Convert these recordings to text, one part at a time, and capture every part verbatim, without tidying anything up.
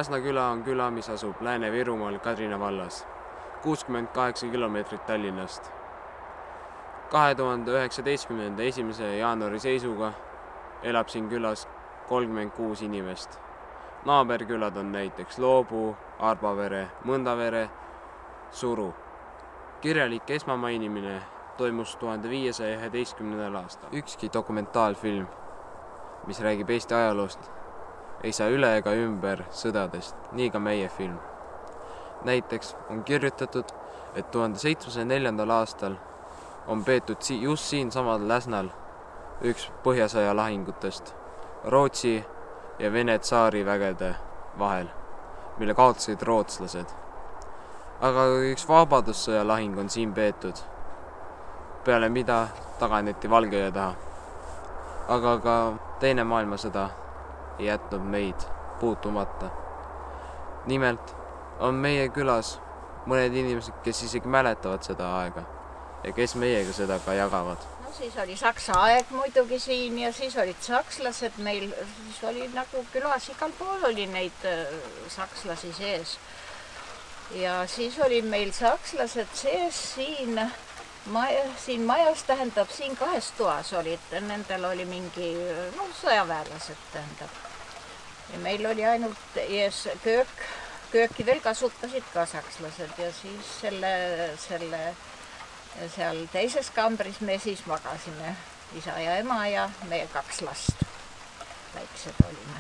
Lasna küla on küla, mis asub Lääne-Virumaal Kadrina vallas, kuuskümmend kaheksa kilomeetrit Tallinnast. kahe tuhande üheksateistkümnenda esimese jaanuari seisuga elab siin külas kolmkümmend kuus inimest. Naaberkülad on näiteks Loobu, Arbavere, Mõndavere, Suru. Kirjalik esmamainimine toimus tuhande viiesaja üheteistkümnendal aastal. Ükski dokumentaalfilm, mis räägib Eesti ajaloost, ei saa üle ega ümber sõdadest, nii ka meie film. Näiteks on kirjutatud, et tuhande seitsmesaja neljandal aastal on peetud just siin samal Läsnal üks Põhjasõja lahingutest Rootsi ja Vene tsaarivägede vahel, mille kaotasid rootslased. Aga üks vabadussõja lahing on siin peetud, peale mida taganeti Valgejõe taha. Aga ka teine maailmasõda ei jätnud meid puutumata. Nimelt on meie külas mõned inimesed, kes isegi mäletavad seda aega ja kes meiega seda ka jagavad. No siis oli Saksa aeg muidugi siin ja siis olid sakslased meil, siis oli nagu külas igal pool oli neid sakslasi sees. Ja siis oli meil sakslased sees siin, maja, siin majas, tähendab siin kahes toas olid, nendel oli mingi no, sõjaväelased tähendab. Ja meil oli ainult ees köök, kööki veel kasutasid ka sakslased ja siis selle, selle seal teises kambris me siis magasime, isa ja ema ja meie kaks last, väiksed olime.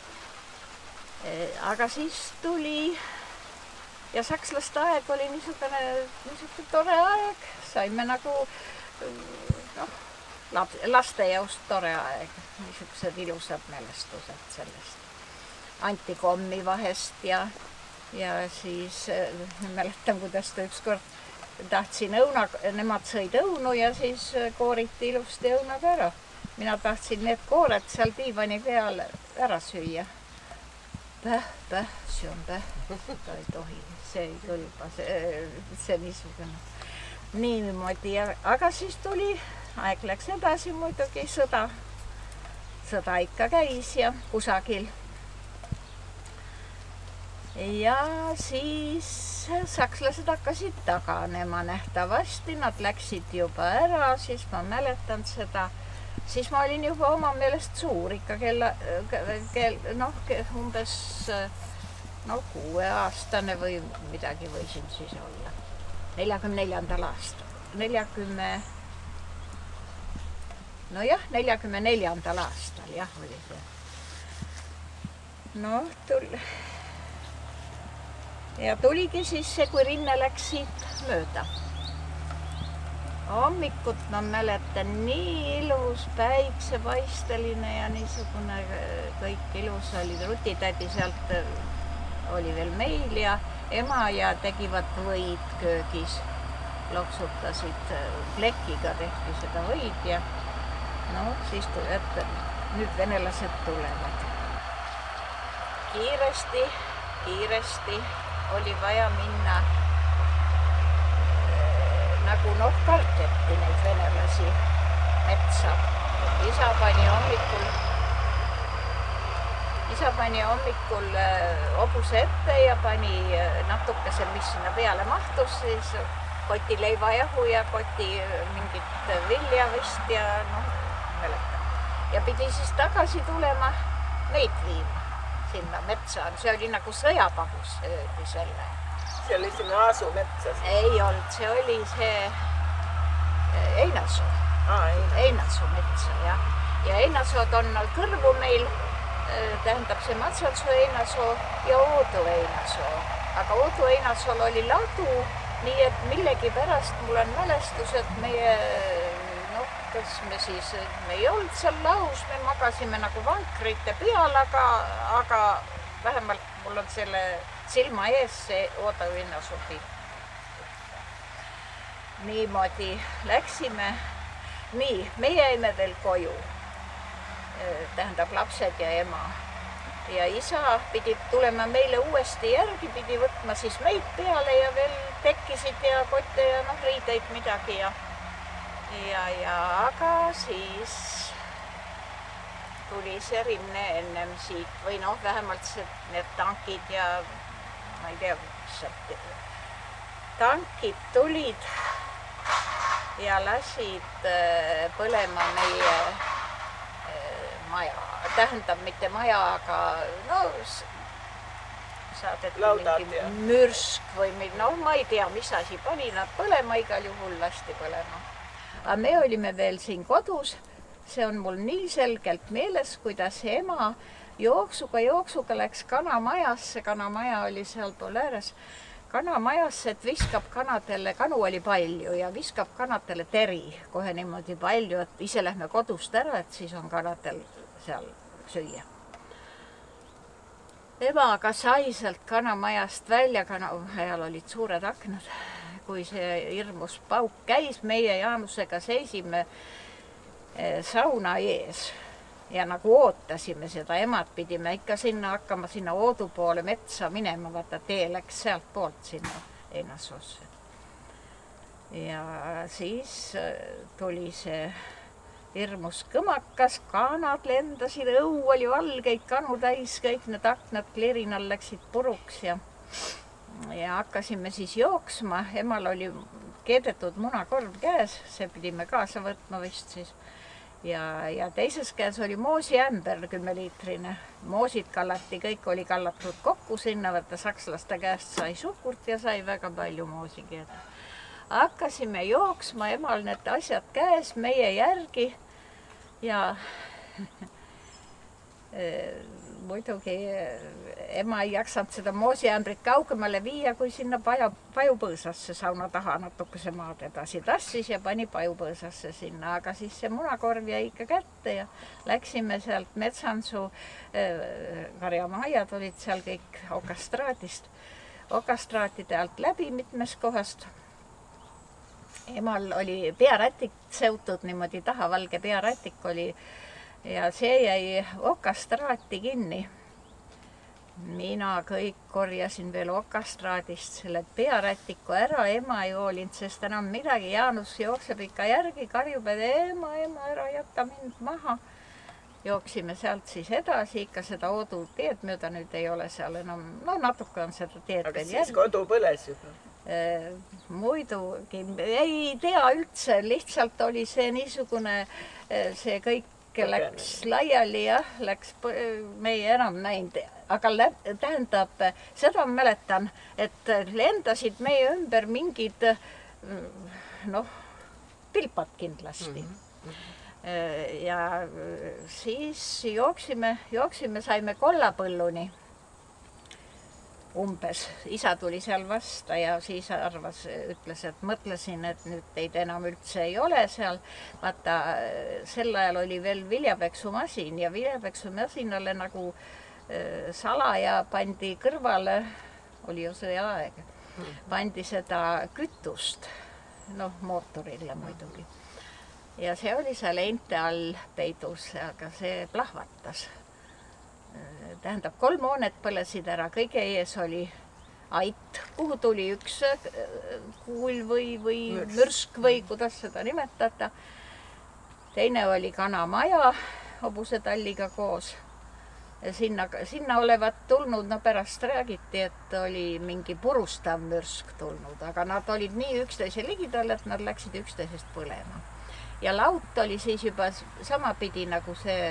Aga siis tuli ja sakslaste aeg oli niisugune, niisugune tore aeg, saime nagu noh, laste jaost tore aeg, niisugused ilusad mälestused sellest. Anti kommi vahest ja, ja siis mäletan, kuidas ta ükskord tahtsin õuna, nemad sõid õunu ja siis kooriti ilusti õunaga ära. Mina tahtsin need koored seal diivani peal ära süüa. Päh, päh, see on päh. Ta ei tohi, see ei kõlba, see, see niisugune. Niimoodi, aga siis tuli, aeg läks edasi muidugi, sõda. Sõda ikka käis ja kusagil. Ja siis sakslased hakkasid taganema nähtavasti, nad läksid juba ära, siis ma mäletan seda, siis ma olin juba oma meelest suur ikka kella, kel, noh, umbes no, kuueaastane või midagi võisin siis olla. neljakümne neljandal aastal, neljakümne, no jah, neljakümne neljandal aastal, jah, oli see. No, tul... Ja tuligi siis see, kui rinne läks siit mööda. Hommikut ma mäletan nii ilus päiksepaisteline ja niisugune kõik ilus oli. Rutitädi sealt oli veel meil ja ema ja tegivad võid köögis. Loksutasid plekiga tehti seda võid ja no siis et nüüd venelased tulevad. Kiiresti, kiiresti oli vaja minna nagu noh, karteti neid venelasi metsa. Isa pani hommikul, isa pani hommikul hobuse ette ja pani natukese, mis sinna peale mahtus, siis koti leivajahu ja koti mingit vilja vist ja noh, mäletan. Ja pidi siis tagasi tulema meid viima. Sinna metsa on. See oli nagu sõjapagus öeldi selle. See oli sinna Aasu metsas? Ei olnud, see oli see Einasoo. Aa, Einasoo metsa, jah. Ja Einasood on kõrvu meil, tähendab see Matsalsoo Einasoo ja Oodu Einasoo. Aga Oodu Einasool oli ladu, nii et millegi pärast mul on mälestus, et meie kas me siis, me ei olnud seal lahus, me magasime nagu vankrite peal, aga, aga vähemalt mul on selle silma ees see Oodu Einasoo pilt. Niimoodi läksime. Nii, me jäime veel koju, tähendab lapsed ja ema. Ja isa pidi tulema meile uuesti järgi, pidi võtma siis meid peale ja veel tekkisid ja kotte ja noh, riideid midagi ja Ja, ja, aga siis, tuli see rinne ennem siit või noh, vähemalt see, need tankid ja ma ei tea, kus see tankid tulid ja lasid põlema meie maja. Tähendab mitte maja, aga no saadeti mingi mürsk või no ma ei tea, mis asi pani nad põlema, igal juhul lasti põlema. Aga me olime veel siin kodus, see on mul nii selgelt meeles, kuidas ema jooksuga, jooksuga läks kanamajasse, kanamaja oli seal pool ääres, kanamajasse, et viskab kanadele, kanu oli palju ja viskab kanadele teri, kohe niimoodi palju, et ise lähme kodust ära, et siis on kanadel seal süüa. Ema aga sai sealt kanamajast välja, kanamajal olid suured aknad, kui see hirmus pauk käis, meie Jaanusega seisime sauna ees ja nagu ootasime seda, emad pidime ikka sinna hakkama sinna Oodu poole metsa minema, vaata tee läks sealt poolt sinna Einasoosse. Ja siis tuli see hirmus kõmakas, kanad lendasid, õu oli valgeid kanu täis, kõik need aknad klirinal läksid puruks ja, ja hakkasime siis jooksma. Emal oli keedetud munakorv käes, see pidime kaasa võtma vist siis. Ja, ja teises käes oli moosiämber kümneliitrine. Moosid kallati, kõik oli kallatud kokku sinna, võtta sakslaste käest sai sukurt ja sai väga palju moosi keeda. Hakkasime jooksma, emal need asjad käes meie järgi ja muidugi ema ei jaksanud seda moosiämbrit kaugemale viia, kui sinna paju, pajupõõsasse sauna taha natukese maad edasi tassis ja pani pajupõõsasse sinna, aga siis see munakorv jäi ikka kätte ja läksime sealt Metsansuu, karjamaiad olid seal kõik okastraadist, okastraatide alt läbi mitmest kohast. Emal oli pearätik seotud niimoodi taha, valge pearätik oli ja see jäi okastraati kinni. Mina kõik korjasin veel okastraadist selle pearätiku ära, ema ei hoolinud, sest enam midagi. Jaanus jookseb ikka järgi, karjub, et ema, ema, ära jätta mind maha. Jooksime sealt siis edasi, ikka seda Oodu teed mööda nüüd ei ole seal enam, no natuke on seda teed aga veel siis järgi. kodu põles juba? Muidugi, ei tea üldse, lihtsalt oli see niisugune, see kõik läks laiali, jah, läks meie enam näinud, aga tähendab, seda mäletan, et lendasid meie ümber mingid, noh, pilpad kindlasti. Ja siis jooksime, jooksime, saime Kollapõlluni. Umbes. Isa tuli seal vasta ja siis arvas, ütles, et mõtlesin, et nüüd teid enam üldse ei ole seal. Vaata, sel ajal oli veel viljapeksumasin ja viljapeksumasinale nagu salaja pandi kõrvale, oli ju see aeg, pandi seda kütust, noh, mootorile muidugi. Ja see oli seal einte all peidus, aga see plahvatas. Tähendab, kolm hoonet põlesid ära, kõige ees oli ait, kuhu tuli üks kuul või, või mürsk või kuidas seda nimetada. Teine oli kanamaja hobusetalliga koos. Sinna, sinna olevat tulnud, no pärast räägiti, et oli mingi purustav mürsk tulnud, aga nad olid nii üksteise ligidal, et nad läksid üksteisest põlema. Ja laut oli siis juba samapidi nagu see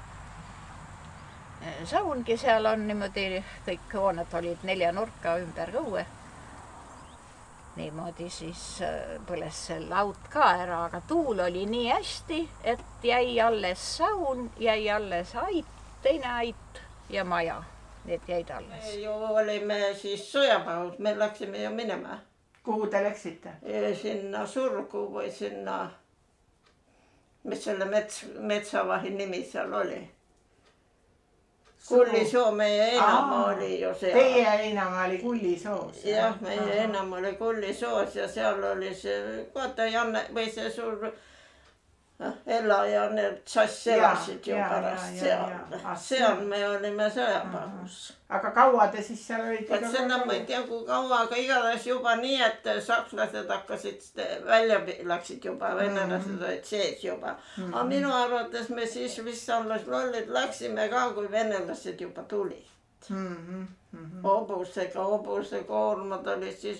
saungi seal on niimoodi, kõik hooned olid nelja nurka ümber õue. Niimoodi siis põles see laut ka ära, aga tuul oli nii hästi, et jäi alles saun, jäi alles ait, teine ait ja maja. Need jäid alles. Me ju olime siis Sõjapäevus, me läksime ju minema. Kuhu te läksite? Sinna Surgu või sinna, mis selle mets, metsavahi nimi seal oli. Kullisoo, meie enama oli ju seal. Teie enama oli Kullisoos? Jah, meie enama oli Kullisoos ja seal oli see, vaata Janne või see suur Ella ja need sass elasid ju ja, pärast ja, ja, ja. seal. Ah, Seal me olime sõjapahus. Aga kaua te siis seal olite? Et seda ma ei tea kui kaua, aga igatahes juba nii, et sakslased hakkasid, välja läksid juba, venelased olid sees juba. Aga minu arvates me siis vist alles lollid läksime ka, kui venelased juba tulid. Hobusega, hobuse koormad olid siis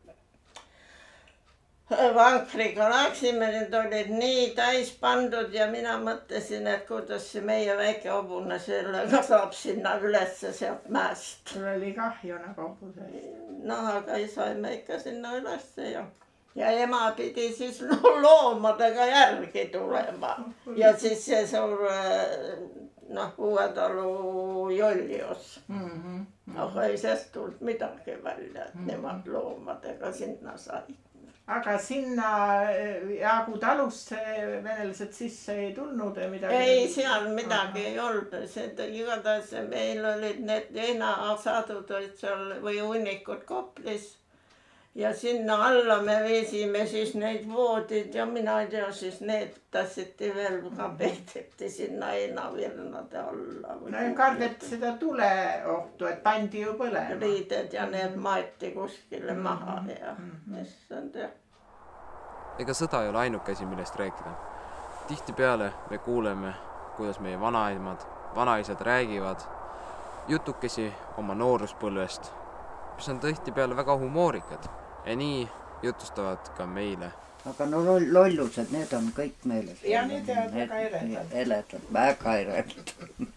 vankriga läksime, need olid nii täis pandud ja mina mõtlesin, et kuidas see meie väike hobune sellega saab sinna ülesse sealt mäest. Sul oli kahju nagu hobusest. No aga saime ikka sinna ülesse ja, ja ema pidi siis loomadega järgi tulema. Ja siis see suur noh, Uue talu Jollius. Aga ei sest tulnud midagi välja, et nemad loomadega sinna said. Aga sinna Jaagu talusse venelased sisse ei tulnud ja midagi? Ei, seal midagi ei olnud. Igatahes meil olid need heinasadud olid seal või hunnikud Koplis. Ja sinna alla me viisime siis neid voodid ja mina ei tea, siis need tassiti veel ka pehteti sinna heinavirnade alla. No ei kardeti seda tuleohtu, et pandi ju põlema. Riided ja need maeti kuskile maha ja issand ja. Ega sõda ei ole ainukesi, millest rääkida. Tihtipeale me kuuleme, kuidas meie vanaemad, vanaisad räägivad jutukesi oma nooruspõlvest, mis on tihtipeale väga humoorikad. Ja nii jutustavad ka meile. Aga no lollused, need on kõik meeles. Ja need jäävad väga eredad. Eredad, väga eredad.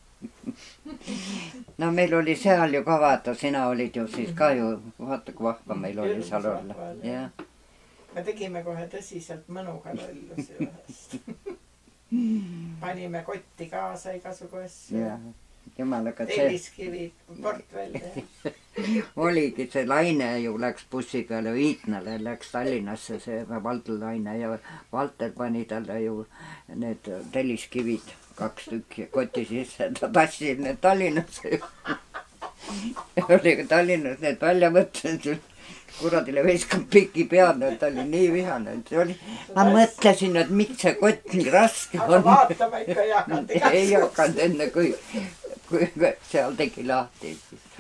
No meil oli seal ju ka vaata, sina olid ju siis ka ju, vaata kui vahva meil oli seal olla. Ja. Me tegime kohe tõsiselt mõnuga lollusi ühest. Panime kotti kaasa igasugu asju. Ja. Jumalaga see. Telliskivid, portfelle. Oligi see Laine ju läks bussi peale Viitnale, läks Tallinnasse see Valter Laine ja Valter pani talle ju need telliskivid, kaks tükki koti sisse, ta tassis need Tallinnasse. Ja oli ka Tallinnas need välja võtnud, kuradile veiskan piki pead, ta oli nii vihane. Ma mõtlesin, et miks see kott nii raske on. Aga vaatama ikka ei hakanud. Ei hakanud enne, kui, kui seal tegi lahti.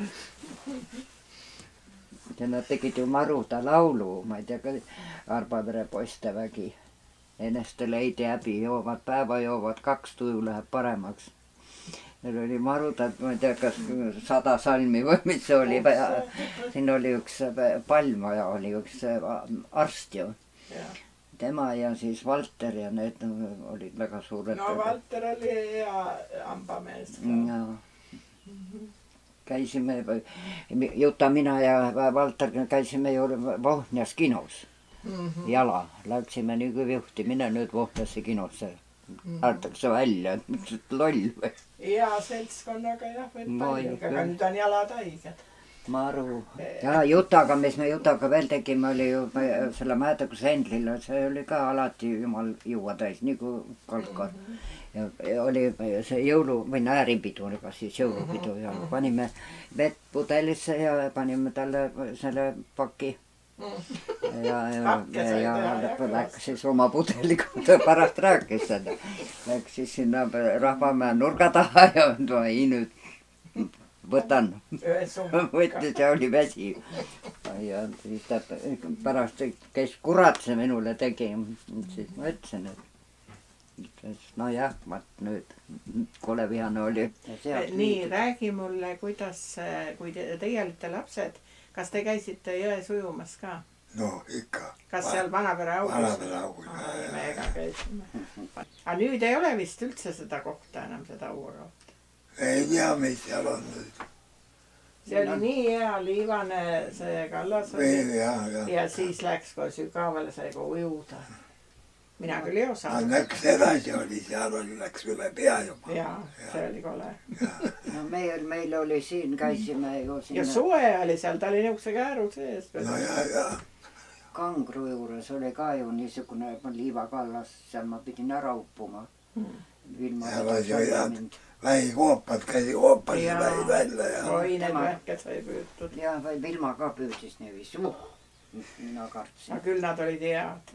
Ja nad tegid ju Maruda laulu, ma ei tea ka, Arbavere poiste vägi. Eneste leidi häbi, joovad päeva, joovad kaks, tuju läheb paremaks. Neil oli Maruda, ma ei tea, kas sada salmi või mis see oli. Siin oli üks Palma ja oli üks arst ju. Tema ja siis Valter ja need olid väga suured. No Valter oli hea hambamees. Ja. Käisime, Juta, mina ja Valter käisime ju Vohnjas kinos. Jala, läksime nii kui juhti, mine nüüd Vohnjasse kinosse. Artakse välja, et loll või? Hea seltskonnaga jah, või palju, aga nüüd on jalad haiged. Maru. Ja Jutaga, mis me Jutaga veel tegime, oli ju selle Mäedakus Hendlile, see oli ka alati jumal juua täis, nii kui kalkar. Ja oli see jõulu, või nääripidu, ega siis jõulupidu ja panime vett pudelisse ja panime talle selle paki. Ja, ja, ja läks siis oma pudeliga, pärast rääkis seda. Läks siis sinna Rahvamäe nurga taha ja ei nüüd võtan. Võttis ja oli väsi. Ja siis ta pärast käis kurat see minule tegi. Siis ma ütlesin, et no jah, ma nüüd kole vihane oli. Nii, räägi mulle, kuidas, kui te, teie olite lapsed, kas te käisite jões ujumas ka? No ikka. Kas seal Vanapere augus? Vanapere augus. Mega käisime. Aga nüüd ei ole vist üldse seda kohta enam, seda uurot. Ei tea, mis seal on nüüd. See oli nii hea liivane see kallas oli. Ja, ja. Ja siis läks kohe sügavale, sai ka ujuda. Mina küll ei osanud. Läks edasi oli, seal oli, läks üle pea juba. Jaa, see oli kole. No meil, meil oli siin, käisime ju sinna. Ja suve oli seal, ta oli niisuguse kääru sees. No ja, ja. Kangru juures oli ka ju niisugune liivakallas, seal ma pidin ära uppuma. Seal oli ju head vähikoopad, käsi koopas ja vähid välja. Oi, need vähked sai püütud. Ja või Vilma ka püüdis niiviisi. mina kartsin. aga küll nad olid head.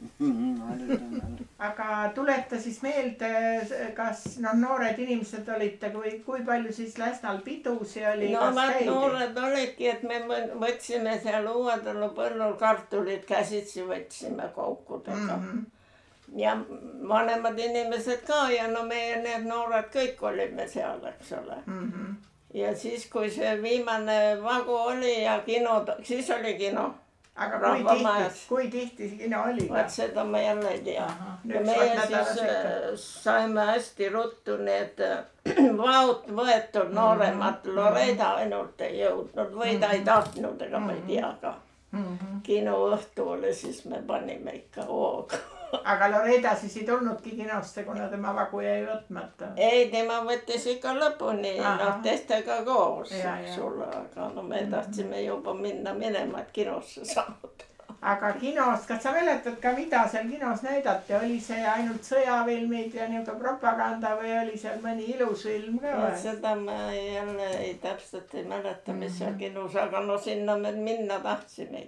aga tuleta siis meelde, kas noh, noored inimesed olite, kui, kui palju siis Läsnal pidusi oli? No vaat noored olidki, et me võtsime seal Uuetalu põllul kartulid käsitsi võtsime koukudega. Mm -hmm. Ja vanemad inimesed ka ja no meie need noored kõik olime seal, eks ole. Mm -hmm. Ja siis, kui see viimane vagu oli ja kino, siis oli kino. Aga kui tihti, kui tihti see kino oli? Vaat seda ma jälle ei tea. Ja meie siis saime hästi ruttu need vaut võetud nooremat. Loreda ainult ei jõudnud või ta ei tahtnud, ega ma ei tea ka. Kino õhtu oli, siis me panime ikka hooga. Aga Loreda siis ei tulnudki kinosse, kuna tema vagu jäi võtmata? Ei, tema võttis ikka lõpuni, noh teistega koos, eks ole, aga no me tahtsime juba minna minema, et kinosse saada. Aga kinos, kas sa mäletad ka, mida seal kinos näidati? Oli see ainult sõjafilmid ja niisugune propaganda või oli seal mõni ilus film ka? Seda ma jälle ei täpselt ei mäleta, mis seal kinos, aga no sinna me minna tahtsime.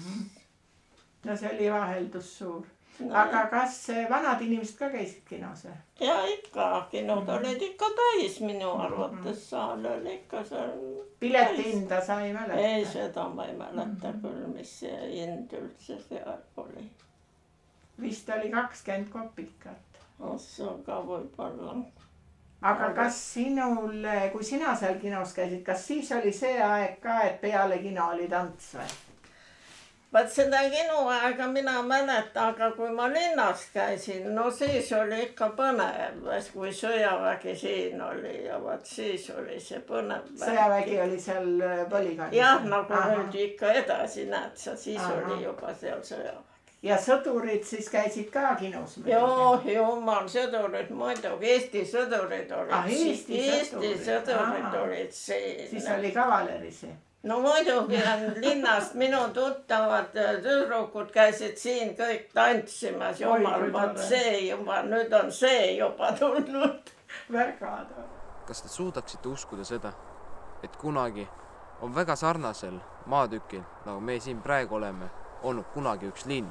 No see oli vaheldus suur. Aga kas vanad inimesed ka käisid kinos? Ja ikka, kinod olid ikka täis minu arvates, saal oli ikka seal. Pileti hinda sa ei mäleta? Ei, seda ma ei mäleta küll, mis see hind üldse seal oli. Vist oli kakskümmend kopikat. See on ka võib-olla. Aga kas sinul, kui sina seal kinos käisid, kas siis oli see aeg ka, et peale kino oli tants või? Vaat seda kinoaega mina mäleta, aga kui ma linnas käisin, no siis oli ikka põnev, kui sõjavägi siin oli ja vaat siis oli see põnev. Sõjavägi oli seal polügonis? Jah, nagu nüüd ikka edasi näed sa, siis oli juba seal sõjavägi. Ja sõdurid siis käisid ka kinos? Joo, jumal, sõdurid muidugi, Eesti sõdurid olid. Ah, Eesti sõdurid? Eesti sõdurid olid siin. Siis oli kavalerisi? No muidugi on linnast minu tuttavad tüdrukud käisid siin kõik tantsimas, jumal, vaat see juba, nüüd on see juba tulnud. Väga tore. Kas te suudaksite uskuda seda, et kunagi on väga sarnasel maatükil, nagu me siin praegu oleme, olnud kunagi üks linn?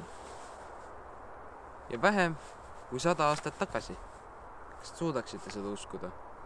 Ja vähem kui sada aastat tagasi. Kas te suudaksite seda uskuda?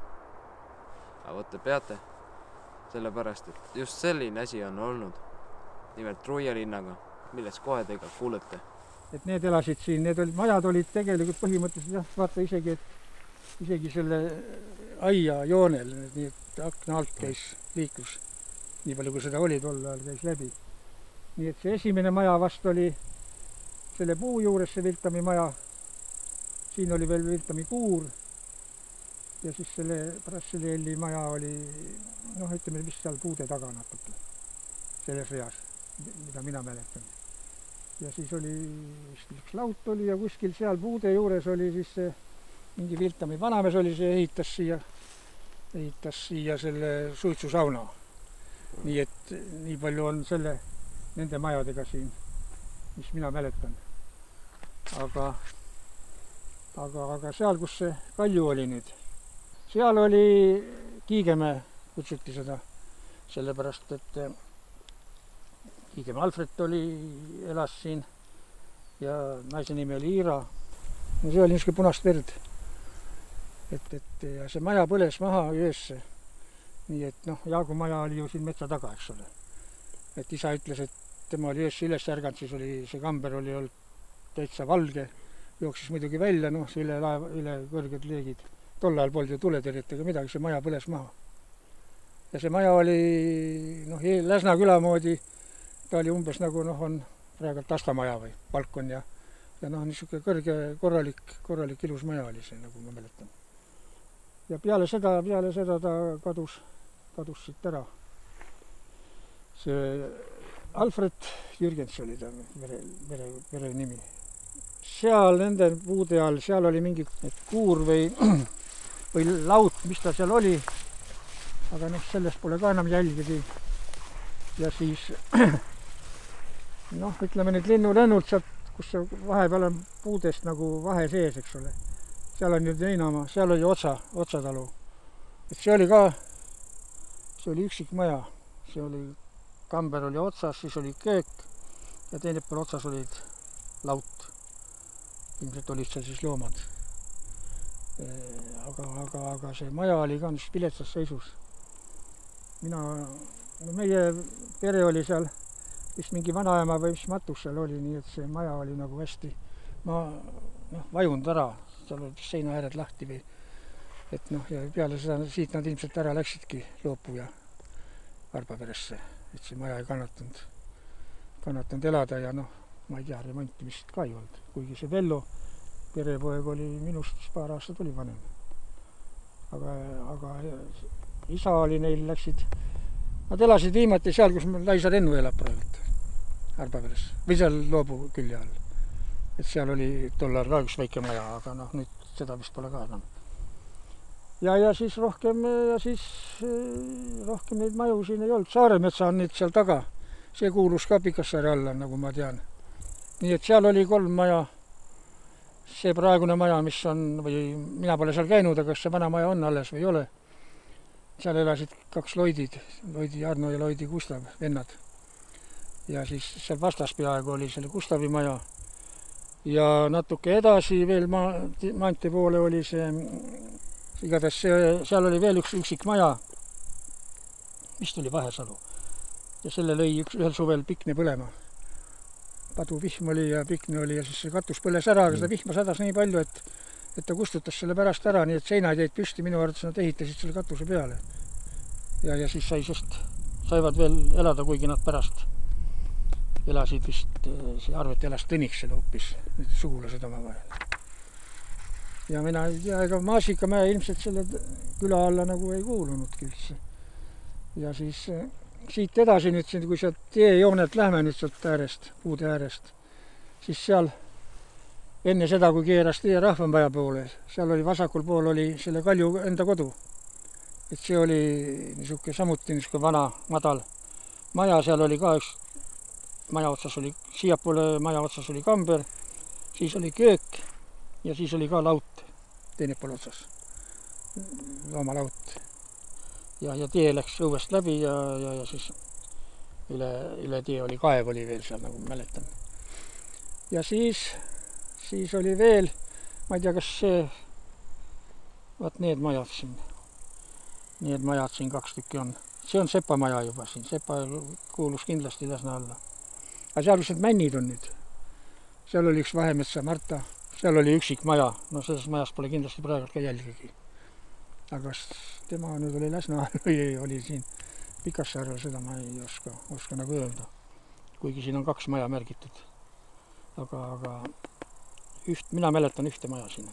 Aga võtte peate. Sellepärast, et just selline asi on olnud, nimelt Ruia linnaga, milles kohe te ka kuulete. Et need elasid siin, need olid, majad olid tegelikult põhimõtteliselt, jah, vaata isegi, et isegi selle aia joonel, nii et akna alt käis liiklus, nii palju kui seda oli, tol ajal käis läbi. Nii et see esimene maja vast oli selle puu juures, see Viltami maja, siin oli veel Viltami kuur, ja siis selle Brasselli maja oli, noh, ütleme vist seal puude taga natuke, selles reas, mida mina mäletan. Ja siis oli, vist üks laut oli ja kuskil seal puude juures oli siis see, mingi Viltami vanamees oli, see ehitas siia, ehitas siia selle suitsusauna. Nii et nii palju on selle, nende majadega siin, mis mina mäletan. Aga, aga, aga seal, kus see Kalju oli nüüd, seal oli Kiigemäe, kutsuti seda, sellepärast, et Kiigemäe Alfred oli, elas siin ja naise nimi oli Iira. No see oli niisugune punast verd. Et, et ja see maja põles maha jõesse. Nii et noh, Jaagu maja oli ju siin metsa taga, eks ole. Et isa ütles, et tema oli jõesse üles ärganud, siis oli see kamber oli olnud täitsa valge. Jooksis muidugi välja, noh, see üle, laeva, üle kõrged leegid. Tol ajal polnud ju tuletõrjetega midagi, see maja põles maha. Ja see maja oli, noh, Läsna küla moodi, ta oli umbes nagu, noh, on praegu tastamaja või balkon ja, ja noh, niisugune kõrge, korralik, korralik ilus maja oli see, nagu ma mäletan. Ja peale seda, peale seda ta kadus, kadus siit ära. See Alfred Jürgens oli ta mere, mere, mere nimi. Seal nende puude all, seal oli mingi kuur või, või laut, mis ta seal oli. Aga noh, sellest pole ka enam jälgidi. Ja siis, noh, ütleme nüüd linnulennult sealt, kus vahepeal on puudest nagu vahe sees, eks ole. Seal on nüüd Heinamaa, seal oli Otsa, Otsatalu. Et see oli ka, see oli üksik maja. See oli, kamber oli otsas, siis oli köök ja teine pool otsas olid laut. Ilmselt olid seal siis loomad. Aga, aga, aga see maja oli ka mis piletsas seisus. Mina, no meie pere oli seal, vist mingi vanaema või mis matus seal oli, nii et see maja oli nagu hästi ma, noh, vajunud ära, seal oli seina ääred lahti või et noh, ja peale seda siit nad ilmselt ära läksidki Loopu ja Arbaveresse, et see maja ei kannatanud, kannatanud elada ja noh, ma ei tea, remontimist ka ei olnud, kuigi see Vello perepoeg oli minust paar aastat oli vanem. Aga, aga isa oli neil läksid, nad elasid viimati seal, kus Laisa Rennu elab praegu, Arbaveres, või seal Loobu külje all. Et seal oli tollar ka üks väike maja, aga noh, nüüd seda vist pole ka enam. Ja, ja siis rohkem, ja siis rohkem neid maju siin ei olnud. Saaremetsa on nüüd seal taga. See kuulus ka Pikassaare alla, nagu ma tean. Nii et seal oli kolm maja. See praegune maja, mis on, või mina pole seal käinud, aga see vana maja on alles või ei ole. Seal elasid kaks Loidid, Loidi Arno ja Loidi Gustav, vennad. Ja siis seal vastas peaaegu oli selle Gustavi maja. Ja natuke edasi veel ma, maantee poole oli see, igatahes see, seal oli veel üks üksik maja, mis tuli Vahesalu. Ja selle lõi üks, ühel suvel pikne põlema. Padu vihm oli ja pikne oli ja siis see katus põles ära, aga seda vihma sadas nii palju, et, et ta kustutas selle pärast ära, nii et seinaid jäid püsti, minu arvates nad ehitasid selle katuse peale. Ja, ja siis sai, sest saivad veel elada, kuigi nad pärast elasid vist, see Arvet elas Tõniksel hoopis, need sugulased oma vahel. Ja mina ei tea, ega Maasikamäe ilmselt selle küla alla nagu ei kuulunudki üldse. Ja siis siit edasi nüüd, kui sealt teejoonelt lähme nüüd sealt äärest, puude äärest, siis seal enne seda, kui keeras tee Rahvamaja poole, seal oli vasakul pool oli selle Kalju enda kodu. Et see oli niisuke samuti niisuke vana, madal maja, seal oli ka üks maja otsas oli, siiapoole maja otsas oli kamber, siis oli köök ja siis oli ka laut teine pool otsas, loomalaut. Ja, ja tee läks õuest läbi ja, ja, ja siis üle, üle tee oli kaev oli veel seal, nagu mäletan. Ja siis, siis oli veel, ma ei tea, kas see, vaat need majad siin, need majad siin kaks tükki on. See on Sepa maja juba siin, Sepa kuulus kindlasti Läsna alla. Aga seal, kus need männid on nüüd, seal oli üks Vahemetsa Marta, seal oli üksik maja, no selles majas pole kindlasti praegu ka jälgigi. Aga kas tema nüüd oli Läsna või oli siin Pikassaarel, seda ma ei oska, oska nagu öelda. Kuigi siin on kaks maja märgitud. Aga, aga üht, mina mäletan ühte maja siin.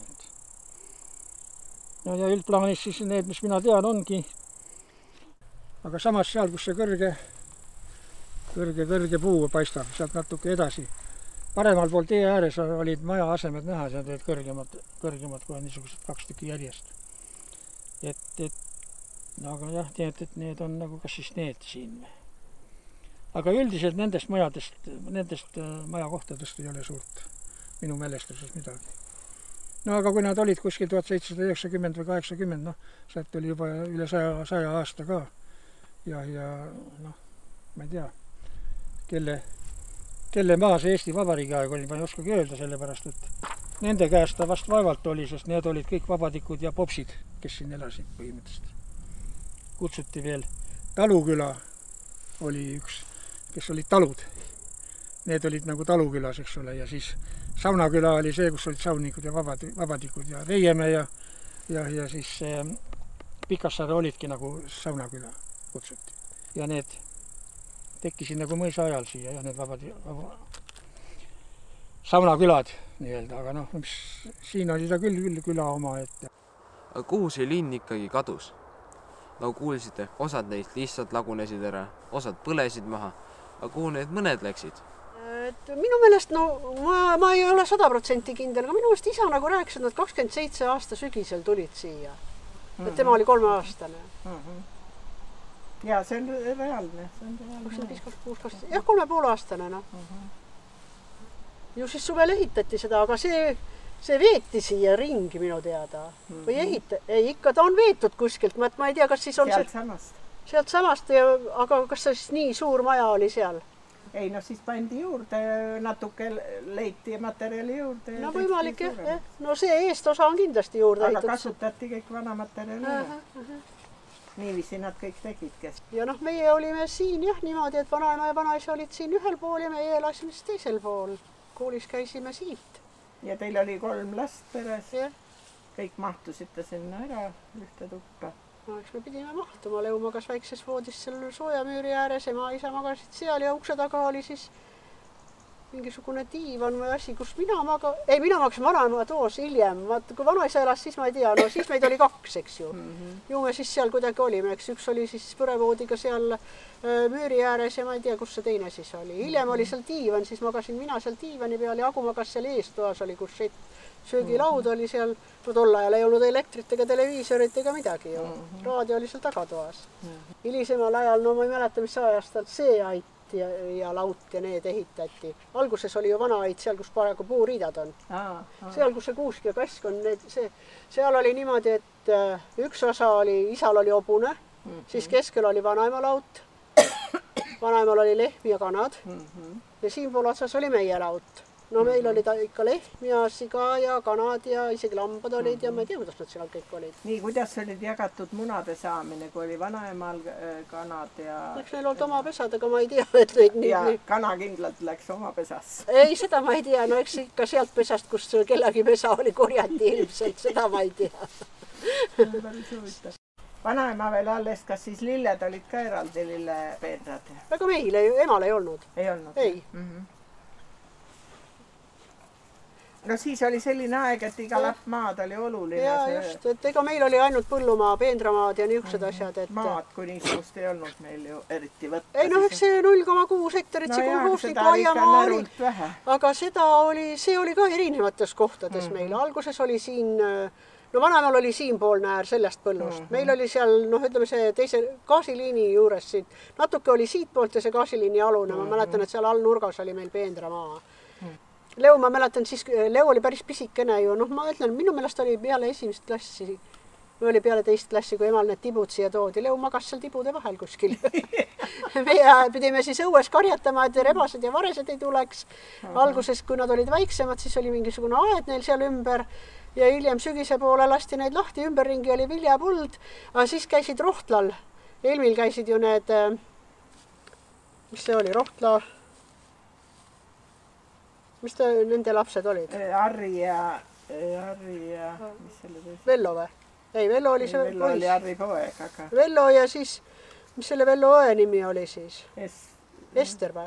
Ja, ja üldplaanis siis need, mis mina tean, ongi. Aga samas seal, kus see kõrge kõrge, kõrge puu paistab, sealt natuke edasi. Paremal pool tee ääres olid maja asemed näha, seal olid kõrgemad, kõrgemad kohe niisugused kaks tükki järjest. Et, et, no aga jah, tead, et need on nagu, kas siis need siin. Aga üldiselt nendest majadest, nendest majakohtadest ei ole suurt minu mälestuses midagi. No aga kui nad olid kuskil tuhat seitsesada üheksakümmend või kaheksakümmend, noh, sealt oli juba üle saja, saja aasta ka. Ja, ja noh, ma ei tea. Kelle, kelle maa see Eesti Vabariigi aeg oli, ma ei oskagi öelda, sellepärast, et nende käest ta vast vaevalt oli, sest need olid kõik vabadikud ja popsid, kes siin elasid põhimõtteliselt. Kutsuti veel Taluküla oli üks, kes olid talud. Need olid nagu Talukülas, eks ole, ja siis Saunaküla oli see, kus olid saunikud ja vabadikud ja Reiemäe ja, ja, ja siis eh, Pikassaare olidki nagu Saunaküla kutsuti. Ja need tekkisid nagu mõisa ajal siia ja need vabad, vaba, saunakülad nii-öelda, aga noh, mis, siin oli ta küll, küll küla oma ette. Aga kuhu see linn ikkagi kadus? Nagu kuulsite, osad neist lihtsalt lagunesid ära, osad põlesid maha, aga kuhu need mõned läksid? Et minu meelest, no ma, ma ei ole sada protsenti kindel, aga minu meelest isa nagu rääkis, et nad kakskümmend seitse aasta sügisel tulid siia. Mm-hmm. Et tema oli kolmeaastane. Mm-hmm. Ja see on reaalne. See on reaalne. Jah, kolme poole aastane. No. Uh-huh. Ju siis suvel ehitati seda, aga see, see veeti siia ringi minu teada. Uh-huh. Või ehita... Ei, ikka ta on veetud kuskilt. Ma, ma ei tea, kas siis on sealt see... samast. Sealt samast, ja, aga kas see siis nii suur maja oli seal? ei no siis pandi juurde, natuke leiti materjali juurde. No võimalik jah, jah. No see eestosa on kindlasti juurde heitud. Aga kasutati kõik vana materjali ära. Niiviisi nad kõik tegid, kes. Ja noh, meie olime siin jah niimoodi, et vanaema ja vanaisa olid siin ühel pool ja meie elasime siis teisel pool. Koolis käisime siit. Ja teil oli kolm last peres. Jah. Kõik mahtusite sinna ära ühte tuppa. No eks me pidime mahtuma, Leu magas väikses voodis seal soojamüüri ääres, ema isa magasid seal ja ukse taga oli siis mingisugune diivan või asi, kus mina maga... Ei, mina magasin vanaema toos hiljem. Vaata, kui vanaisa elas, siis ma ei tea, no siis meid oli kaks, eks ju. Mm -hmm. Ju me siis seal kuidagi olime, eks üks oli siis põrevoodiga seal müüri ääres ja ma ei tea, kus see teine siis oli. Hiljem oli seal diivan, siis magasin mina seal diivani peal ja Agu magas seal eestoas oli, kus söögilaud oli seal. No tol ajal ei olnud elektrit ega televiisorit ega midagi ju. Raadio oli seal tagatoas. Hilisemal ajal, no ma ei mäleta, mis ajastalt see ait ja, ja laut ja need ehitati. Alguses oli ju vana ait seal, kus praegu puuriidad on. Aa, aa. Seal, kus see kuusk ja kask on, need, see, seal oli niimoodi, et üks osa oli, isal oli hobune, mm -hmm. siis keskel oli vanaema laut, vanaemal oli lehm ja kanad mm -hmm. ja siinpool otsas oli meie laut. No meil oli ta ikka lehm ja siga ja kanad ja isegi lambad olid ja ma ei tea, kuidas nad seal kõik olid. Nii, kuidas olid jagatud munade saamine, kui oli vanaemal kanad ja... Läks neil olnud oma pesad, aga ma ei tea, et neid nii... Ja kana kindlalt läks oma pesasse. Ei, seda ma ei tea, no eks ikka sealt pesast, kus kellegi pesa oli, korjati ilmselt, seda ma ei tea. Vanaema veel alles, kas siis lilled olid ka eraldi lillepeenrad? Aga meil ei, emal ei olnud. Ei olnud? Ei. Mm -hmm. No siis oli selline aeg, et iga lapp maad oli oluline. Ja see... just, et ega meil oli ainult põllumaa, peenramaad ja niisugused mm -hmm. asjad. Et... Maad kui niisugust ei olnud meil ju eriti võtta. Ei noh, eks see null koma kuus hektarit, no see kolhoosliku aiamaa oli. Aga seda oli, see oli ka erinevates kohtades mm -hmm. meil. Alguses oli siin, no vanaemal oli siinpoolne äär sellest põllust. Mm -hmm. Meil oli seal, noh ütleme see teise gaasiliini juures siit. Natuke oli siitpoolt ja see gaasiliini alune. Mm -hmm. Ma mäletan, et seal all nurgas oli meil peenramaa. Leu, ma mäletan siis, Leu oli päris pisikene ju, noh ma ütlen, minu meelest oli peale esimest klassi, või oli peale teist klassi, kui emal need tibud siia toodi. Leu magas seal tibude vahel kuskil. Meie pidime siis õues karjatama, et rebased ja varesed ei tuleks. Alguses, kui nad olid väiksemad, siis oli mingisugune aed neil seal ümber ja hiljem sügise poole lasti neid lahti, ümberringi oli viljapuld, aga siis käisid Rohtlal. Eelmil käisid ju need, mis see oli, Rohtla... Mis ta, nende lapsed olid? Harri ja... Harri ja... Mis selle tõesti? Vello või? Ei, Vello oli see... Vello oli Harri poeg, aga... Vello ja siis... Mis selle Vello õe nimi oli siis? Es... Ester või?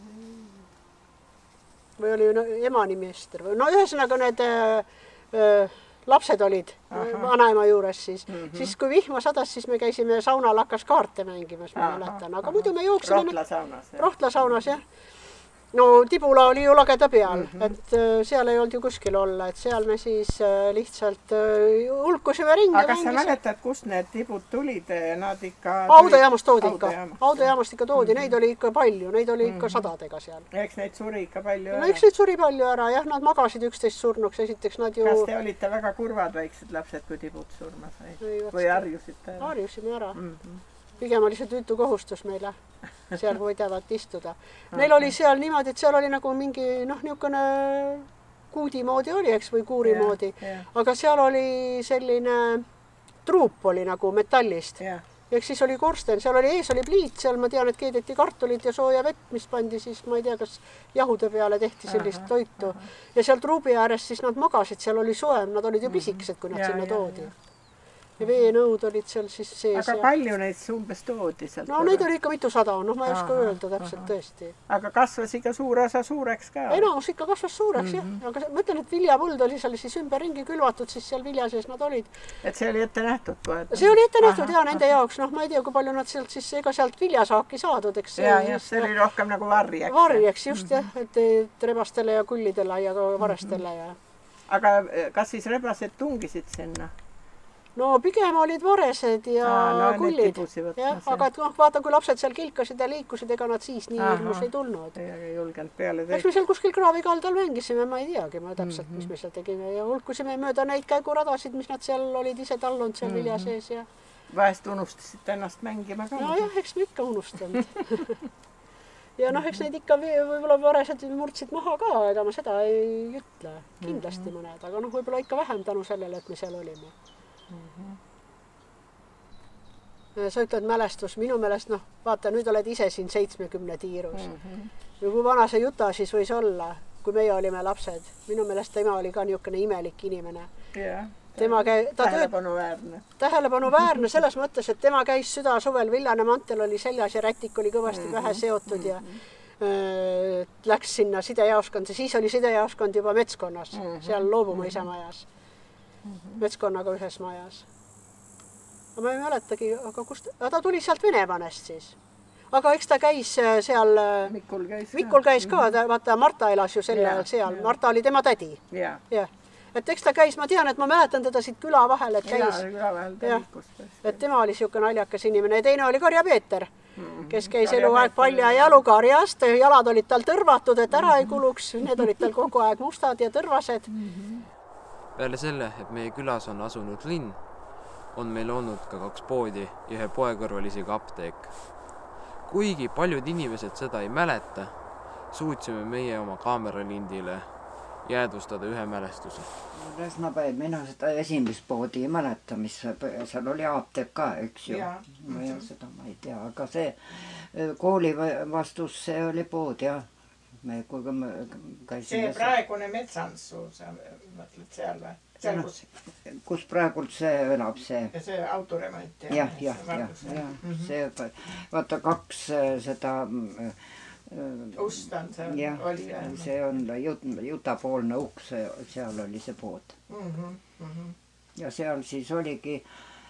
Või oli no, ema nimi Ester või? No ühesõnaga need äh, lapsed olid Aha. vanaema juures siis. Mm -hmm. Siis kui vihma sadas, siis me käisime saunal hakkas kaarte mängimas, ma mäletan. Aga muidu me jooksime... Rohtla saunas. Rohtla saunas, jah. No Tibula oli ju lageda peal, mm -hmm. et seal ei olnud ju kuskil olla, et seal me siis lihtsalt hulkusime ringi. Aga sa mäletad, kust need tibud tulid? Nad ikka... Audajaamast toodi ikka. Audajaamast ikka toodi, mm -hmm. neid oli ikka palju, neid oli ikka mm -hmm. sadadega seal. Eks neid suri ikka palju ära? No eks neid suri palju ära, jah, nad magasid üksteist surnuks, esiteks nad ju... Kas te olite väga kurvad väiksed lapsed, kui tibud surma said? Või harjusite ära? Harjusime ära. Mm -hmm. Pigem oli see tüütu kohustus meile seal võidavalt istuda. Neil oli seal niimoodi, et seal oli nagu mingi noh, niisugune kuudi moodi oli, eks, või kuuri ja, moodi. Ja. Aga seal oli selline truup oli nagu metallist. Ja. Ja siis oli korsten, seal oli ees oli pliit, seal ma tean, et keedeti kartulid ja sooja vett, mis pandi siis, ma ei tea, kas jahude peale tehti sellist aha, toitu. Aha. Ja seal truubi ääres siis nad magasid, seal oli soem, nad olid ju pisikesed, kui nad ja, sinna ja, toodi. Ja. Ja veenõud olid seal siis sees. Aga palju neid umbes toodi sealt? No neid oli ikka mitusada, noh ma ei oska öelda täpselt aha. tõesti. Aga kasvas ikka suur osa suureks ka? Enamus ikka kasvas suureks mm -hmm. jah, aga ma ütlen, et viljapõld oli seal siis ümberringi külvatud, siis seal vilja sees nad olid. Et see oli ette nähtud kohe? See oli ette nähtud ja nende jaoks, noh ma ei tea, kui palju nad sealt siis, ega sealt viljasaaki saadud, eks. Ja, ja see oli rohkem nagu varjeks. Varjeks just jah, et, et rebastele ja kullidele ja varestele mm -hmm. ja. Aga kas siis rebased tungisid sinna? No pigem olid varesed ja Aa, no, kullid. Ja, aga et, noh, vaata, kui lapsed seal kilkasid ja liikusid, ega nad siis nii hirmus ei tulnud. Ei julgenud peale teid. Eks me seal kuskil kraavikaldal mängisime, ma ei teagi ma täpselt, mm -hmm. mis me seal tegime. Ja hulkusime mööda neid käiguradasid, mis nad seal olid ise tallunud seal mm -hmm. vilja sees. Ja... Vahest unustasid ennast mängima ka? No jah, eks me ikka unustanud. ja noh, eks neid ikka võib-olla varesed murdsid maha ka, ega ma seda ei ütle. Kindlasti mm -hmm. mõned, aga noh, võib-olla ikka vähem tänu sellele, et me seal olime. Mm -hmm. Sa ütled mälestus, minu meelest, noh, vaata, nüüd oled ise siin seitsmekümne tiirus. Mm -hmm. ja kui vana see Juta siis võis olla, kui meie olime lapsed. Minu meelest tema oli ka niisugune imelik inimene. Yeah. Tema käi, ta tähelepanuväärne. Tähelepanuväärne selles mõttes, et tema käis süda suvel, villane mantel oli seljas ja rätik oli kõvasti pähe mm -hmm. seotud ja äh, läks sinna sidejaoskonda. Siis oli sidejaoskond juba Metskonnas, mm -hmm. seal Loobumaa isa majas. Mm -hmm. Metskonnaga ühes majas. Aga ma ei mäletagi, aga kust, aga ta tuli sealt Venemanest siis. Aga eks ta käis seal, Mikul käis ka, Mikul käis ka ta, vaata Marta elas ju sel ajal seal, Marta oli tema tädi. Ja. Ja. Et eks ta käis, ma tean, et ma mäletan teda siit küla vahel, et käis. Ja, küla vahel täikus. Et tema oli siuke naljakas inimene ja teine oli Karja Peeter, kes käis eluaeg palja jalu karjast, jalad olid tal tõrvatud, et ära ei kuluks, need olid tal kogu aeg mustad ja tõrvased. Peale selle, et meie külas on asunud linn, on meil olnud ka kaks poodi ja ühe poe kõrval isegi apteek. Kuigi paljud inimesed seda ei mäleta, suutsime meie oma kaameralindile jäädvustada ühe mälestuse. Räsnapäev, mina seda esimest poodi ei mäleta, mis seal oli apteek ka, eks ju. Ja. Ma ei, seda ma ei tea, aga see kooli vastus, see oli pood, jah. Me, kui me käisime... See praegune Metsansu, sa mõtled seal või? Seal, kus... kus praegult see elab, see... Ja see autorement. Jah, jah, jah, jah. See, vaata kaks seda... Ustan seal ja, oli. See on Jutapoolne uks, seal oli see pood. Mm -hmm, mm -hmm. Ja seal siis oligi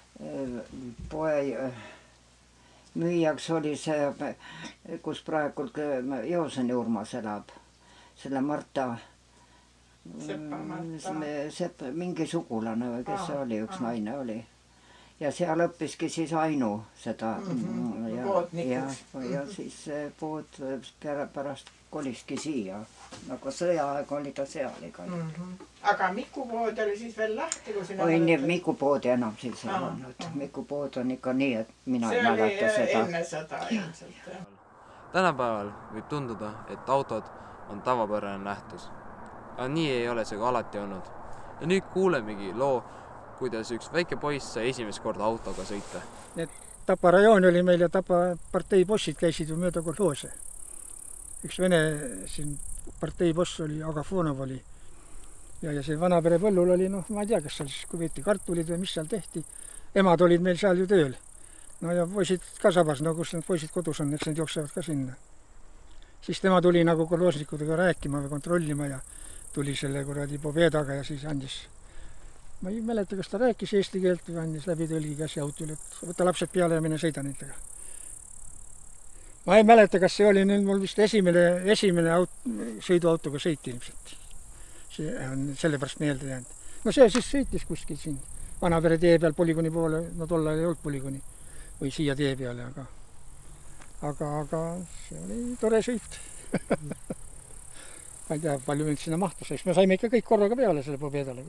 poe müüjaks oli see, kus praegu Jooseni Urmas elab, selle Marta, Sepa Marta. Sepp, mingi sugulane või kes see oli, üks naine oli. Ja seal õppiski siis Ainu seda mm-hmm. ja, ja, ja siis pood pärast koliski siia. Nagu sõjaaeg oli ta seal iga. Mm-hmm. Aga Miku pood oli siis veel lahti, kui sinna... Oi, nii, Miku poodi enam siis ei olnud. Miku pood on ikka nii, et mina ei mäleta seda. See oli enne seda ilmselt. Tänapäeval võib tunduda, et autod on tavapärane nähtus. Aga nii ei ole see ka alati olnud. Ja nüüd kuulemegi loo, kuidas üks väike poiss sai esimest korda autoga sõita. Need Tapa rajoon oli meil ja Tapa partei bossid käisid ju mööda kolhoose. Üks vene siin partei boss oli, Agafonov oli. Ja, ja see Vanapere põllul oli, noh, ma ei tea, kas seal siis, kui võeti kartulid või mis seal tehti. Emad olid meil seal ju tööl. No ja poisid ka sabas, no kus need poisid kodus on, eks need jooksevad ka sinna. Siis tema tuli nagu kolhoosnikudega rääkima või kontrollima ja tuli selle kuradi Pobedaga ja siis andis... Ma ei mäleta, kas ta rääkis eesti keelt või andis läbi tõlgi käsi autole, et võta lapsed peale ja mine sõida nendega. Ma ei mäleta, kas see oli nüüd mul vist esimene, esimene aut, sõiduautoga sõit ilmselt. See on sellepärast meelde jäänud. No see siis sõitis kuskil siin Vanapere tee peal polügooni poole, no tolle ei olnud polügooni või siia tee peale, aga, aga, aga see oli tore sõit. Ma ei tea, palju mind sinna mahtus, eks me saime ikka kõik korraga peale selle Pobedale.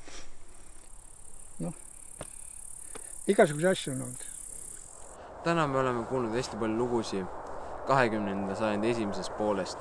Noh, igasuguse asju on olnud. Täna me oleme kuulnud hästi palju lugusi kahekümnenda sajandi esimesest poolest.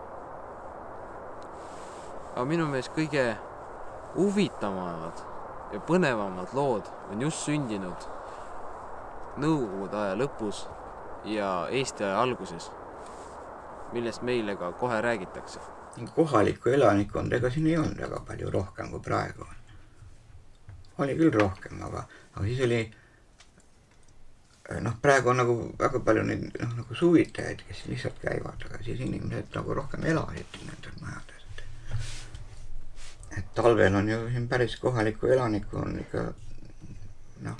Aga minu meelest kõige huvitavamad ja põnevamad lood on just sündinud Nõukogude aja lõpus ja Eesti aja alguses, millest meile ka kohe räägitakse. Kohaliku elanikkond, ega siin ei olnud väga palju rohkem kui praegu on. Oli küll rohkem, aga, aga siis oli, noh, praegu on nagu väga palju neid, noh, nagu suvitajaid, kes lihtsalt käivad, aga siis inimesed nagu rohkem elasid nendel majades. Et talvel on ju siin päris kohaliku elaniku on ikka, noh,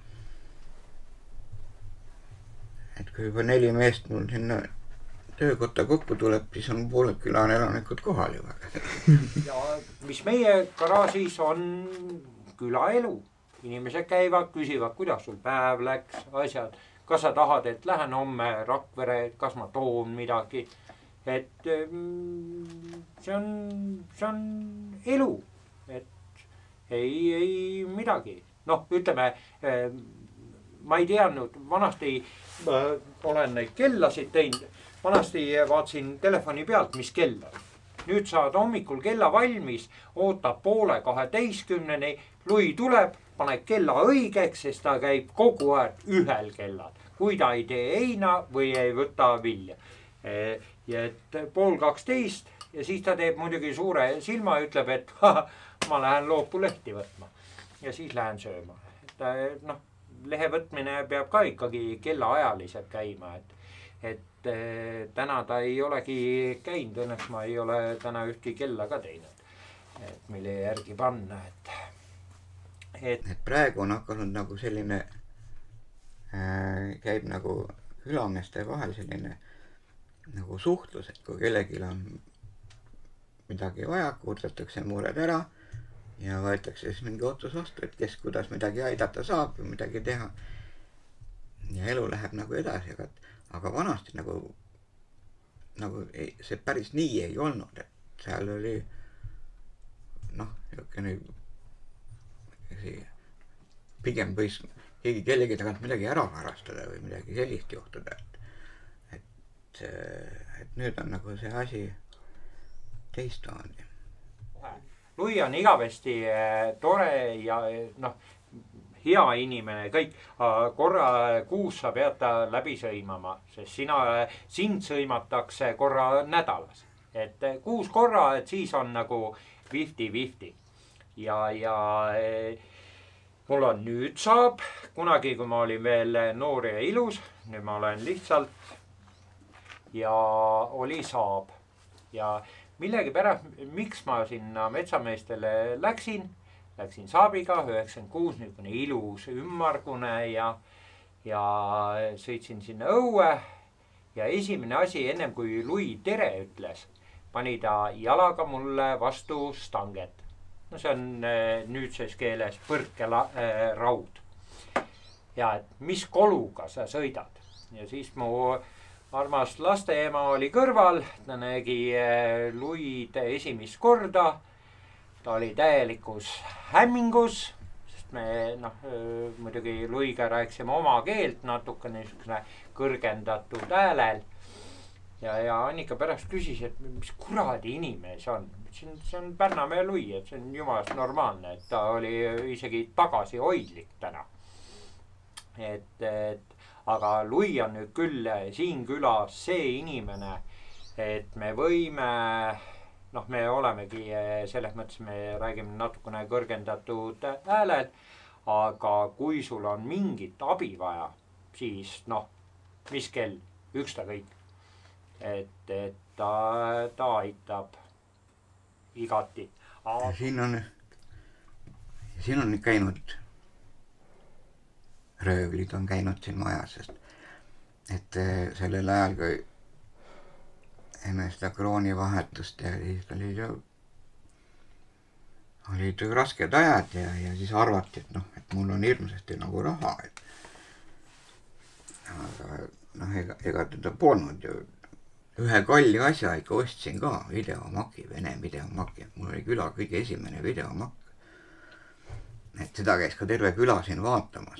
et kui juba neli meest mul sinna töökotta kokku tuleb, siis on pooled külan elanikud kohal juba. Ja mis meie garaažis on külaelu. Inimesed käivad, küsivad, kuidas sul päev läks, asjad. Kas sa tahad, et lähen homme Rakvere, kas ma toon midagi. Et see on, see on elu. Et ei, ei midagi. Noh, ütleme, ma ei teadnud, vanasti ma olen neid kellasid teinud, vanasti vaatasin telefoni pealt, mis kell on. Nüüd saad hommikul kella valmis, ootab poole kaheteistkümneni, Lui tuleb, paneb kella õigeks, sest ta käib kogu aeg ühel kellal. Kui ta ei tee heina või ei võta vilja. Ja et pool kaksteist ja siis ta teeb muidugi suure silma ja ütleb, et ha, ma lähen loopu lehti võtma. Ja siis lähen sööma. Et, noh, lehe võtmine peab ka ikkagi kellaajaliselt käima, et, et täna ta ei olegi käinud, õnneks ma ei ole täna ühtki kella ka teinud, et mille järgi panna, et, et... et praegu on hakanud nagu selline äh, käib nagu külameeste vahel selline nagu suhtlus, et kui kellelgi on midagi vaja, kuuldatakse mured ära ja võetakse siis mingi otsus vastu, et kes kuidas midagi aidata saab või midagi teha. Ja elu läheb nagu edasi, aga, aga vanasti nagu, nagu ei, see päris nii ei olnud, et seal oli noh, niisugune pigem võis keegi kellegi tagant midagi ära harrastada või midagi sellist juhtuda, et, et, et nüüd on nagu see asi teistmoodi. Lui on igavesti tore ja noh, hea inimene, kõik korra kuus sa pead ta läbi sõimama, sest sina, sind sõimatakse korra nädalas. Et kuus korra, et siis on nagu fifty fifty. Ja, ja mul on nüüd saab, kunagi kui ma olin veel noor ja ilus, nüüd ma olen lihtsalt ja oli saab. Ja millegi pärast, miks ma sinna metsameestele läksin, läksin saabiga, üheksakümmend kuus, niisugune ilus ümmargune ja, ja sõitsin sinna õue ja esimene asi, ennem kui Lui tere ütles, pani ta jalaga mulle vastu stanget. No see on nüüdses keeles põrkeraud. Ja et mis koluga sa sõidad. Ja siis mu armas lasteema oli kõrval, ta nägi Luid esimest korda. Ta oli täielikus hämmingus, sest me noh, muidugi Luiga rääksime oma keelt natuke niisugune kõrgendatud häälel. Ja, ja Annika pärast küsis, et mis kuradi inimene see on. See on Pärnamäe Lui, et see on jumalast normaalne, et ta oli isegi tagasi hoidlik täna. Et, et, aga Lui on nüüd küll siin külas see inimene, et me võime, noh, me olemegi selles mõttes, me räägime natukene kõrgendatud hääled, aga kui sul on mingit abi vaja, siis noh, mis kell, üks ta kõik. Et, et ta, ta aitab igati. Aga... Siin on, siin on käinud, röövlid on käinud siin majas, sest et sellel ajal, kui enne seda kroonivahetust ja siis olid ju, olid ju rasked ajad ja, ja siis arvati, et noh, et mul on hirmsasti nagu raha, et aga noh, ega, ega teda polnud ju. Ühe kalli asja ikka ostsin ka, videomaki, Vene videomaki. Mul oli küla kõige esimene videomakk. Et seda käis ka terve küla siin vaatamas.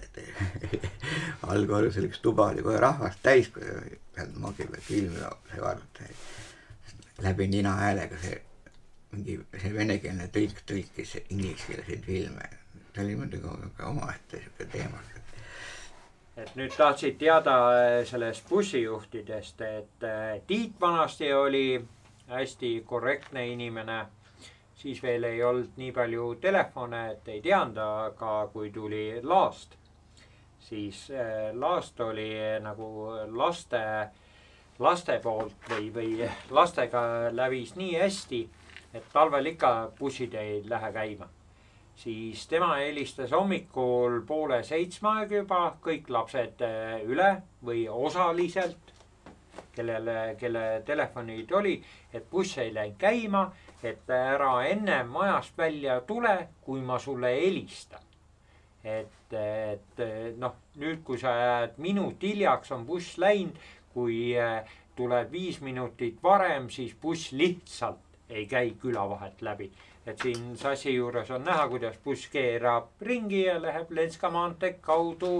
Algorus oli üks tuba oli kohe rahvast täis, kui pealt magi peal filmi see vaadata. Läbi nina häälega see, mingi, see venekeelne tõlk tõlkis ingliskeelseid filme. See oli muidugi omaette teema. Et nüüd tahtsid teada sellest bussijuhtidest, et Tiit vanasti oli hästi korrektne inimene, siis veel ei olnud nii palju telefone, et ei teanud, aga kui tuli Laast, siis Laast oli nagu laste, laste poolt või, või lastega lävis nii hästi, et talvel ikka bussid ei lähe käima. Siis tema helistas hommikul poole seitsmega juba kõik lapsed üle või osaliselt, kellele, kelle telefonid oli, et buss ei läinud käima, et ära enne majast välja tule, kui ma sulle helistan. Et, et noh, nüüd kui sa jääd minut hiljaks on buss läinud, kui tuleb viis minutit varem, siis buss lihtsalt ei käi küla vahet läbi. Et siin Sassi juures on näha, kuidas buss keerab ringi ja läheb Lenska maanteed kaudu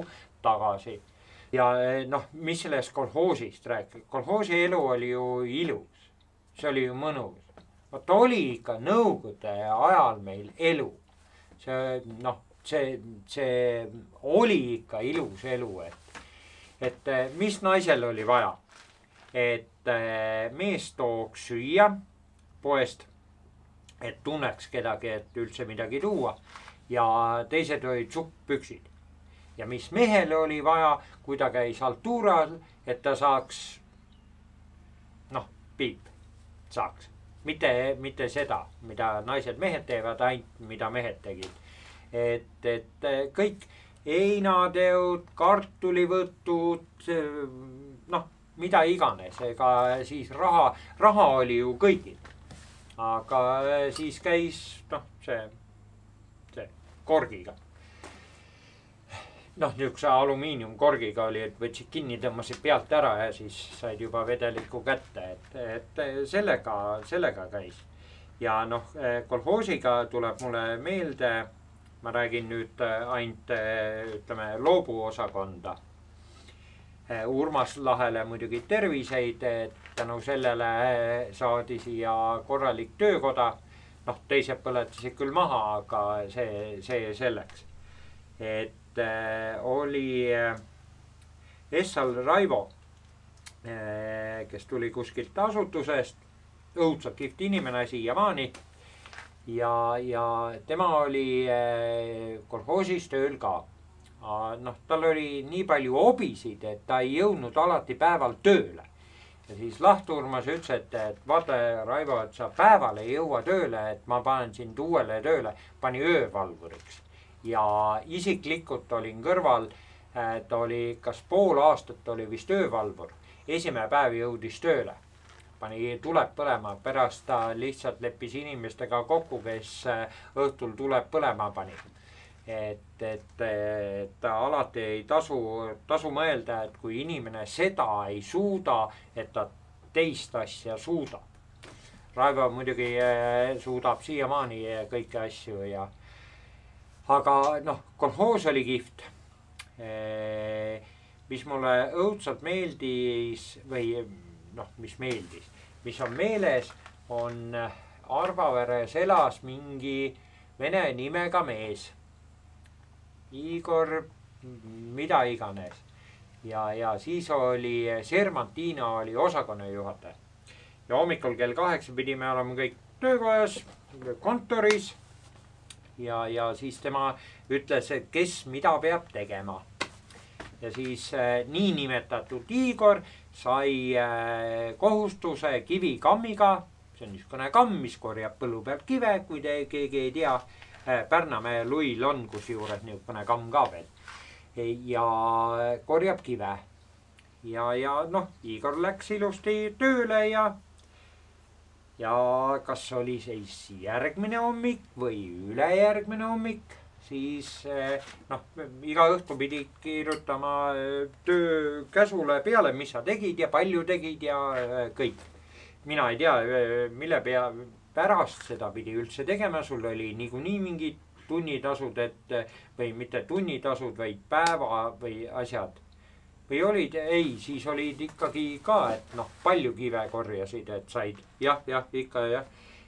tagasi. Ja noh, mis sellest kolhoosist rääkida? Kolhoosi elu oli ju ilus. See oli ju mõnus. Vot oli ikka nõukogude ajal meil elu. See, noh, see, see oli ikka ilus elu, et, et mis naisel oli vaja? Et mees tooks süüa poest, et tunneks kedagi, et üldse midagi tuua. Ja teised olid supppüksid. Ja mis mehele oli vaja, kui ta käis altuural, et ta saaks, noh, piip saaks. Mitte, mitte seda, mida naised mehed teevad, ainult mida mehed tegid. Et, et kõik einateod, kartulivõtud, noh, mida iganes. Ega siis raha, raha oli ju kõigil. Aga siis käis, noh, see, see korgiga. Noh, niisuguse alumiiniumkorgiga oli, et võtsid kinni, tõmmasid pealt ära ja siis said juba vedeliku kätte, et, et sellega, sellega käis. Ja noh, kolhoosiga tuleb mulle meelde, ma räägin nüüd ainult, ütleme, loobuosakonda. Urmas Lahele muidugi terviseid, et tänu sellele saadi siia korralik töökoda. Noh, teised põletasid küll maha, aga see, see selleks. Et oli Essal Raivo, kes tuli kuskilt asutusest, õudselt kihvt inimene siiamaani. Ja, ja tema oli kolhoosis tööl ka. Noh, tal oli nii palju obisid, et ta ei jõudnud alati päeval tööle. Ja siis Lahturmas ütles, et, et vaata Raivo, et sa päeval ei jõua tööle, et ma panen sind uuele tööle, pani öövalvuriks. Ja isiklikult olin kõrval, ta oli kas pool aastat oli vist öövalvur. Esimene päev jõudis tööle. Pani tuleb põlema, pärast ta lihtsalt leppis inimestega kokku, kes õhtul tuleb põlema pani. Et, et, et ta alati ei tasu, tasu mõelda, et kui inimene seda ei suuda, et ta teist asja suudab. Raivo muidugi suudab siiamaani kõiki asju ja aga noh, kolhoos oli kihvt. Mis mulle õudselt meeldis või noh, mis meeldis, mis on meeles, on Arvaveres elas mingi vene nimega mees. Igor, mida iganes. Ja, ja siis oli Sermantina oli osakonna juhataja. Ja hommikul kell kaheksa pidime olema kõik töökojas, kontoris. Ja, ja siis tema ütles, et kes mida peab tegema. Ja siis äh, nii nimetatud Igor sai äh, kohustuse kivikammiga. See on niisugune kamm, mis korjab põllu pealt kive, kui te keegi ei tea. Äh, Pärnamäe Luil on kusjuures niisugune kamm ka veel. Ja korjab kive. Ja, ja noh, Igor läks ilusti tööle ja Ja kas oli siis järgmine hommik või ülejärgmine hommik, siis noh, iga õhtu pidi kirjutama töö käsule peale, mis sa tegid ja palju tegid ja kõik. Mina ei tea, mille pea pärast seda pidi üldse tegema, sul oli niikuinii mingid tunnitasud, et või mitte tunnitasud, vaid päeva või asjad. Või olid, ei, siis olid ikkagi ka, et noh, palju kive korjasid, et said, jah, jah, ikka jah.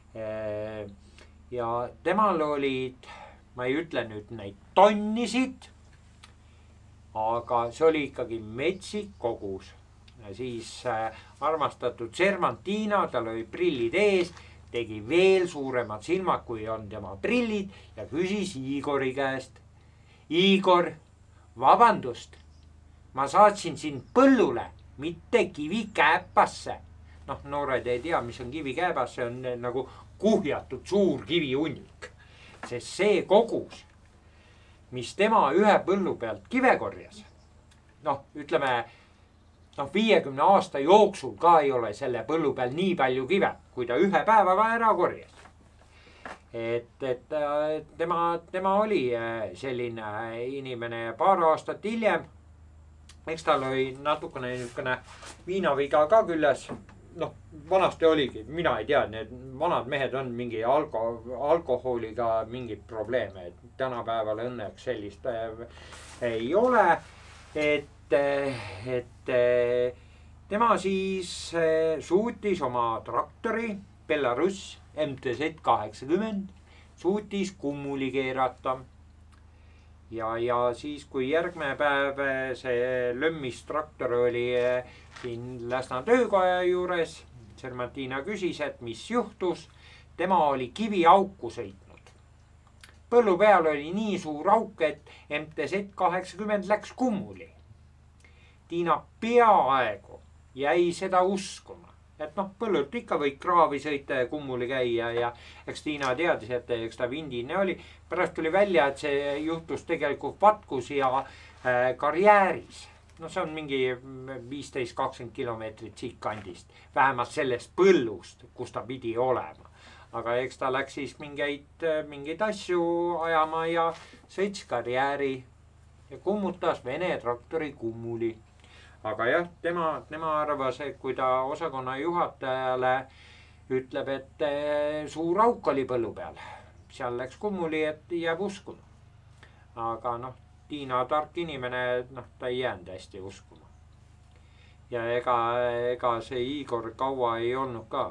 Ja temal olid, ma ei ütle nüüd neid tonnisid, aga see oli ikkagi metsik kogus. Ja siis armastatud Sermantina, tal oli prillid ees, tegi veel suuremad silmad, kui on tema prillid ja küsis Igori käest. Igor, vabandust. Ma saatsin sind põllule, mitte kivikääpasse. Noh, noored ei tea, mis on kivikääpas, see on nagu kuhjatud suur kiviunnik. Sest see kogus, mis tema ühe põllu pealt kive korjas, noh, ütleme, noh, viiekümne aasta jooksul ka ei ole selle põllu peal nii palju kive, kui ta ühe päevaga ära korjas. Et, et tema, tema oli selline inimene paar aastat hiljem. Eks tal oli natukene niisugune viinaviga ka küljes. Noh, vanasti oligi, mina ei tea, need vanad mehed on mingi alko, alkoholiga mingid probleeme. Tänapäeval õnneks sellist ei ole. et, et tema siis suutis oma traktori Belarus M T Z kaheksakümmend suutis kummuli keerata. Ja, ja siis, kui järgmine päev see lömmis traktor oli siin Läsna töökoja juures, Sermantina küsis, et mis juhtus. Tema oli kiviauku sõitnud. Põllu peal oli nii suur auk, et M T Z kaheksakümmend läks kummuli. Tiina peaaegu jäi seda uskuma. Et noh, põllult ikka võib kraavi sõita ja kummuli käia ja eks Tiina teadis, et eks ta vindine oli. Pärast tuli välja, et see juhtus tegelikult Vatkus ja äh, karjääris. No see on mingi viisteist kakskümmend kilomeetrit siit kandist. Vähemalt sellest põllust, kus ta pidi olema. Aga eks ta läks siis mingeid, mingeid asju ajama ja sõits karjääri ja kummutas Vene traktori kummuli. Aga jah, tema, tema arvas, et kui ta osakonna juhatajale ütleb, et suur auk oli põllu peal. Seal läks kummuli, et jääb uskuma. Aga noh, Tiina tark inimene, noh, ta ei jäänud hästi uskuma. Ja ega, ega see Igor kaua ei olnud ka.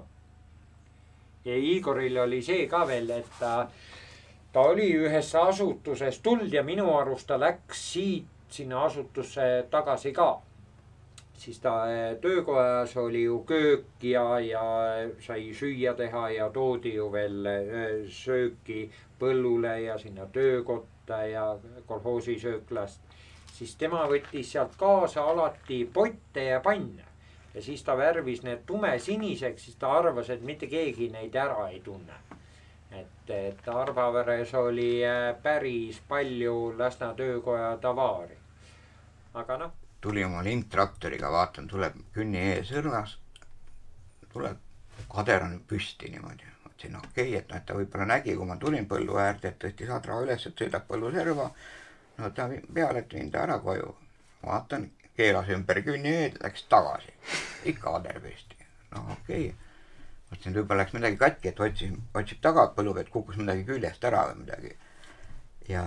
Ja Igoril oli see ka veel, et ta, ta oli ühes asutuses tuld ja minu arust ta läks siit sinna asutusse tagasi ka. Siis ta töökojas oli ju köök ja, ja sai süüa teha ja toodi ju veel sööki põllule ja sinna töökotta ja kolhoosi sööklast. Siis tema võttis sealt kaasa alati potte ja panne. Ja siis ta värvis need tume siniseks, siis ta arvas, et mitte keegi neid ära ei tunne. Et, et Arbaveres oli päris palju Läsna töökoja tavaari. Aga noh. Tuli oma lindtraktoriga, vaatan, tuleb künni ees õrnas, tuleb kader on püsti niimoodi. Mõtlesin, okei, okay, et, no, et ta võib-olla nägi, kui ma tulin põllu äärde, et tõesti sadra üles, et sõidab põllu serva. No ta peale, et viin ta ära koju. Vaatan, keelas ümber künni eed, läks tagasi. Ikka kader püsti. No okei. Okay. Mõtlesin, et võib-olla läks midagi katki, et otsib, otsib taga põllu, et kukkus midagi küljest ära või midagi. Ja,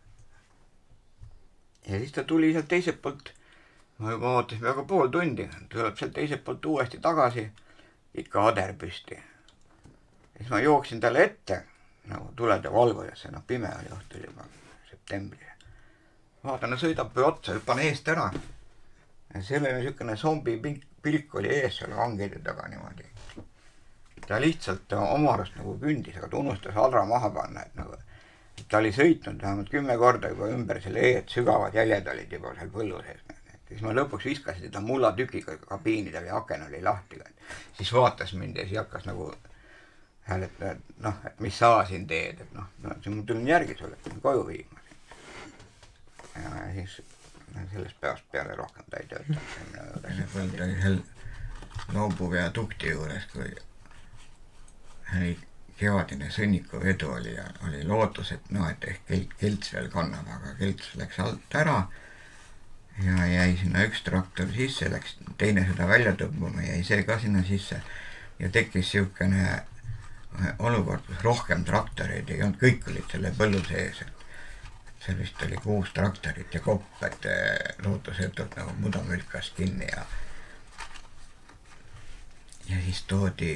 ja siis ta tuli sealt teiselt poolt. Ma juba ootasin väga pool tundi, tuleb sealt teiselt poolt uuesti tagasi, ikka ader püsti. Ja siis ma jooksin talle ette, nagu tulede valgudesse, no pime oli õhtul juba septembri. Vaatan, sõidab või otsa, hüppan eest ära. Ja selle niisugune zombi pilk oli ees seal hangeide taga niimoodi. Ta lihtsalt oma arust nagu kündis, aga ta unustas adra maha panna, et nagu et ta oli sõitnud vähemalt kümme korda juba ümber selle eed, sügavad jäljed olid juba seal põllu sees. Siis ma lõpuks viskasin teda mullatükiga kabiinida või aken oli lahti. Siis vaatas mind ja siis hakkas nagu hääletada, et noh, et mis sa siin teed, et noh, no, ma tulin järgi sulle, et koju viima. Ja siis sellest päevast peale rohkem ta ei tööta. See oli seal Laubu viadukti juures, kui oli kevadine sõnniku vedu oli ja oli lootus, et noh, et ehk kelts veel kannab, aga kelts läks alt ära. Ja jäi sinna üks traktor sisse, läks teine seda välja tõmbama, jäi see ka sinna sisse ja tekkis siukene olukord, kus rohkem traktoreid ei olnud, kõik olid selle põllu sees. See vist oli kuus traktorit ja kopp, et lootusetult nagu mudamülkas kinni ja ja siis toodi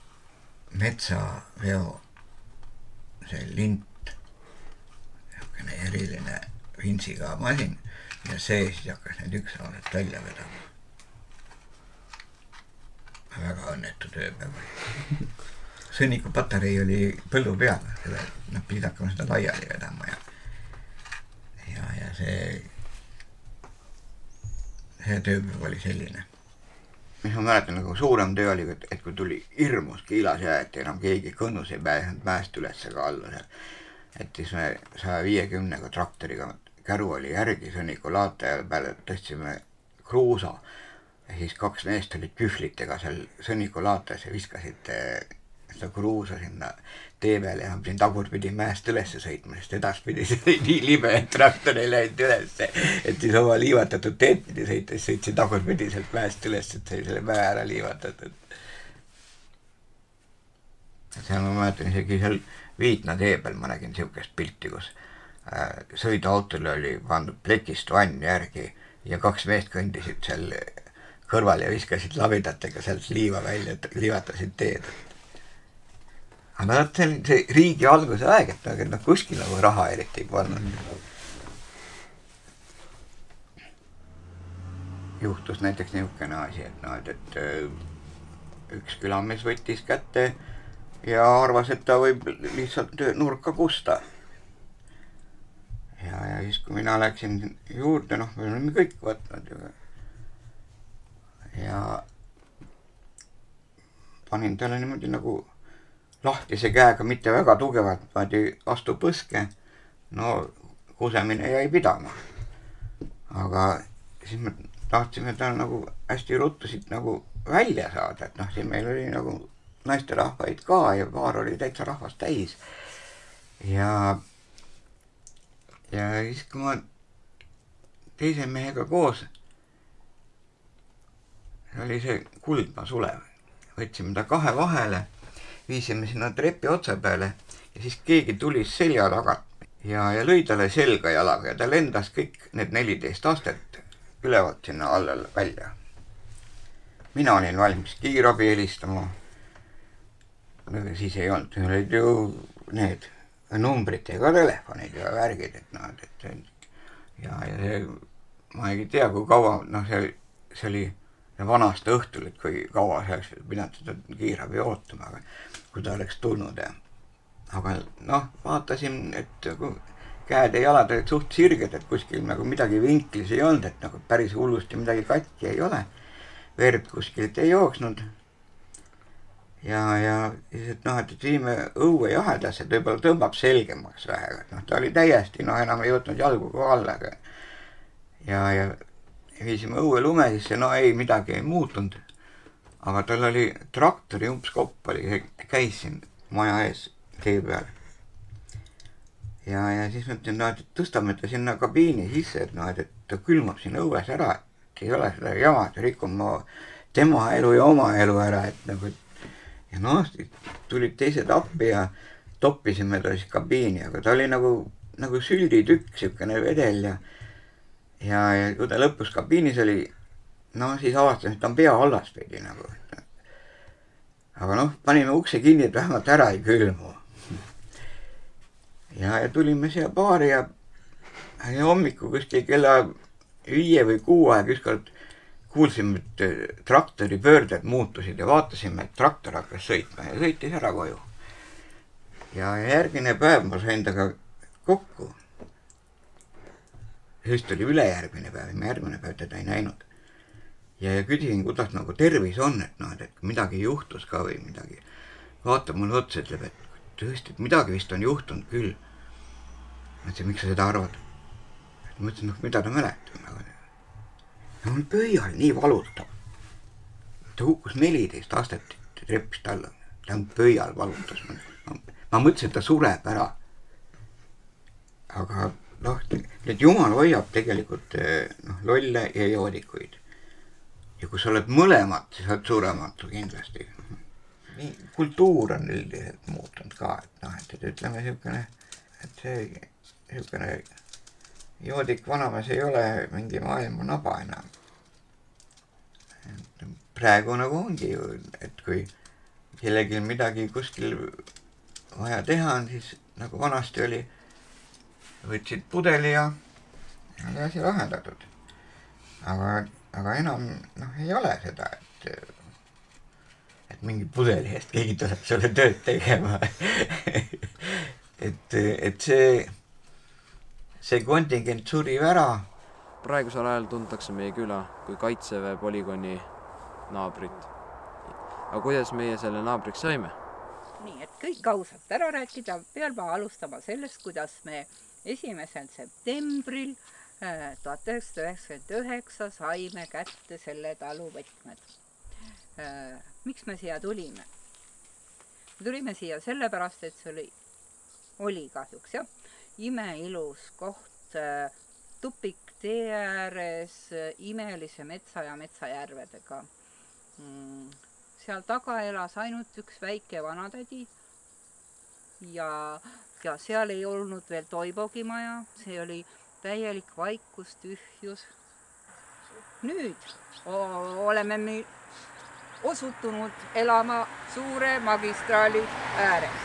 metsaveo see lint, niisugune eriline vintsiga masin. Ja see siis hakkas need üksalased välja vedama. Väga õnnetu tööpäev oli. Sõnniku patarei oli põllu peal, nad pidid hakkama seda laiali vedama ja, ja, ja see, see tööpäev oli selline. Mis ma mäletan, nagu suurem töö oli, et kui tuli hirmus kiilas ja et enam keegi kõnnus ei pääsenud mäest üles ka alla. Et siis me saja viiekümnega traktoriga käru oli järgi sõnniku laataja peale, tõstsime kruusa ja siis kaks meest olid kühvlitega seal sõnniku laatajas ja viskasid seda kruusa sinna tee peale ja pidin tagurpidi mäest ülesse sõitma, sest edaspidi see oli nii libe, et traktor ei läinud ülesse, et siis oma liivatatud teed pidi sõita, siis sõitsin tagurpidi sealt mäest üles, et see oli selle mäe ära liivatatud. Seal ma mäletan isegi seal Viitna tee peal ma nägin siukest pilti, kus sõiduautole oli pandud plekist vann järgi ja kaks meest kõndisid seal kõrval ja viskasid labidatega sealt liiva välja, liivatasid teed. Aga see oli see riigi alguse aeg, et noh, kuskil nagu raha eriti ei polnud. Juhtus näiteks niisugune asi, et, no, et, et üks külamees võttis kätte ja arvas, et ta võib lihtsalt nurka kusta. Ja, ja siis, kui mina läksin juurde, noh, me olime kõik võtnud ju. Ja panin talle niimoodi nagu lahtise käega, mitte väga tugevalt, vaid astu põske. No, kusemine jäi pidama. Aga siis me tahtsime ta nagu hästi ruttusid nagu välja saada, et noh, siin meil oli nagu naisterahvaid ka ja paar oli täitsa rahvast täis. Ja, ja siis, kui ma teise mehega koos, oli see Kuldma Sulev, võtsime ta kahe vahele, viisime sinna trepi otsa peale ja siis keegi tuli selja tagant ja, ja lõi talle selga jalaga ja ta lendas kõik need neliteist aastat ülevalt sinna alla välja. Mina olin valmis kiirabi helistama. Siis ei olnud, meil olid ju need numbritega telefonid ja värgid, et noh, et ja, ja see, ma ei tea, kui kaua, noh, see, see oli vanast õhtul, et kui kaua see oleks pidanud seda kiirabi ootama, kui ta oleks tulnud. Ja. Aga noh, vaatasin, et kui käed ja jalad olid suht sirged, et kuskil nagu midagi vinklis ei olnud, et nagu päris hullusti midagi katki ei ole. Verd kuskilt ei jooksnud. Ja, ja siis, et noh, et viime õue jahedasse, et võib-olla tõmbab selgemaks vähega. No, ta oli täiesti, noh, enam ei jõudnud jalgu ka alla. Ja, ja viisime õue lume sisse, no ei, midagi ei muutunud. Aga tal oli traktori umbskopp oli, käis siin maja ees tee peal. Ja, ja siis mõtlen, no, et tõstame ta sinna kabiini sisse, et, no, et ta külmab siin õues ära, et ei ole seda jama, et rikun ma tema elu ja oma elu ära, et nagu, ja noh, tulid teised appi ja toppisime ta siis kabiini, aga ta oli nagu, nagu sülditükk, siukene vedel ja, ja, ja kui ta lõpus kabiinis oli, no siis avastasime, et ta on pea allaspidi nagu. Aga noh, panime ukse kinni, et vähemalt ära ei külmu. Ja, ja tulime siia baari ja, ja hommiku kuskil kella viie või kuu aeg ükskord kuulsime, et traktori pöörded muutusid ja vaatasime, et traktor hakkas sõitma ja sõitis ära koju. Ja järgmine päev ma sain taga kokku. Just oli ülejärgmine päev, ma järgmine päev teda ei näinud. Ja, ja küsisin, kuidas nagu tervis on, et noh, et midagi juhtus ka või midagi. Vaatab mulle otsa, ütleb, et tõesti, et midagi vist on juhtunud küll. Ma ütlesin, miks sa seda arvad? Ma ütlesin, noh, mida ta mäletab. Ja mul pöial nii valutab. Ta hukkus neliteist aastat treppist alla. Ta on pöial valutas. Ma mõtlesin, et ta sureb ära. Aga noh, et Jumal hoiab tegelikult noh, lolle ja joodikuid. Ja kui sa oled mõlemad, siis oled surematu kindlasti. Nii, kultuur on üldiselt muutunud ka, et noh, et ütleme siukene, et see siukene joodik vanamees ei ole mingi maailma naba enam. Praegu nagu ongi ju, et kui kellelgi midagi kuskil vaja teha on, siis nagu vanasti oli, võtsid pudeli ja oli asi lahendatud. Aga, aga enam noh, ei ole seda, et et mingi pudeli eest keegi tuleb sulle tööd tegema. et, et see, see kontingent suri ära. Praegusel ajal tuntakse meie küla kui Kaitseväe polügooni naabrit. Aga kuidas meie selle naabriks saime? Nii, et kõik ausalt ära rääkida, peal ma alustama sellest, kuidas me esimesel septembril tuhat üheksasada üheksakümmend üheksa saime kätte selle talu võtmed. Miks me siia tulime? Me tulime siia sellepärast, et see oli, oli kahjuks, jah, imeilus koht, tupik tee ääres, imelise metsa ja metsajärvedega. Seal taga elas ainult üks väike vanatädi ja, ja seal ei olnud veel Toibogi maja, see oli täielik vaikus, tühjus. nüüd oleme me osutunud elama suure magistraali ääres.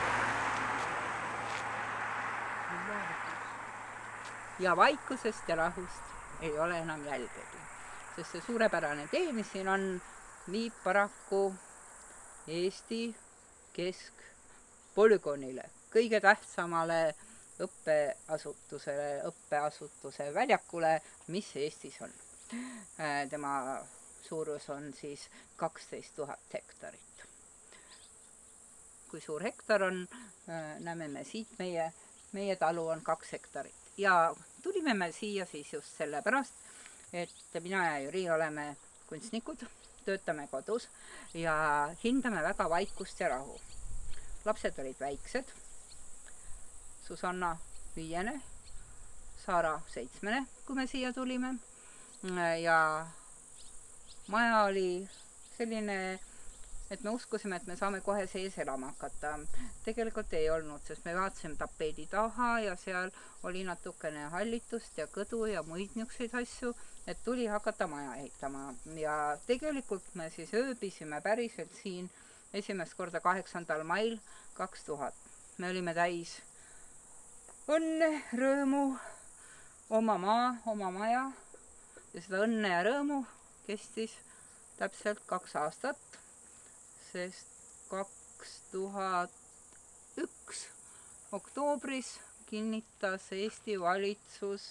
Ja vaikusest ja rahust ei ole enam jälgegi, sest see suurepärane tee, mis siin on, viib paraku Eesti keskpolügoonile, kõige tähtsamale õppeasutusele, õppeasutuse väljakule, mis Eestis on. Tema suurus on siis kaksteist tuhat hektarit. Kui suur hektar on, näeme me siit, meie, meie talu on kaks hektarit. Ja tulime me siia siis just sellepärast, et mina ja Jüri oleme kunstnikud, töötame kodus ja hindame väga vaikust ja rahu. Lapsed olid väiksed, Susanna viiene, Saara seitsmene, kui me siia tulime. Ja maja oli selline, et me uskusime, et me saame kohe sees elama hakata. Tegelikult ei olnud, sest me vaatasime tapeedi taha ja seal oli natukene hallitust ja kõdu ja muid niisuguseid asju, et tuli hakata maja ehitama. Ja tegelikult me siis ööbisime päriselt siin esimest korda kaheksandal mail kaks tuhat. Me olime täis õnne, rõõmu, oma maa, oma maja ja seda õnne ja rõõmu kestis täpselt kaks aastat, sest kaks tuhat üks oktoobris kinnitas Eesti valitsus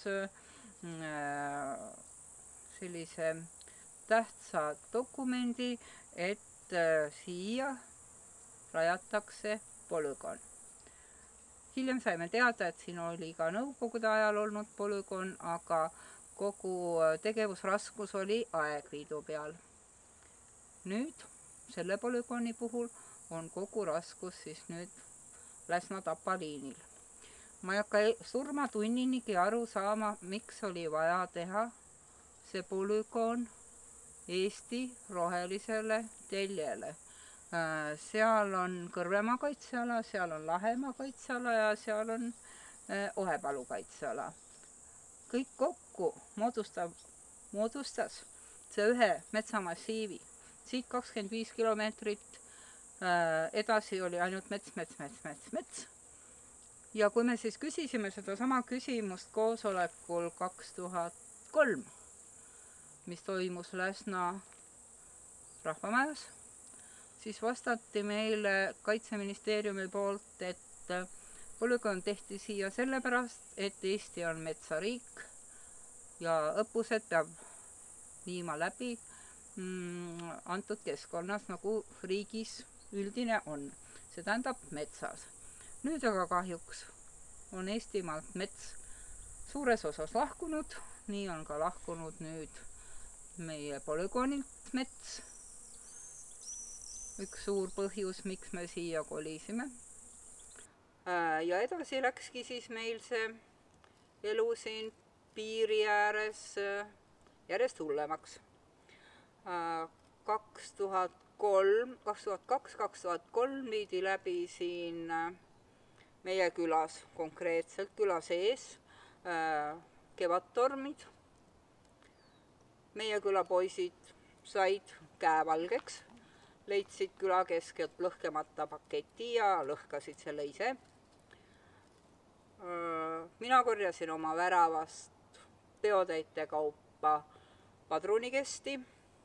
sellise tähtsa dokumendi, et siia rajatakse polügoon. Hiljem saime teada, et siin oli ka nõukogude ajal olnud polügoon, aga kogu tegevusraskus oli Aegviidu peal. Nüüd selle polügooni puhul on kogu raskus siis nüüd Läsna-Tapa liinil. Ma ei hakka surma tunninigi aru saama, miks oli vaja teha see polügoon Eesti rohelisele teljele. Seal on Kõrvemaa kaitseala, seal on Lahemaa kaitseala ja seal on Ohepalu kaitseala. Kõik kokku moodustab, moodustas see ühe metsamassiivi. Siit kakskümmend viis kilomeetrit edasi oli ainult mets, mets, mets, mets, mets. Ja kui me siis küsisime seda sama küsimust koosolekul kaks tuhat kolm, mis toimus Läsna rahvamajas, siis vastati meile Kaitseministeeriumi poolt, et polügoon tehti siia sellepärast, et Eesti on metsariik ja õppused peab viima läbi mm, antud keskkonnas, nagu riigis üldine on. See tähendab metsas. Nüüd aga kahjuks on Eestimaalt mets suures osas lahkunud, nii on ka lahkunud nüüd meie polügoonilt mets. Üks suur põhjus, miks me siia kolisime. Ja edasi läkski siis meil see elu siin piiri ääres järjest hullemaks. kaks tuhat kolm, kaks tuhat kaks, kaks tuhat kolm viidi läbi siin meie külas, konkreetselt küla sees, kevadtormid. Meie küla poisid said käevalgeks, leidsid küla keskelt lõhkemata paketi ja lõhkasid selle ise. Mina korjasin oma väravast peotäite kaupa padrunikesti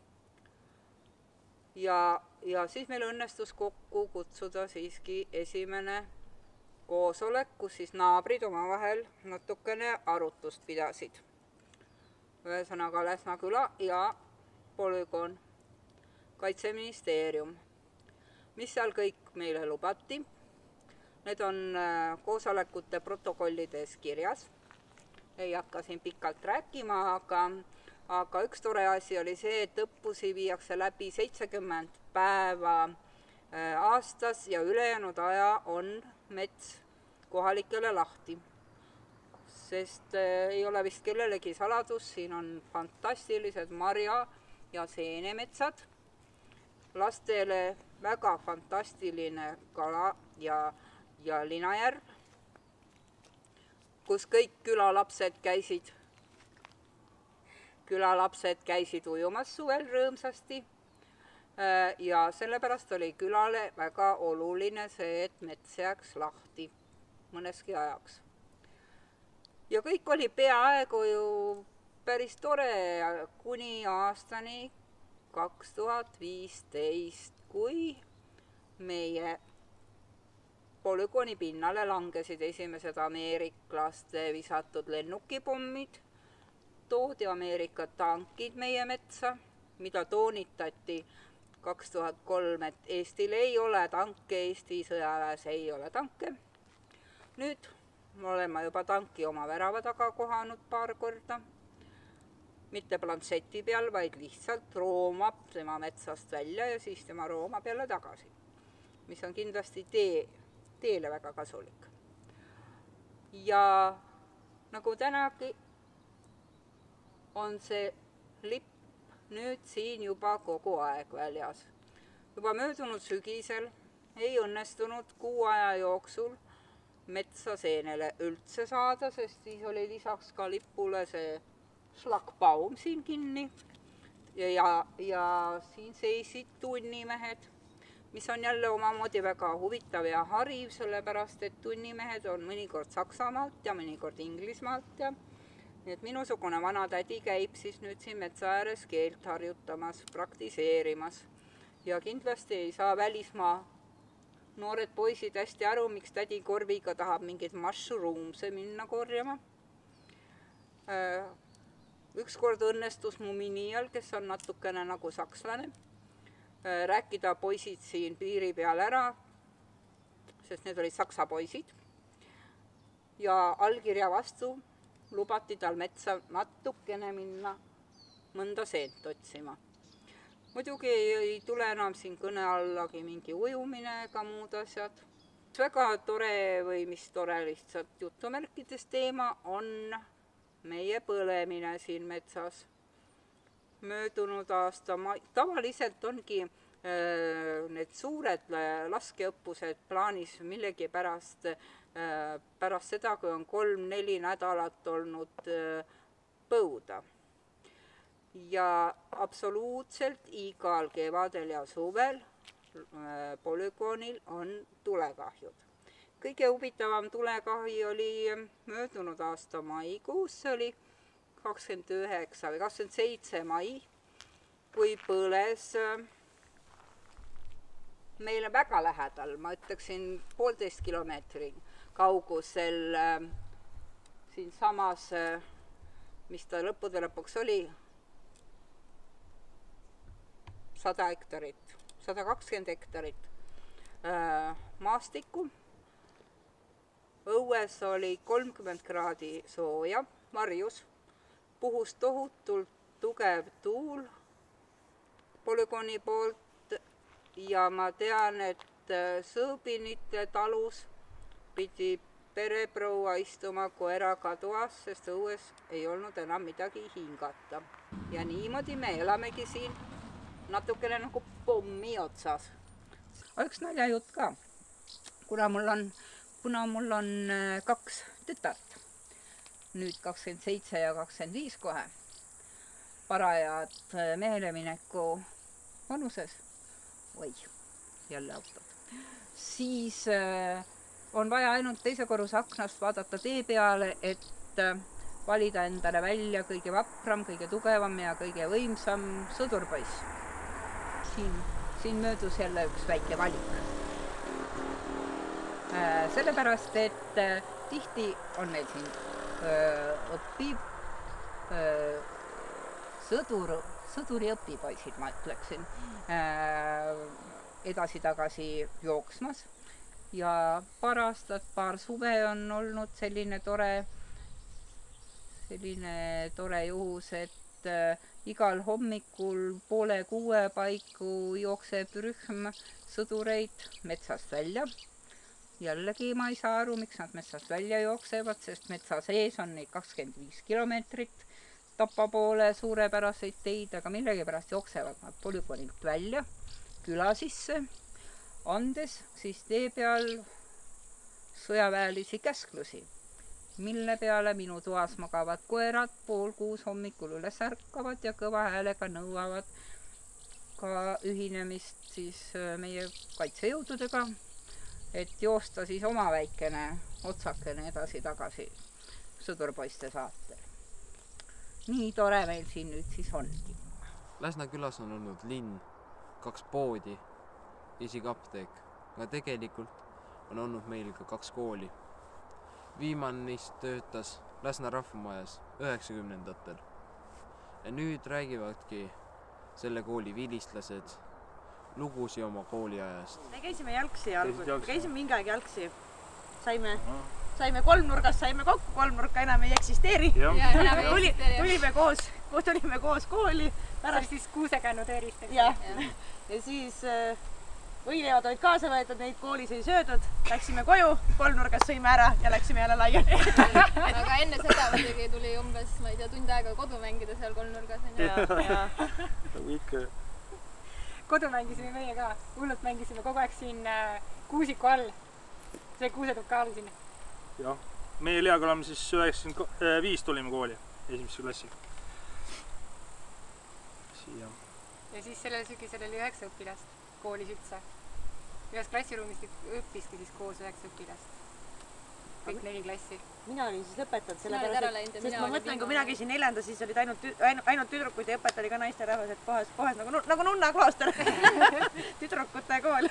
ja, ja siis meil õnnestus kokku kutsuda siiski esimene koosolek, kus siis naabrid omavahel natukene arutust pidasid. Ühesõnaga Läsna küla ja polügoon. Kaitseministeerium. Mis seal kõik meile lubati? Need on koosolekute protokollides kirjas. Ei hakka siin pikalt rääkima, aga, aga üks tore asi oli see, et õppusi viiakse läbi seitsekümmend päeva aastas ja ülejäänud aja on mets kohalikele lahti. Sest ei ole vist kellelegi saladus, siin on fantastilised marja- ja seenemetsad. Lastele väga fantastiline kala ja, ja linajärv, kus kõik külalapsed käisid külalapsed käisid ujumas suvel rõõmsasti ja sellepärast oli külale väga oluline see, et mets jääks lahti mõneski ajaks. Ja kõik oli peaaegu ju päris tore kuni aastani kaks tuhat viisteist, kui meie polügooni pinnale langesid esimesed ameeriklaste visatud lennukipommid, toodi Ameerika tankid meie metsa, mida toonitati kaks tuhat kolm, et Eestil ei ole tanke, Eesti sõjaväes ei ole tanke. Nüüd olen ma juba tanki oma värava taga kohanud paar korda. Mitte planšeti peal, vaid lihtsalt roomab tema metsast välja ja siis tema roomab jälle tagasi. Mis on kindlasti tee, teele väga kasulik. Ja nagu tänagi on see lipp nüüd siin juba kogu aeg väljas. Juba möödunud sügisel ei õnnestunud kuu aja jooksul metsa seenele üldse saada, sest siis oli lisaks ka lipule see šlagbaum siin kinni ja, ja, ja siin seisid tunnimehed, mis on jälle omamoodi väga huvitav ja hariv, sellepärast et tunnimehed on mõnikord Saksamaalt ja mõnikord Inglismaalt ja nii et minusugune vana tädi käib siis nüüd siin metsa ääres keelt harjutamas, praktiseerimas ja kindlasti ei saa välismaa noored poisid hästi aru, miks tädi korviga tahab mingit mushroomse minna korjama. Ükskord õnnestus mu minial, kes on natukene nagu sakslane, rääkida poisid siin piiri peal ära, sest need olid saksa poisid ja allkirja vastu lubati tal metsa natukene minna mõnda seent otsima. Muidugi ei tule enam siin kõne allagi mingi ujumine ega muud asjad. Väga tore või mis tore lihtsalt jutumärkides teema on meie põlemine siin metsas. Möödunud aasta, tavaliselt ongi need suured laskeõppused plaanis millegi pärast, pärast seda, kui on kolm-neli nädalat olnud põuda. Ja absoluutselt igal kevadel ja suvel polügoonil on tulekahjud. Kõige huvitavam tulekahju oli möödunud aasta maikuus, see oli kakskümmend üheksa või kakskümmend seitse mai, kui põles meile väga lähedal, ma ütleksin poolteist kilomeetri kaugusel siin samas, mis ta lõppude lõpuks oli, sada hektarit, sada kakskümmend hektarit maastikku. Õues oli kolmkümmend kraadi sooja, varjus, puhus tohutult tugev tuul polügooni poolt ja ma tean, et Sõõbinite talus pidi pereproua istuma koeraga toas, sest õues ei olnud enam midagi hingata. Ja niimoodi me elamegi siin natukene nagu pommi otsas. Üks naljajutt ka, kuna mul on, kuna mul on kaks tütart, nüüd kakskümmend seitse ja kakskümmend viis kohe, parajad mehelemineku vanuses, oi, jälle autod, siis on vaja ainult teise korruse aknast vaadata tee peale, et valida endale välja kõige vapram, kõige tugevam ja kõige võimsam sõdurpoiss. Siin, siin möödus jälle üks väike valik. Sellepärast, et tihti on meil siin õpib sõdur, sõduri õpipoisid, ma ütleksin, edasi-tagasi jooksmas. Ja paar aastat, paar suve on olnud selline tore, selline tore juhus, et igal hommikul poole kuue paiku jookseb rühm sõdureid metsast välja. Jällegi ma ei saa aru, miks nad metsast välja jooksevad, sest metsa sees on neid kakskümmend viis kilomeetrit Tapa poole suurepäraseid teid, aga millegi pärast jooksevad nad polügoonilt välja küla sisse, andes siis tee peal sõjaväelisi käsklusi. mille peale minu toas magavad koerad pool kuus hommikul üles ärkavad ja kõva häälega nõuavad ka ühinemist siis meie kaitsejõududega, et joosta siis oma väikene otsakene edasi-tagasi sõdurpoiste saatel. Nii tore meil siin nüüd siis ongi. Läsna külas on olnud linn, kaks poodi, isegi apteek, aga tegelikult on olnud meil ka kaks kooli. Viimane neist töötas Läsna rahvamajas üheksakümnendatel. Ja nüüd räägivadki selle kooli vilistlased lugusi oma kooliajast. Me käisime jalgsi alguses, me käisime mingi aeg jalgsi. Saime, saime kolmnurgast, saime kokku, kolmnurka enam ei eksisteeri. Ja, enam ei Tuli, tulime, koos, tulime koos kooli. Pärast siis kuusekännud eristeks. Ja. Ja. ja siis äh, võileivad olid kaasa võetud, neid koolis ei söödud. Läksime koju, kolmnurgas sõime ära ja läksime jälle laiali. Aga enne seda muidugi tuli umbes, ma ei tea, tund aega kodu mängida seal kolmnurgas. Ja, ja. Ikka. Kodu mängisime meie ka. Hullult mängisime kogu aeg siin äh, kuusiku all. See kuusetuka all siin. Jah, meie Leaga oleme siis üheksakümmend viis tulime kooli, esimesse klassi. Siia. Ja siis sellel sügisel oli üheksa õpilast koolis üldse. Ühes klassiruumist õppiski siis koos üheksa õpilast. Kõik neli klassi. Mina olin siis lõpetanud selle pärast, et sest ma mõtlen, kui mina käisin neljanda, siis olid ainult, ainult, ainult tüdrukud ja õpetaja oli ka naisterahvas, et pohas, pohas nagu, nagu nunna klooster. Tüdrukute kool.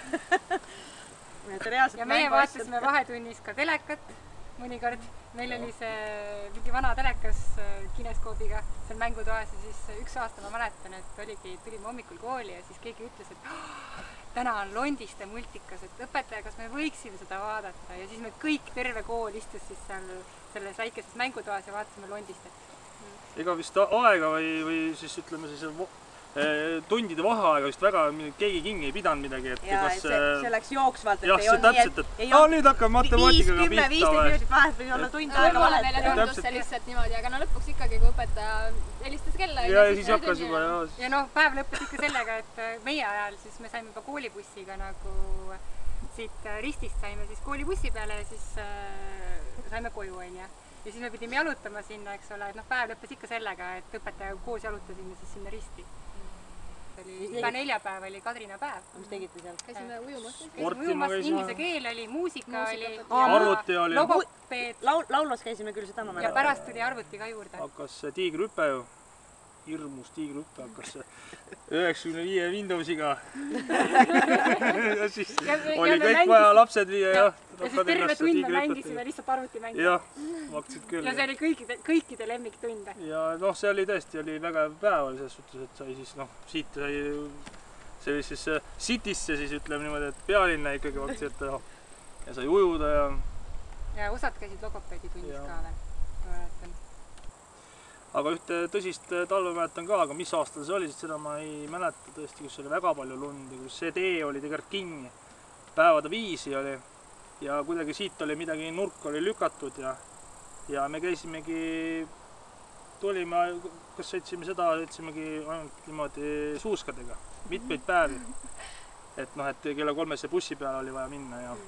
Ja meie vaatasime vahetunnis ka telekat mõnikord. Meil oli see mingi vana telekas kineskoobiga seal mängutoas ja siis üks aasta ma mäletan, et oligi, tulime hommikul kooli ja siis keegi ütles, et oh, täna on Londiste multikas, et õpetaja, kas me võiksime seda vaadata ja siis me kõik terve kool istus siis seal selles väikeses mängutoas ja vaatasime Londistet. Ega vist aega või, või siis ütleme siis tundide vaheaega vist väga keegi kingi ei pidanud midagi, et ja, kas... See, see läks jooksvalt, et jah, ei olnud täpselt, et, et aa, nüüd hakkab matemaatikaga pihta. viis kümme minutit vahet või olla tund aega vahet. Meile tundus see lihtsalt niimoodi, aga no lõpuks ikkagi, kui õpetaja helistas kella. Ja, ja siis hakkas juba, ja. Ja noh, päev lõppes ikka sellega, et meie ajal siis me saime juba koolibussiga nagu siit Ristist saime siis koolibussi peale ja siis äh, saime koju, onja. Ja siis me pidime jalutama sinna, eks ole, et noh, päev lõppes ikka sellega, et õpetaja koos jalutasime siis sinna Risti. Iga neljapäev oli Kadrina päev. Mis tegite seal? Käisime ujumas. Käisime ujumas, inglise keel oli, muusika oli. Arvuti oli. Logopeed. Laulas käisime küll seda ma mäletan. Ja pärast tuli arvuti ka juurde. Hakkas tiigrihüpe ju. Hirmus tiigrihüpe hakkas üheksakümne viie Windowsiga. Ja siis oli kõik vaja lapsed viia ja. Ja siis terve tund me mängisime lihtsalt arvuti mängida. Jah, hakkasid küll. Ja see oli kõikide, kõikide lemmiktunde. Ja noh, see oli tõesti, oli väga päev oli selles suhtes, et sai siis noh, siit sai, see oli siis Citysse siis ütleme niimoodi, et pealinna ikkagi hakkasid teha. Ja sai ujuda ja... Ja osad käisid logopeedi tunnis ka veel, ma mäletan. Aga ühte tõsist talve mäletan ka, aga mis aastal see oli, sest seda ma ei mäleta tõesti, kus oli väga palju lund ja kus see tee oli tegelikult kinni. Päevade viisi oli ja kuidagi siit oli midagi, nurk oli lükatud ja, ja me käisimegi, tulime, kas sõitsime seda, sõitsimegi ainult niimoodi suuskadega, mitmeid päevi. Et noh, et kella kolmesse bussi peale oli vaja minna ja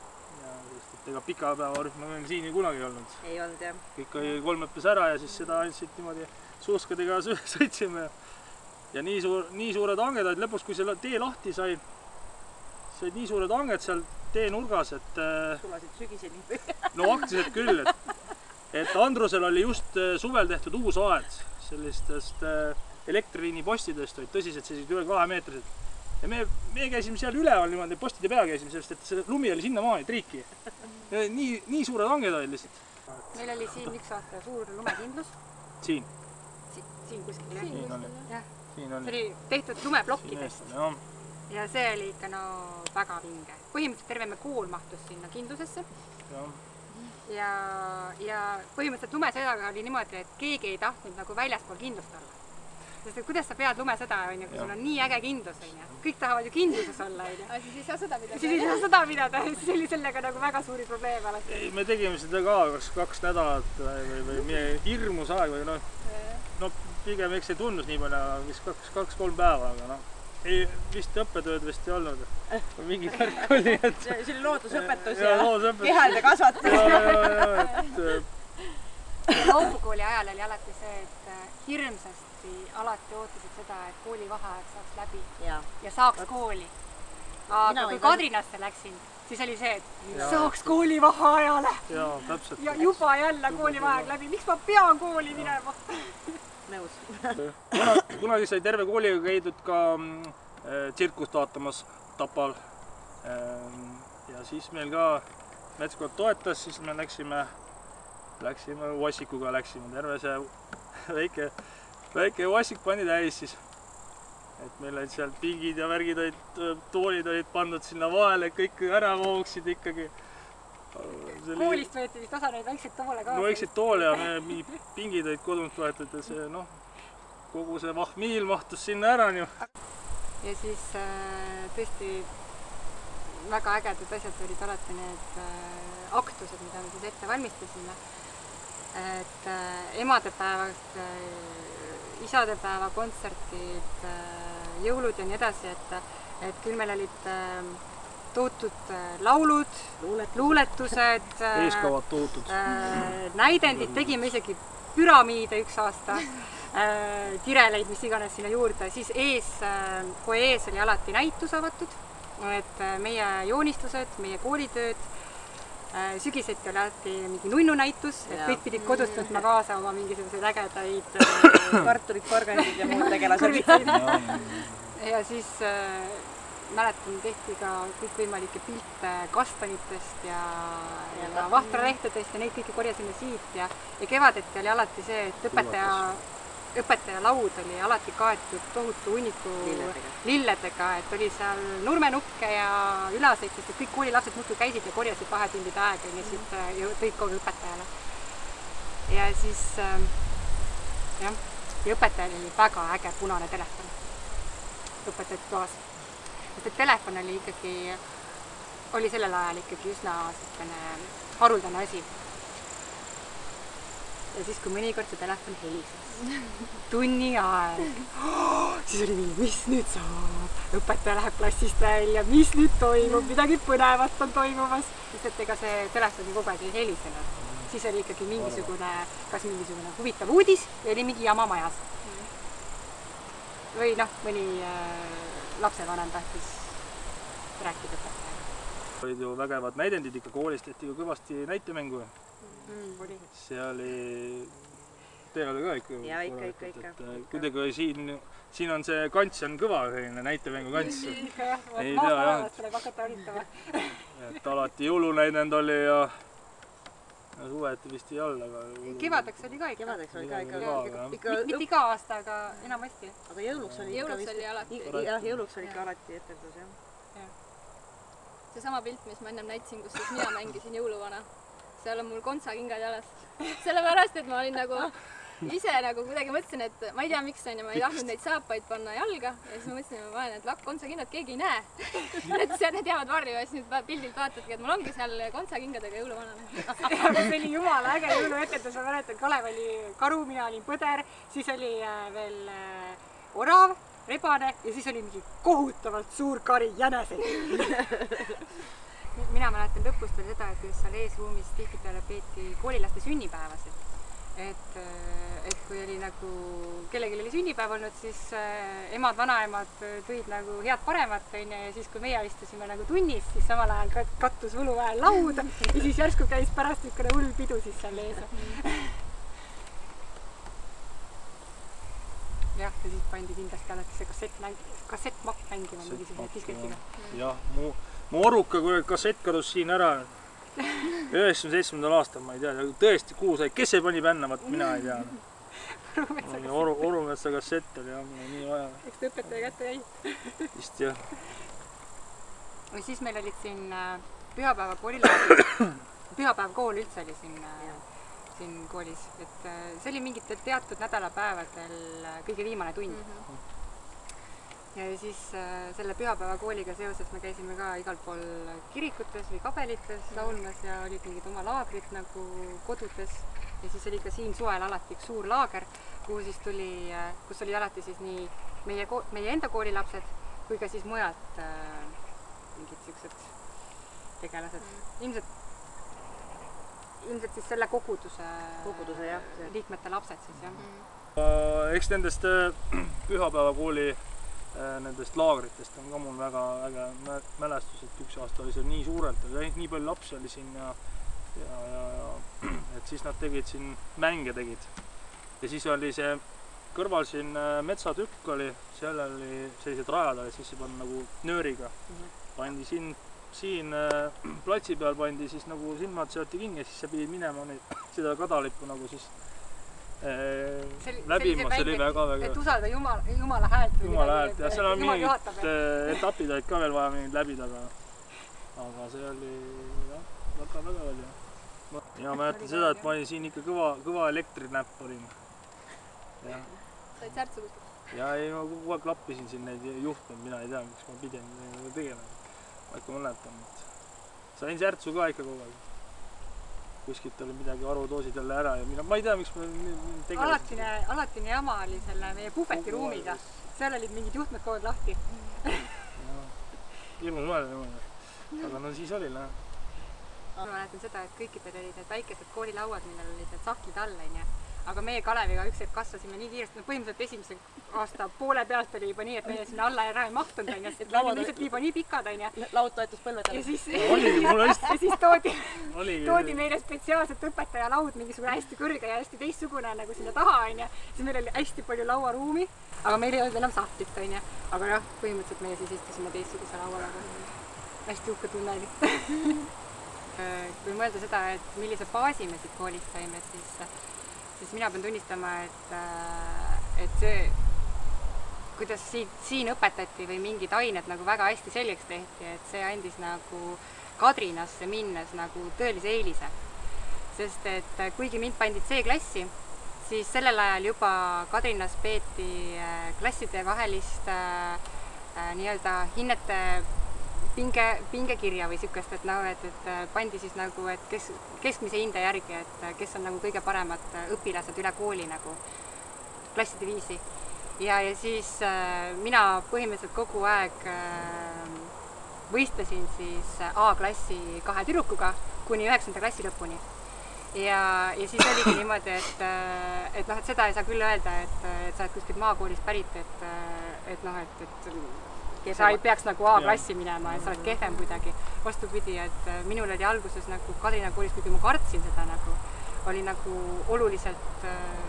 ega pika päevarühma meil siin ei kunagi olnud. Ei olnud, jah. Kõik oli kolm õppes ära ja siis seda andsid niimoodi suuskadega sõitsime. Ja nii, suur, nii suured hanged olid lõpuks, kui selle tee lahti sai, said nii suured hanged seal tee nurgas, et... Sulasid sügiseni. No hakkasid küll, et, et Andrusel oli just suvel tehtud uus aed sellistest elektriliini postidest, olid tõsised sellised üle kahe meetrised. Ja me, me käisime seal üleval niimoodi, postide pea käisime, sellest, et see lumi oli sinna maani, triiki. Ja nii, nii suured hanged olid lihtsalt. Meil oli siin üks aasta suur lumekindlus. Siin? Si siin kuskil, jah? Siin oli. Jah. Siin oli. See oli tehtud lumeplokkidest. Ja see oli ikka no väga vinge. Põhimõtteliselt terve me kool mahtus sinna kindlusesse. Ja, ja, ja põhimõtteliselt lumesõdaga oli niimoodi, et keegi ei tahtnud nagu väljaspool kindlust olla. Sest kuidas sa pead lumesõda, kui sul on nii äge kindlus, kõik tahavad ju kindluses olla. Aga siis ei saa sõda pidada. Siis ei saa sõda pidada, siis oli sellega nagu väga suuri probleeme alati. Me tegime seda ka kaks, kaks nädalat või, või meie hirmus aeg või noh, no pigem eks ei tunnus nii palju, vist kaks, kaks, kolm päeva, aga noh, ei, vist õppetööd vist ei olnud. Mingi värk oli, et... See oli loodusõpetus ja, ja kehalde kasvatus. Ja, ja, ja, et Laupukooli ajal oli alati see, et hirmsasti alati ootasid seda, et koolivaheaeg saaks läbi ja, ja saaks kooli. Aga kui Kadrinasse läksin, siis oli see, et saaks koolivaheajale. Ja, täpselt. Ja juba jälle koolivaheaeg läbi. Miks ma pean kooli minema? Nõus. Kunagi sai terve kooliga käidud ka tsirkust vaatamas Tapal. Ja siis meil ka metskond toetas, siis me läksime, läksime Vassikuga, läksime terve see väike, väike Vassik pani täis siis. Et meil olid seal pingid ja värgid olid, toolid olid pandud sinna vahele, kõik ära vooksid ikkagi. Koolist võeti vist osa neid väikseid toole ka? No väikseid toole ja me pingid olid kodunt võetud ja see, noh, kogu see vahmiil mahtus sinna ära. Nii. Ja siis tõesti väga ägedad asjad olid alati need aktused, mida me siis ette valmistasime. Et emadepäevad, isadepäeva kontsertid, jõulud ja nii edasi, et, et küll meil olid tootud laulud, luuletused, eeskavad tootud. Näidendid, tegime isegi püramiide üks aasta, tireleid, mis iganes sinna juurde, siis ees, kui ees oli alati näitus avatud, et meie joonistused, meie koolitööd, sügiseti oli alati mingi nunnunäitus, et kõik pidid kodust võtma kaasa oma mingisuguseid ägedaid karturid, porgandid ja muud tegelased. Ja siis mäletan, tehti ka kõikvõimalikke pilte kastanitest ja, ja ka vahtralehtedest ja neid kõiki korjasime siit ja, ja kevadeti oli alati see, et õpetaja, õpetaja laud oli alati kaetud tohutu hunniku lilledega. lilledega, et oli seal nurmenukke ja ülaseid, sest kõik koolilapsed muudkui käisid ja korjasid vahetundide aega ja siit tõid kogu õpetajale. Ja siis jah, ja õpetajal oli väga äge punane telefon õpetajate toas. Sest et telefon oli ikkagi, oli sellel ajal ikkagi üsna haruldane asi. Ja siis, kui mõnikord see telefon helises, tunni aeg, siis oli nii, mis nüüd saab? Õpetaja läheb klassist välja, mis nüüd toimub, midagi põnevat on toimumas. Sest et ega see telefoni kogu aeg ei helisenud. Siis oli ikkagi mingisugune, kas mingisugune huvitav uudis või oli mingi jama majas. Või noh, mõni lapsevanem tahtis rääkida õpetajaga. Olid ju vägevad näidendid ikka koolist, tehti ju kõvasti näitemängu. Mm, see oli peale ka ikka. Ja ikka, ikka, ikka. Kuidagi siin, siin on see kants on kõva näitemängu kants. Ei tea, jah. Tuleb hakata õritama. Et alati jõulunäidend oli ja suveti vist ei all, aga... Kevadeks oli ka ikka. Kevadeks oli ka ikka. Mitte iga aasta, aga enamasti. Aga jõuluks oli ikka vist. Jõuluks oli alati. Jah, jõuluks oli ikka alati etendus, jah. See sama pilt, mis ma ennem näitasin, kus siis mina mängisin jõuluvana. Seal on mul kontsakingad jalas. Sellepärast, et ma olin nagu ise nagu kuidagi mõtlesin, et ma ei tea, miks on ja ma ei tahtnud neid saapaid panna jalga. Ja siis ma mõtlesin, et ma panen need kontsakingad, keegi ei näe. Et need jäävad varju ja siis nüüd pildilt vaatadki, et mul ongi seal kontsakingadega jõuluvanana. See oli jumala äge jõuluetendus. Ma mäletan, Kalev oli karu, mina olin põder, siis oli veel orav, rebane ja siis oli mingi kohutavalt suur kari jäneseid. Mina mäletan lõpust veel seda, et seal eesruumis tihtipeale peeti koolilaste sünnipäevasid. Et, et kui oli nagu, kellelgi oli sünnipäev olnud, siis emad, vanaemad tõid nagu head paremat ja siis kui meie istusime nagu tunnis, siis samal ajal kattus võluväel laud ja siis järsku käis pärast niisugune hull pidu siis seal ees. Jah, ja siis pandi kindlasti alati see kassettmakk mängima mingisugune disketiga. Jah, mu, mu oruka, kui kassett kadus siin ära üheksakümne seitsmendal aastal, ma ei tea, tõesti kuhu sai, kes see pani bänna, vaat mina ei tea. Oru, Orumetsa kassett oli jah, mul nii vaja. Eks ta õpetaja kätte jäi? Vist jah. Või siis meil olid siin pühapäeva koolil, pühapäev kool üldse oli siin, siin koolis, et see oli mingitel teatud nädalapäevadel kõige viimane tund. Mm-hmm. Ja siis selle pühapäeva kooliga seoses me käisime ka igal pool kirikutes või kabelites laulmas ja olid mingid oma laagrid nagu kodudes. Ja siis oli ka siin suvel alati üks suur laager, kuhu siis tuli, kus oli alati siis nii meie, meie enda koolilapsed kui ka siis mujalt mingid siuksed tegelased. Ilmselt ilmselt siis selle koguduse, koguduse jah. liikmete lapsed siis jah. Mm. Eks nendest pühapäevakooli nendest laagritest on ka mul väga äge mälestus, et üks aasta oli see nii suurelt, nii palju lapsi oli siin ja, ja, ja, ja et siis nad tegid siin, mänge tegid. Ja siis oli see kõrval siin metsatükk oli, seal oli sellised rajad oli, siis see pandi nagu nööriga. Pandi siin, siin platsi peal pandi siis nagu silmad seoti kinni ja siis sa pidid minema neid, seda kadalippu nagu siis läbima, see oli väga-väga. Et usalda Jumala, Jumala häält. Jumala häält ja seal on mingid etapid olid ka veel vaja mingid läbida, aga, aga see oli jah, väga-väga oli. Ja ma mäletan seda, et ma olin siin ikka kõva, kõva elektrinäpp olin. Said särtsu kuskilt? Ja ei, ma kogu aeg lappisin siin neid juhtunud, mina ei tea, miks ma pidin tegema. Ma ikka mäletan, et sain särtsu ka ikka kogu aeg. Kuskilt oli midagi arvutoosid jälle ära ja mina, ma ei tea, miks ma tegelesin. Alatine, alatine jama oli selle meie puhvetiruumiga. Seal olid mingid juhtmed kood lahti. Ilmus mõelda niimoodi. Aga no siis oli lähe. Ma mäletan seda, et kõikidel olid need väikesed koolilauad, millel olid need saklid all. Aga meie Kaleviga üks hetk kasvasime nii kiiresti, põhimõtteliselt esimese aasta poole pealt oli juba nii, et meie sinna alla ära ei mahtunud, et lauad olid juba nii pikad. Laud toetus põlvedele. Ja siis, ja siis toodi, toodi meile spetsiaalselt õpetaja laud, mingisugune hästi kõrge ja hästi teistsugune nagu sinna taha. Siis meil oli hästi palju lauaruumi, aga meil ei olnud enam sahtlit. Aga jah, põhimõtteliselt meie siis istusime teistsuguse lauale. Hästi uhke tunne oli. Kui mõelda seda, et millise baasi me siit koolist saime, siis siis mina pean tunnistama, et, et see, kuidas siin, siin õpetati või mingid ained nagu väga hästi selgeks tehti, et see andis nagu Kadrinasse minnes nagu tõelise eelise. Sest et kuigi mind pandid C-klassi, siis sellel ajal juba Kadrinas peeti klasside vahelist äh, nii-öelda hinnete pinge, pingekirja või sükest, et, no, et, et pandi siis nagu, et kes, keskmise hinde järgi, et kes on nagu kõige paremad õpilased üle kooli nagu klasside viisi. Ja, ja siis äh, mina põhimõtteliselt kogu aeg äh, võistlesin siis A-klassi kahe tüdrukuga kuni üheksanda klassi lõpuni. Ja, ja siis oligi niimoodi, et, et, noh, et seda ei saa küll öelda, et, et sa oled kuskilt maakoolist pärit, et, et, noh, et, et sa ei peaks nagu A-klassi minema ja sa oled kehvem kuidagi. Vastupidi, et minul oli alguses nagu Kadrina koolis, kuigi ma kartsin seda nagu, oli nagu oluliselt,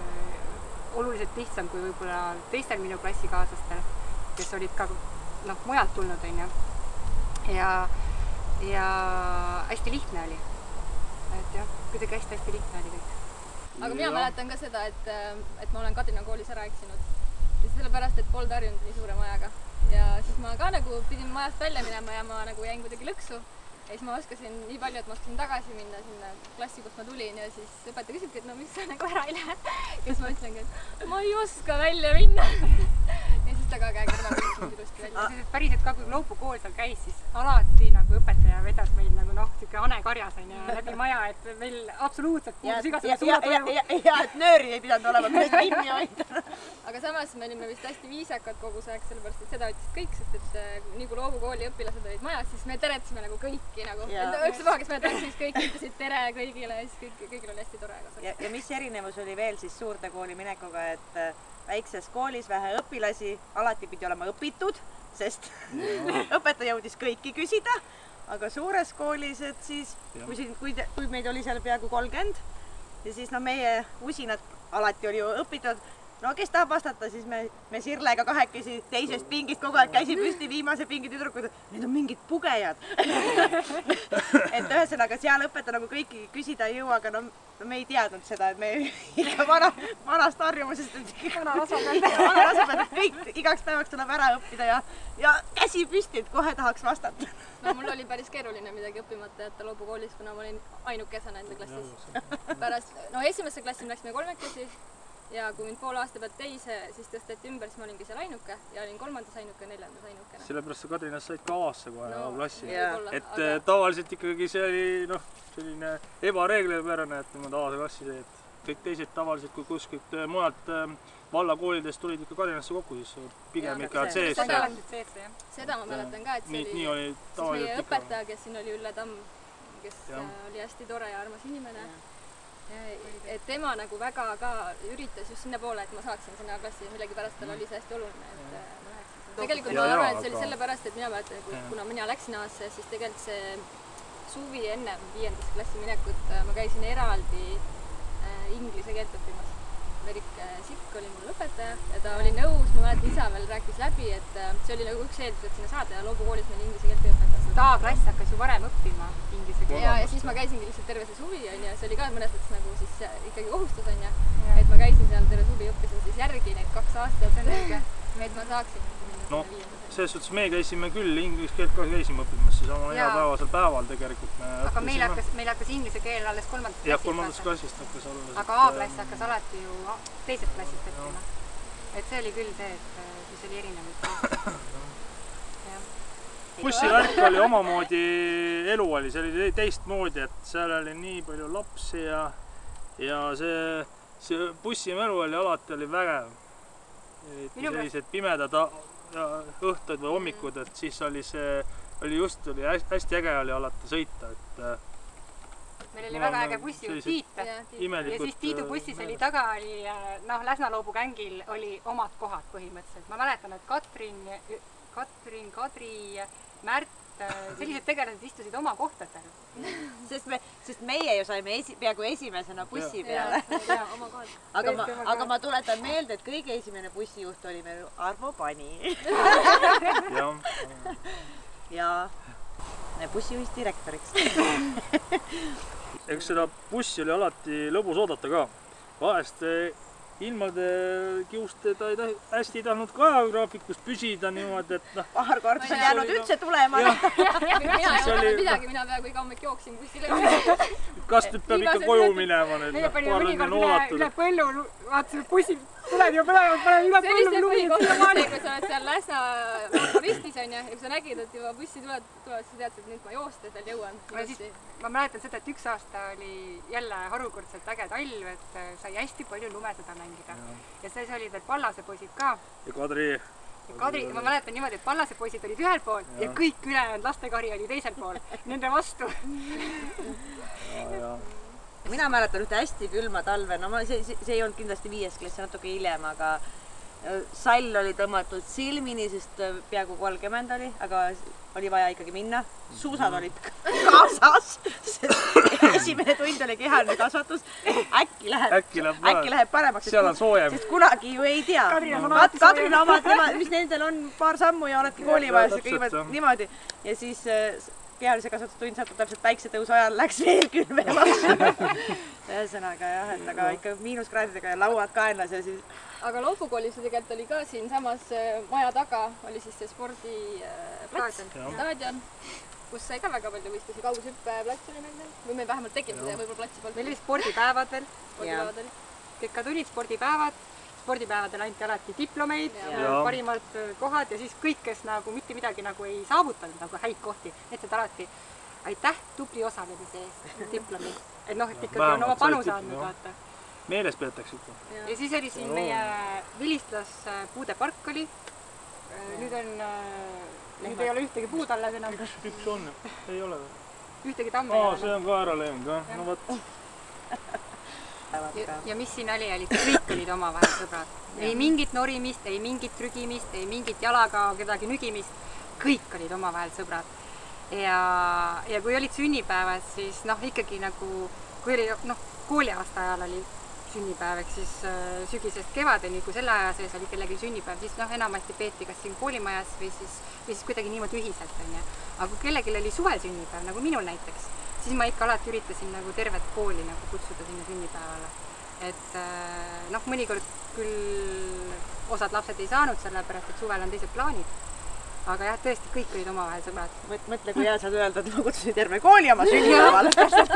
äh, oluliselt lihtsam kui võib-olla teistel minu klassikaaslastel, kes olid ka noh, mujalt tulnud, on ju. Ja, ja hästi lihtne oli. Et jah, kuidagi hästi-hästi lihtne oli kõik. Aga mina mäletan ka seda, et, et ma olen Kadrina koolis ära eksinud. Ja sellepärast, et polnud harjunud nii suure majaga. Ja siis ma ka nagu pidin majast välja minema ja ma nagu jäin kuidagi lõksu. Ja siis ma oskasin nii palju, et ma oskasin tagasi minna sinna klassi, kust ma tulin ja siis õpetaja küsibki, et no miks sa nagu ära ei lähe. Ja siis ma ütlengi, et ma ei oska välja minna. Ja siis ta ka käe kõrval võtsin ilusti välja. Päriselt ka, kui Loopu kool seal käis, siis alati nagu õpetaja vedas meil nagu noh, siuke Ane Karjas on ja läbi maja, et meil absoluutselt puudus igasugune suuna toimu. Ja, et nööri ei pidanud olema, meil kinni hoida. Aga samas me olime vist hästi viisakad kogu see aeg, sellepärast et seda ütles kõik, sest et nii kui Loopu kooli õpilased olid majas, siis me teretasime nagu kõiki nagu. Üks maha, kes me teretas, siis kõik ütlesid tere kõigile ja siis kõik, kõigil oli hästi tore. Ja, ja mis erinevus oli veel siis suurde kooli minekuga, et väikses koolis vähe õpilasi, alati pidi olema õpitud, sest õpetaja jõudis kõiki küsida, aga suures koolis, et siis, kui, siin, kui, kui meid oli seal peaaegu kolmkümmend ja siis no meie usinad alati oli ju õpitud, no kes tahab vastata, siis me, me Sirlega kahekesi teisest pingist kogu aeg käisid püsti viimase pingi tüdrukud, need on mingid pugejad. Et ühesõnaga seal õpetaja nagu kõiki küsida ei jõua, aga no, no me ei teadnud seda, et me ikka vana, vanast harjumusest, et vana rasa pealt, et kõik igaks päevaks tuleb ära õppida ja, ja käsi püsti, et kohe tahaks vastata. No mul oli päris keeruline midagi õppimata jätta Loopu koolis, kuna ma olin ainukesena enda klassis. Pärast, no esimesse klassi me läksime kolmekesi. Ja kui mind pool aasta pealt teise, siis tõsteti ümber, siis ma olingi seal ainuke ja olin kolmandas ainuke ja neljandas ainukene. Sellepärast sa Kadrinas said ka A-sse kohe no, klassi. Et aga... tavaliselt ikkagi see oli noh, selline ebareeglipärane, et niimoodi A-se klassi see, et kõik teised tavaliselt, kui kuskilt mujalt vallakoolidest tulid ikka Kadrinasse kokku, siis pigem ikka C-sse. Seda ma mäletan ka, et see nii, oli, nii oli siis meie õpetaja, kes siin oli Ülle Tamm, kes ja. oli hästi tore ja armas inimene. Et tema nagu väga ka üritas just sinna poole, et ma saaksin sinna klassi, millegipärast tal oli see hästi oluline, et ja. ma läheksin. Tegelikult ja, ma arvan, et see oli sellepärast, et mina mäletan, kuna mina läksin A-sse, siis tegelikult see suvi enne viiendasse klassi minekut ma käisin eraldi äh, inglise keelt õppimas. Verik Sikk oli mul õpetaja ja ta oli nõus, ma mäletan, isa veel rääkis läbi, et see oli nagu üks eeldus, et sinna saada ja loobukoolis meil inglise keelt ei õpetas. A-klass hakkas ju varem õppima inglise keelt. Ja, ja siis ma käisingi lihtsalt terve see suvi on ja see oli ka mõnes mõttes nagu siis ikkagi kohustus on ja, et ma käisin seal terve suvi, õppisin siis järgi neid kaks aastat, et ma saaksin no, selles suhtes me käisime küll, inglise keelt ka käisime õppimas, siis oma igapäevasel päeval tegelikult me aga õppisime. meil hakkas, meil hakkas inglise keel alles kolmandast klassist. Jah, kolmandast klassist hakkas alles. Aga A-klass hakkas alati ju teisest klassist õppima. Et see oli küll see, et mis oli erinev. Bussivärk oli omamoodi elu oli, see oli teistmoodi, et seal oli nii palju lapsi ja, ja see, see bussimelu oli alati oli vägev. Sellised pimedad ja õhtud või hommikud, et siis oli see, oli just, oli hästi äge oli alati sõita, et meil oli väga äge bussijuht Tiit ja siis Tiidu bussis oli taga oli, noh, Läsna-Loobu gängil oli omad kohad põhimõtteliselt. Ma mäletan, et Katrin, Katrin, Kadri, Märt, sellised tegelased istusid oma kohtadel. Sest, me, sest meie ju saime esi, peaaegu esimesena bussi peale. aga, ma, aga ma tuletan meelde, et kõige esimene bussijuht oli meil Arvo Pani. ja bussijuhist direktoriks. Eks seda bussi oli alati lõbus oodata ka. Vahest ilmade kiuste ta ei tahi, hästi ei tahtnud ka ajagraafikus püsida niimoodi, et noh... Paar kord on jäänud üldse tulema. Mina ei ole midagi, mina peaaegu iga hommik jooksin bussile. Kas nüüd peab ikka koju minema? Meie panime mõnikord üle põllu, vaatasime bussi, tuled ju põlevad, paneme üle põllu lumi. See oli see põhikoht, kui sa oled seal Läsna ristis on ja kui sa nägid, et juba bussi tulevad, siis teadsid, et nüüd ma joosta seal jõuan. Ma mäletan seda, et üks aasta oli jälle harukordselt äge talv, et sai hästi palju lumeseda mängida. Ja siis olid veel Pallase poisid ka. Ja Kadri. Ja Kadri, ma mäletan niimoodi, et Pallase poisid olid ühel pool ja, ja kõik ülejäänud lastekari oli teisel pool. Nende vastu. Ja, ja. Mina mäletan ühte hästi külma talve, no ma, see, see ei olnud kindlasti viies klass, natuke hiljem, aga sall oli tõmmatud silmini, sest peaaegu kolmkümmend oli, aga oli vaja ikkagi minna. Suusad olid kaasas, sest esimene tund oli kehaline kasvatus. Äkki läheb, äkki läheb, äkki läheb paremaks, seal on soojem. Sest kunagi ju ei tea. Kadrin omad, mis nendel on paar sammu ja oledki koolivajas ja kõigepealt niimoodi. Ja siis kehalise kasvatustund satub täpselt päiksetõusu ajal läks veel külmemaks. Ühesõnaga jah, et aga ikka miinuskraadidega ja lauad kaenlas ja siis... Aga loobukoolis tegelikult oli ka siin samas maja taga, oli siis see spordiplats, staadion, kus sai ka väga palju võistlusi, kaugushüppeplats oli meil, või me vähemalt tegime seda, võib-olla platsi poolt. Meil oli spordipäevad veel, kõik ka tulid spordipäevad, spordipäevadel anti alati diplomeid, parimad kohad ja siis kõik, kes nagu mitte midagi nagu ei saavutanud nagu häid kohti, need said alati aitäh tubli osalemise eest diplomi. Et noh, et ikkagi on oma panus andnud, vaata. Meeles peetakse ikka. Ja siis oli siin meie Vilistlas puudepark oli. Nüüd on, nüüd ei ole ühtegi puud alles enam. Üks, üks on, ei ole. Ühtegi tamme ei ole. See on ka ära leenud, no võt. Ja, ja mis siin oli, oli, kõik olid oma vahel sõbrad. Ei mingit norimist, ei mingit trügimist, ei mingit jalaga kedagi nügimist. Kõik olid oma vahel sõbrad. Ja, ja kui olid sünnipäevad, siis noh, ikkagi nagu, kui oli, noh, kooliaasta ajal oli sünnipäev, ehk siis sügisest kevadeni, kui selle aja sees oli kellegi sünnipäev, siis noh, enamasti peeti kas siin koolimajas või siis, või siis kuidagi niimoodi ühiselt, on ja. Aga kui kellelgi oli suvel sünnipäev, nagu minul näiteks, siis ma ikka alati üritasin nagu tervet kooli nagu kutsuda sinna sünnipäevale. Et noh, mõnikord küll osad lapsed ei saanud sellepärast, et suvel on teised plaanid. Aga jah, tõesti, kõik olid oma vahel sõbrad. Mõtle, kui hea saad öelda, et ma kutsusin terve kooli oma sünnipäevale.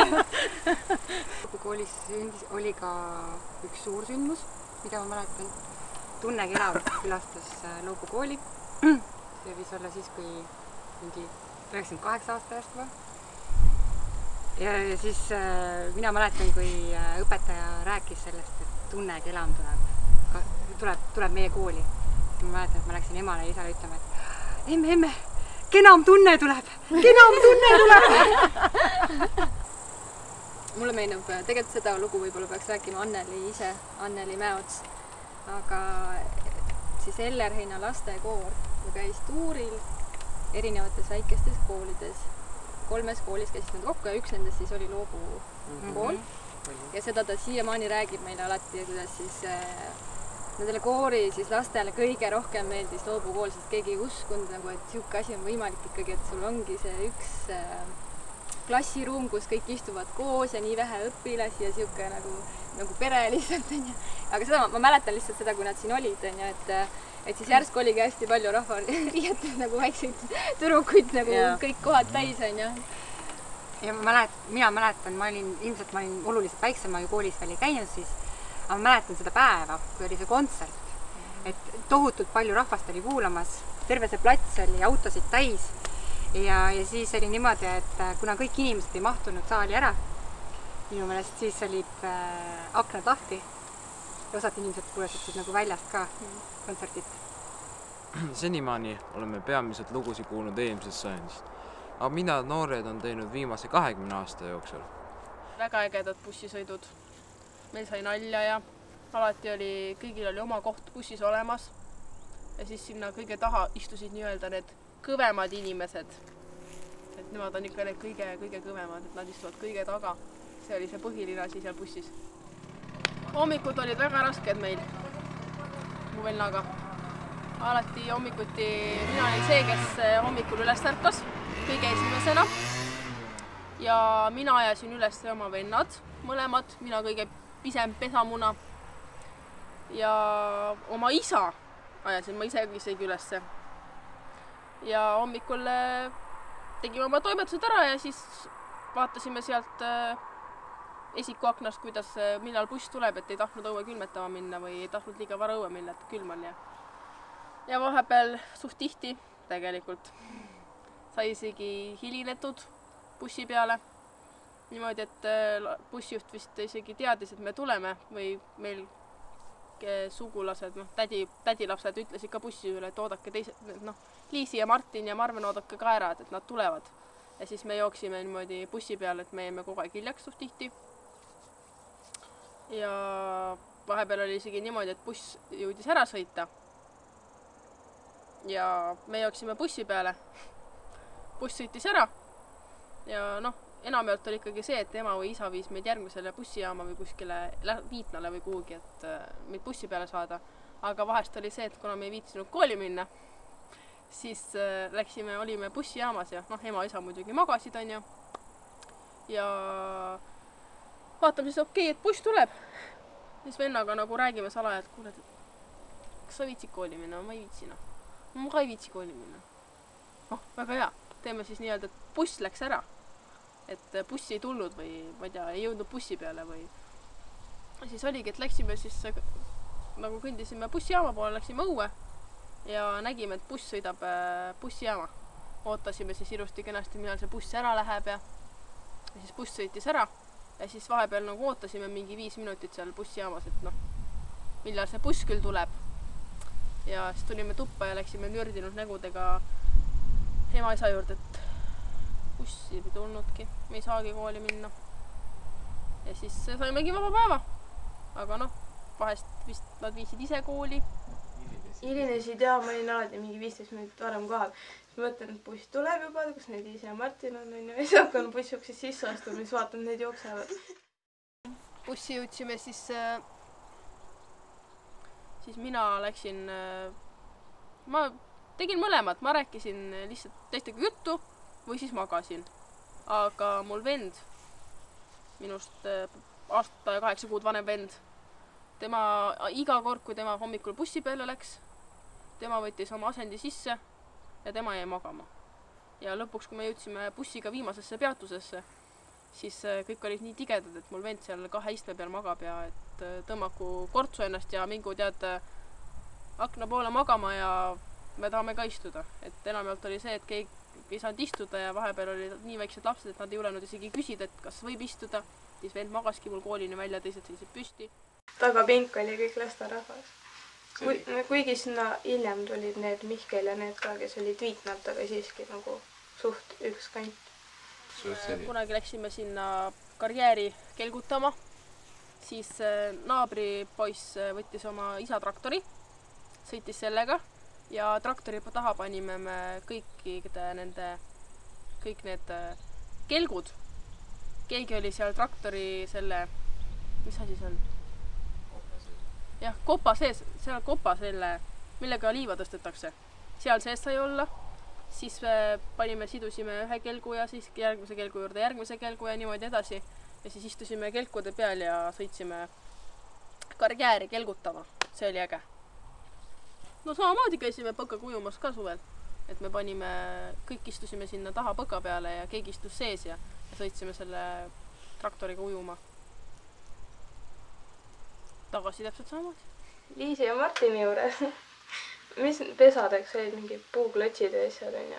Koolis oli ka üks suur sündmus, mida ma mäletan. Tunne Kelav külastas Loobu kooli. See võis olla siis, kui mingi üheksakümmend kaheksa aasta eest või. Ja siis mina mäletan, kui õpetaja rääkis sellest, et Tunne Kelav tuleb, tuleb, tuleb meie kooli. Ma mäletan, et ma läksin emale ja isale ütlema, et emme, emme, kenam tunne tuleb, kenam tunne tuleb. Mulle meenub tegelikult seda lugu võib-olla peaks rääkima Anneli ise, Anneli Mäots. Aga siis Ellerheina lastekoor käis tuuril erinevates väikestes koolides. Kolmes koolis käisid nad kokku ja üks nendest siis oli Loobu kool. Ja seda ta siiamaani räägib meile alati, kuidas siis nendele koori siis lastele kõige rohkem meeldis Loobu kool, sest keegi ei uskunud, nagu, et siuke asi on võimalik ikkagi, et sul ongi see üks klassiruum, kus kõik istuvad koos ja nii vähe õpilasi ja siuke nagu, nagu pere lihtsalt. Aga seda ma, ma mäletan lihtsalt seda, kui nad siin olid, et, et siis järsku oligi hästi palju rahva riietud nagu väikseid tüdrukuid nagu ja. Kõik kohad täis on ja. Ja ma mälet, mina mäletan, ma olin, ilmselt ma olin oluliselt väiksem, ma ju koolis veel ei käinud siis, aga ma mäletan seda päeva, kui oli see kontsert, et tohutult palju rahvast oli kuulamas, terve see plats oli autosid täis ja, ja siis oli niimoodi, et kuna kõik inimesed ei mahtunud saali ära, minu meelest siis olid äh, aknad lahti ja osad inimesed kuulasid siis nagu väljast ka kontserdit. Senimaani oleme peamiselt lugusid kuulnud eelmisest sajandist, aga mida noored on teinud viimase kahekümne aasta jooksul? Väga ägedad bussisõidud. Meil sai nalja ja alati oli, kõigil oli oma koht bussis olemas ja siis sinna kõige taha istusid nii-öelda need kõvemad inimesed. Et nemad on ikka need kõige, kõige kõvemad, et nad istuvad kõige taga. See oli see põhiline asi seal bussis. Hommikud olid väga rasked meil, mu vennaga. Alati hommikuti, mina olin see, kes hommikul üles ärkas, kõige esimesena. Ja mina ajasin üles oma vennad, mõlemad, mina kõige pisem pesamuna. Ja oma isa ajasin ma ise isegi ülesse. Ja hommikul tegime oma toimetused ära ja siis vaatasime sealt esikuaknast, kuidas, millal buss tuleb, et ei tahtnud õue külmetama minna või ei tahtnud liiga vara õue minna, et külm on. Ja, ja vahepeal suht tihti tegelikult sai isegi hilinetud bussi peale. Niimoodi, et bussijuht vist isegi teadis, et me tuleme või meil sugulased, noh, tädi, tädilapsed ütlesid ka bussi üle, et oodake teised, noh, Liisi ja Martin ja Marven oodake ka ära, et nad tulevad. Ja siis me jooksime niimoodi bussi peale, et me jäime kogu aeg hiljaks suht tihti. Ja vahepeal oli isegi niimoodi, et buss jõudis ära sõita. Ja me jooksime bussi peale. Buss sõitis ära. Ja noh, enamjaolt oli ikkagi see, et ema või isa viis meid järgmisele bussijaama või kuskile Viitnale või kuhugi, et meid bussi peale saada. Aga vahest oli see, et kuna me ei viitsinud kooli minna, siis läksime, olime bussijaamas ja noh, ema ja isa muidugi magasid on ju. Ja vaatame siis, okei, et buss tuleb. Siis vennaga nagu räägime salaja, et kuule, kas sa viitsid kooli minna? Ma ei viitsi, noh. Ma ka ei viitsi kooli minna. Oh, väga hea. Teeme siis nii-öelda, et buss läks ära. Et bussi ei tulnud või ma ei tea, ei jõudnud bussi peale või. Ja siis oligi, et läksime siis, nagu kõndisime bussijaama poole, läksime õue ja nägime, et buss sõidab bussijaama. Ootasime siis ilusti kenasti, millal see buss ära läheb ja, ja siis buss sõitis ära ja siis vahepeal nagu ootasime mingi viis minutit seal bussijaamas, et noh, millal see buss küll tuleb. Ja siis tulime tuppa ja läksime nördinud nägudega ema isa juurde, et bussi ei tulnudki, me ei saagi kooli minna. Ja siis saimegi vaba päeva. Aga noh, vahest vist nad viisid ise kooli. Hilinesid ja ma olin alati mingi viisteist minutit varem kohal. Siis ma mõtlen, et buss tuleb juba, kus need ise ja Martin on. Ja siis hakkan bussi uksest sisse astuma, siis vaatan, need jooksevad. Bussi jõudsime siis, siis mina läksin, ma tegin mõlemad, ma rääkisin lihtsalt teistega juttu või siis magasin. Aga mul vend, minust aasta ja kaheksa kuud vanem vend, tema iga kord, kui tema hommikul bussi peale läks, tema võttis oma asendi sisse ja tema jäi magama. Ja lõpuks, kui me jõudsime bussiga viimasesse peatusesse, siis kõik olid nii tigedad, et mul vend seal kahe istme peal magab ja et tõmmaku kortsu ennast ja mingu tead akna poole magama ja me tahame ka istuda. Et enamjaolt oli see, et keegi ei saanud istuda ja vahepeal olid nii väiksed lapsed, et nad ei julenud isegi küsida, et kas võib istuda. Siis vend magaski mul koolini välja, teised seisid püsti. Taga pink oli kõik lastarahvas. Kui, kuigi sinna hiljem tulid need Mihkel ja need ka, kes olid Viitnalt, aga siiski nagu suht üks kant. Kunagi läksime sinna karjääri kelgutama, siis naabripoiss võttis oma isa traktori, sõitis sellega ja traktori taha panime me kõikide nende, kõik need kelgud. Keegi oli seal traktori selle, mis asi see on? Jah, kopa sees, seal kopa selle, millega liiva tõstetakse. Seal sees sai olla, siis panime, sidusime ühe kelgu ja siis järgmise kelgu juurde järgmise kelgu ja niimoodi edasi. Ja siis istusime kelkude peal ja sõitsime karjääri kelgutama. See oli äge. No samamoodi käisime põkkaga ujumas ka suvel. Et me panime, kõik istusime sinna taha põka peale ja keegi istus sees ja, ja sõitsime selle traktoriga ujuma. Tagasi täpselt samamoodi. Liisi ja Martini juures. Mis pesadeks olid mingi puuklotsid ja asjad on ja.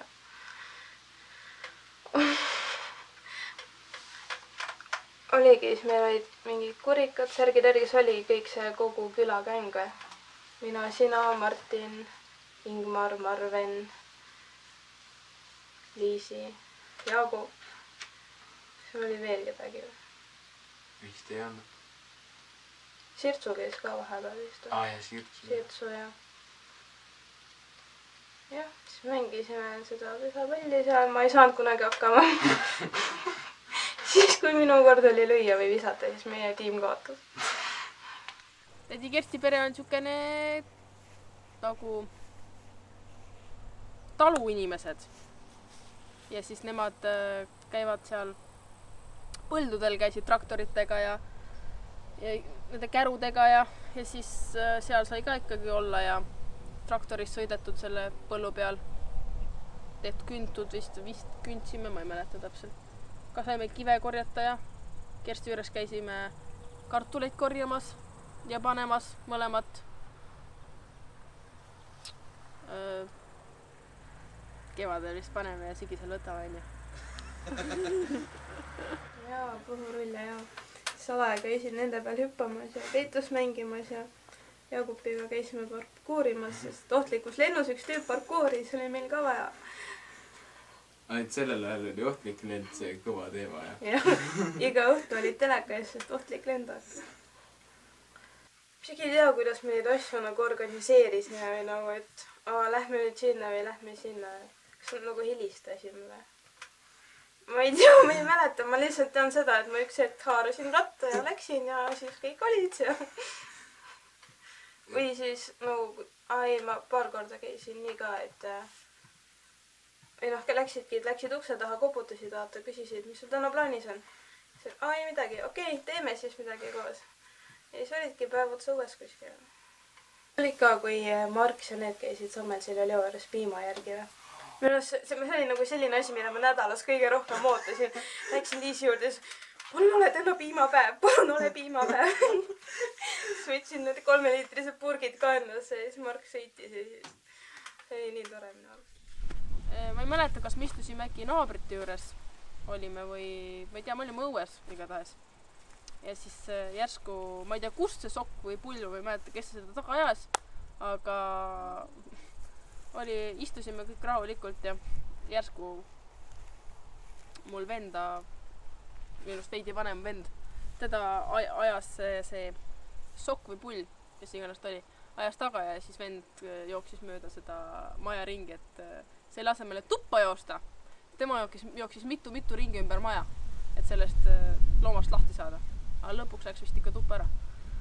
Oligi, siis meil olid mingi kurikad, särgid järgis oligi kõik see kogu külakäng. Mina, sina, Martin, Ingmar, Marven, Liisi, Jaagup. See oli veel kedagi. Vist ei olnud. Sirtsu käis ka vahepeal vist. Aa, ja Sirtsu. Sirtsu, jah. Jah, siis mängisime seda pesapalli seal. Ma ei saanud kunagi hakkama. Siis kui minu kord oli lüüa või visata, siis meie tiim kaotas. Tädi Kersti pere on niisugune nagu taluinimesed. Ja siis nemad käivad seal põldudel, käisid traktoritega ja, ja nende kärudega ja, ja siis seal sai ka ikkagi olla ja traktorist sõidetud selle põllu peal. Tehtud küntud, vist, vist küntsime, ma ei mäleta täpselt. Ka saime kive korjata ja Kersti juures käisime kartuleid korjamas ja panemas mõlemat. Kevadel vist paneme ja sügisel võtame välja. Jaa, puhurulle ja salaja käisin nende peal hüppamas ja peitus mängimas ja Jaagupiga käisime parkourimas, sest ohtlikus lennus üks tüüp parkouri, see oli meil ka vaja. Ainult sellel ajal oli ohtlik lend, see kõva teema, jah? Jah, iga õhtu oli teleka ees, sest ohtlik lendak. Isegi ei tea, kuidas me neid asju nagu organiseerisime või nagu, et aa, lähme nüüd sinna või lähme sinna. Kas nagu helistasime või? Ma ei tea, ma ei mäleta, ma lihtsalt tean seda, et ma üks hetk haarasin ratta ja läksin ja siis kõik olid ja... Või siis, nagu, ai, ma paar korda käisin nii ka, et või noh, läksidki, läksid ukse taha, koputasid, vaata, küsisid, mis sul täna plaanis on. Siis, ai, midagi, okei, teeme siis midagi koos. Ja siis olidki päevad suves kuskil. Oli ka, kui Marks ja need käisid Sommelsil ja Leo juures piima järgi. Minu see, see oli nagu selline asi, mida ma nädalas kõige rohkem ootasin. Läksin Liisi juurde, palun ole täna piimapäev, palun ole piimapäev. Siis võtsin need kolmeliitrised purgid kannasse ja siis Mark sõitis ja siis see oli nii tore minu arust. Ma ei mäleta, kas me istusime äkki naabrite juures olime või, või tea, me olime õues igatahes. Ja siis järsku, ma ei tea, kust see sokk või pull või mäleta, kes seda taga ajas, aga oli, istusime kõik rahulikult ja järsku mul venda, minust veidi vanem vend, teda ajas see, see sokk või pull, kes iganes ta oli, ajas taga ja siis vend jooksis mööda seda maja ringi, et selle asemel, et tuppa joosta, tema jooksis, jooksis mitu-mitu ringi ümber maja, et sellest loomast lahti saada. Aga lõpuks läks vist ikka tuppa ära.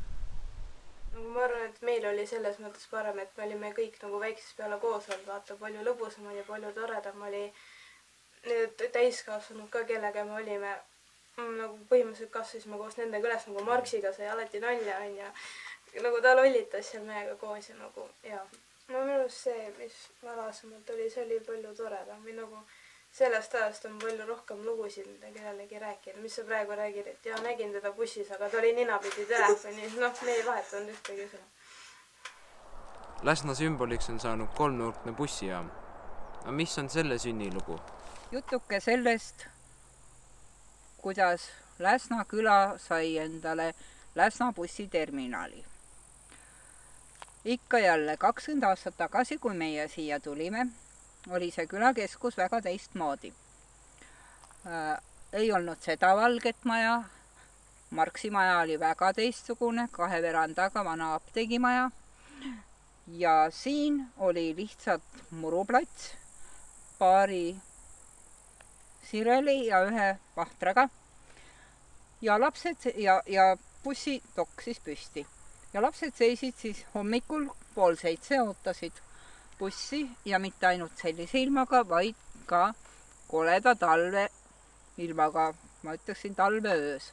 Ma arvan, et meil oli selles mõttes parem, et me olime kõik nagu väikses peale koos olnud, vaata, palju lõbusam oli, palju toredam oli need täiskasvanud ka, kellega me olime. Nagu põhimõtteliselt kasvasime koos nendega üles, nagu Marksiga sai alati nalja on ja nagu ta lollitas seal meiega koos ja nagu, jaa. No minu see, mis varasemalt oli, see oli palju toredam või nagu sellest ajast on palju rohkem lugusid, mida kellelegi rääkida. Mis sa praegu räägid, et jaa, nägin teda bussis, aga ta oli ninapidi telefonis, noh, me ei vahetanud ühtegi sõna. Läsna sümboliks on saanud kolmnurkne bussijaam. Aga mis on selle sünnilugu? Jutuke sellest, kuidas Läsna küla sai endale Läsna bussiterminali. ikka jälle kakskümmend aastat tagasi, kui meie siia tulime, oli see külakeskus väga teistmoodi. Äh, ei olnud seda valget maja, Marksi maja oli väga teistsugune, kahe verandaga vana apteegimaja ja siin oli lihtsalt muruplats paari sireli ja ühe vahtraga ja lapsed ja, ja bussi toksis püsti. Ja lapsed seisid siis hommikul pool seitse, ootasid bussi ja mitte ainult sellise ilmaga, vaid ka koleda talve ilmaga, ma ütleksin talve öös.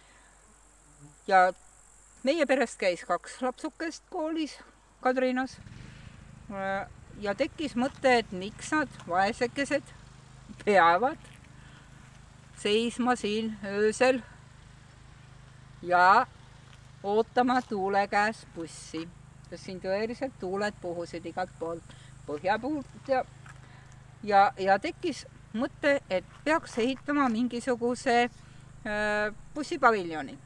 Ja meie perest käis kaks lapsukest koolis Kadrinas ja tekkis mõte, et miks nad vaesekesed peavad seisma siin öösel ja ootama tuule käes bussi. Siin tõeliselt tuuled puhusid igalt poolt põhja poolt ja, ja, ja tekkis mõte, et peaks ehitama mingisuguse äh, bussipaviljoni.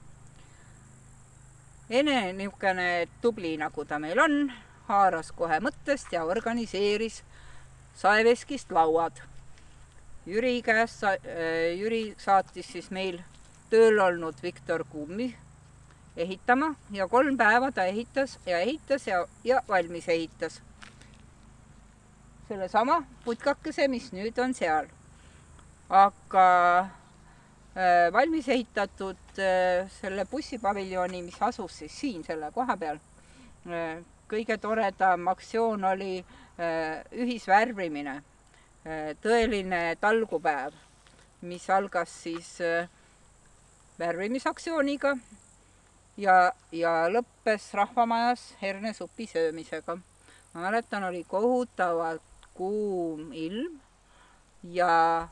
Ene niisugune tubli, nagu ta meil on, haaras kohe mõttest ja organiseeris saeveskist lauad. Jüri käest, Jüri saatis siis meil tööl olnud Viktor Kummi ehitama ja kolm päeva ta ehitas ja ehitas ja, ja valmis ehitas. Selle sama putkakese, mis nüüd on seal. Aga äh, valmis ehitatud äh, selle bussipaviljoni, mis asus siis siin selle koha peal. Äh, kõige toredam aktsioon oli äh, ühisvärvimine. Tõeline talgupäev, mis algas siis värvimisaktsiooniga ja, ja lõppes rahvamajas hernesupi söömisega. Ma mäletan, oli kohutavalt kuum ilm ja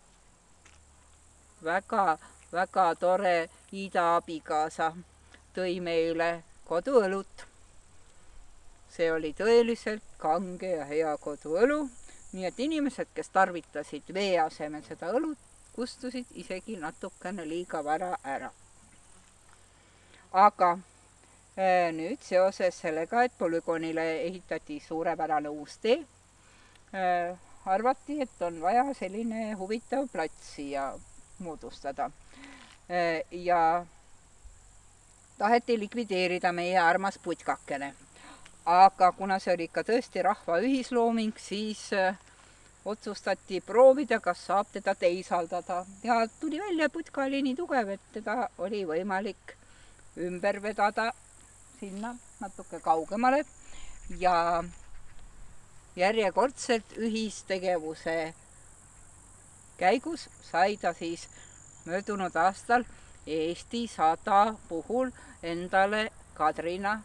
väga, väga tore Ida abikaasa tõi meile koduõlut. See oli tõeliselt kange ja hea koduõlu. Nii et inimesed, kes tarvitasid vee asemel seda õlut, kustusid isegi natukene liiga vara ära. Aga äh, nüüd seoses sellega, et polügoonile ehitati suurepärane uus tee, äh, arvati, et on vaja selline huvitav plats siia moodustada. Äh, ja taheti likvideerida meie armas putkakene. Aga kuna see oli ikka tõesti rahva ühislooming, siis äh, otsustati proovida, kas saab teda teisaldada. Ja tuli välja, putka oli nii tugev, et teda oli võimalik ümber vedada sinna natuke kaugemale. Ja järjekordselt ühistegevuse käigus sai ta siis möödunud aastal Eesti sada puhul endale Kadrina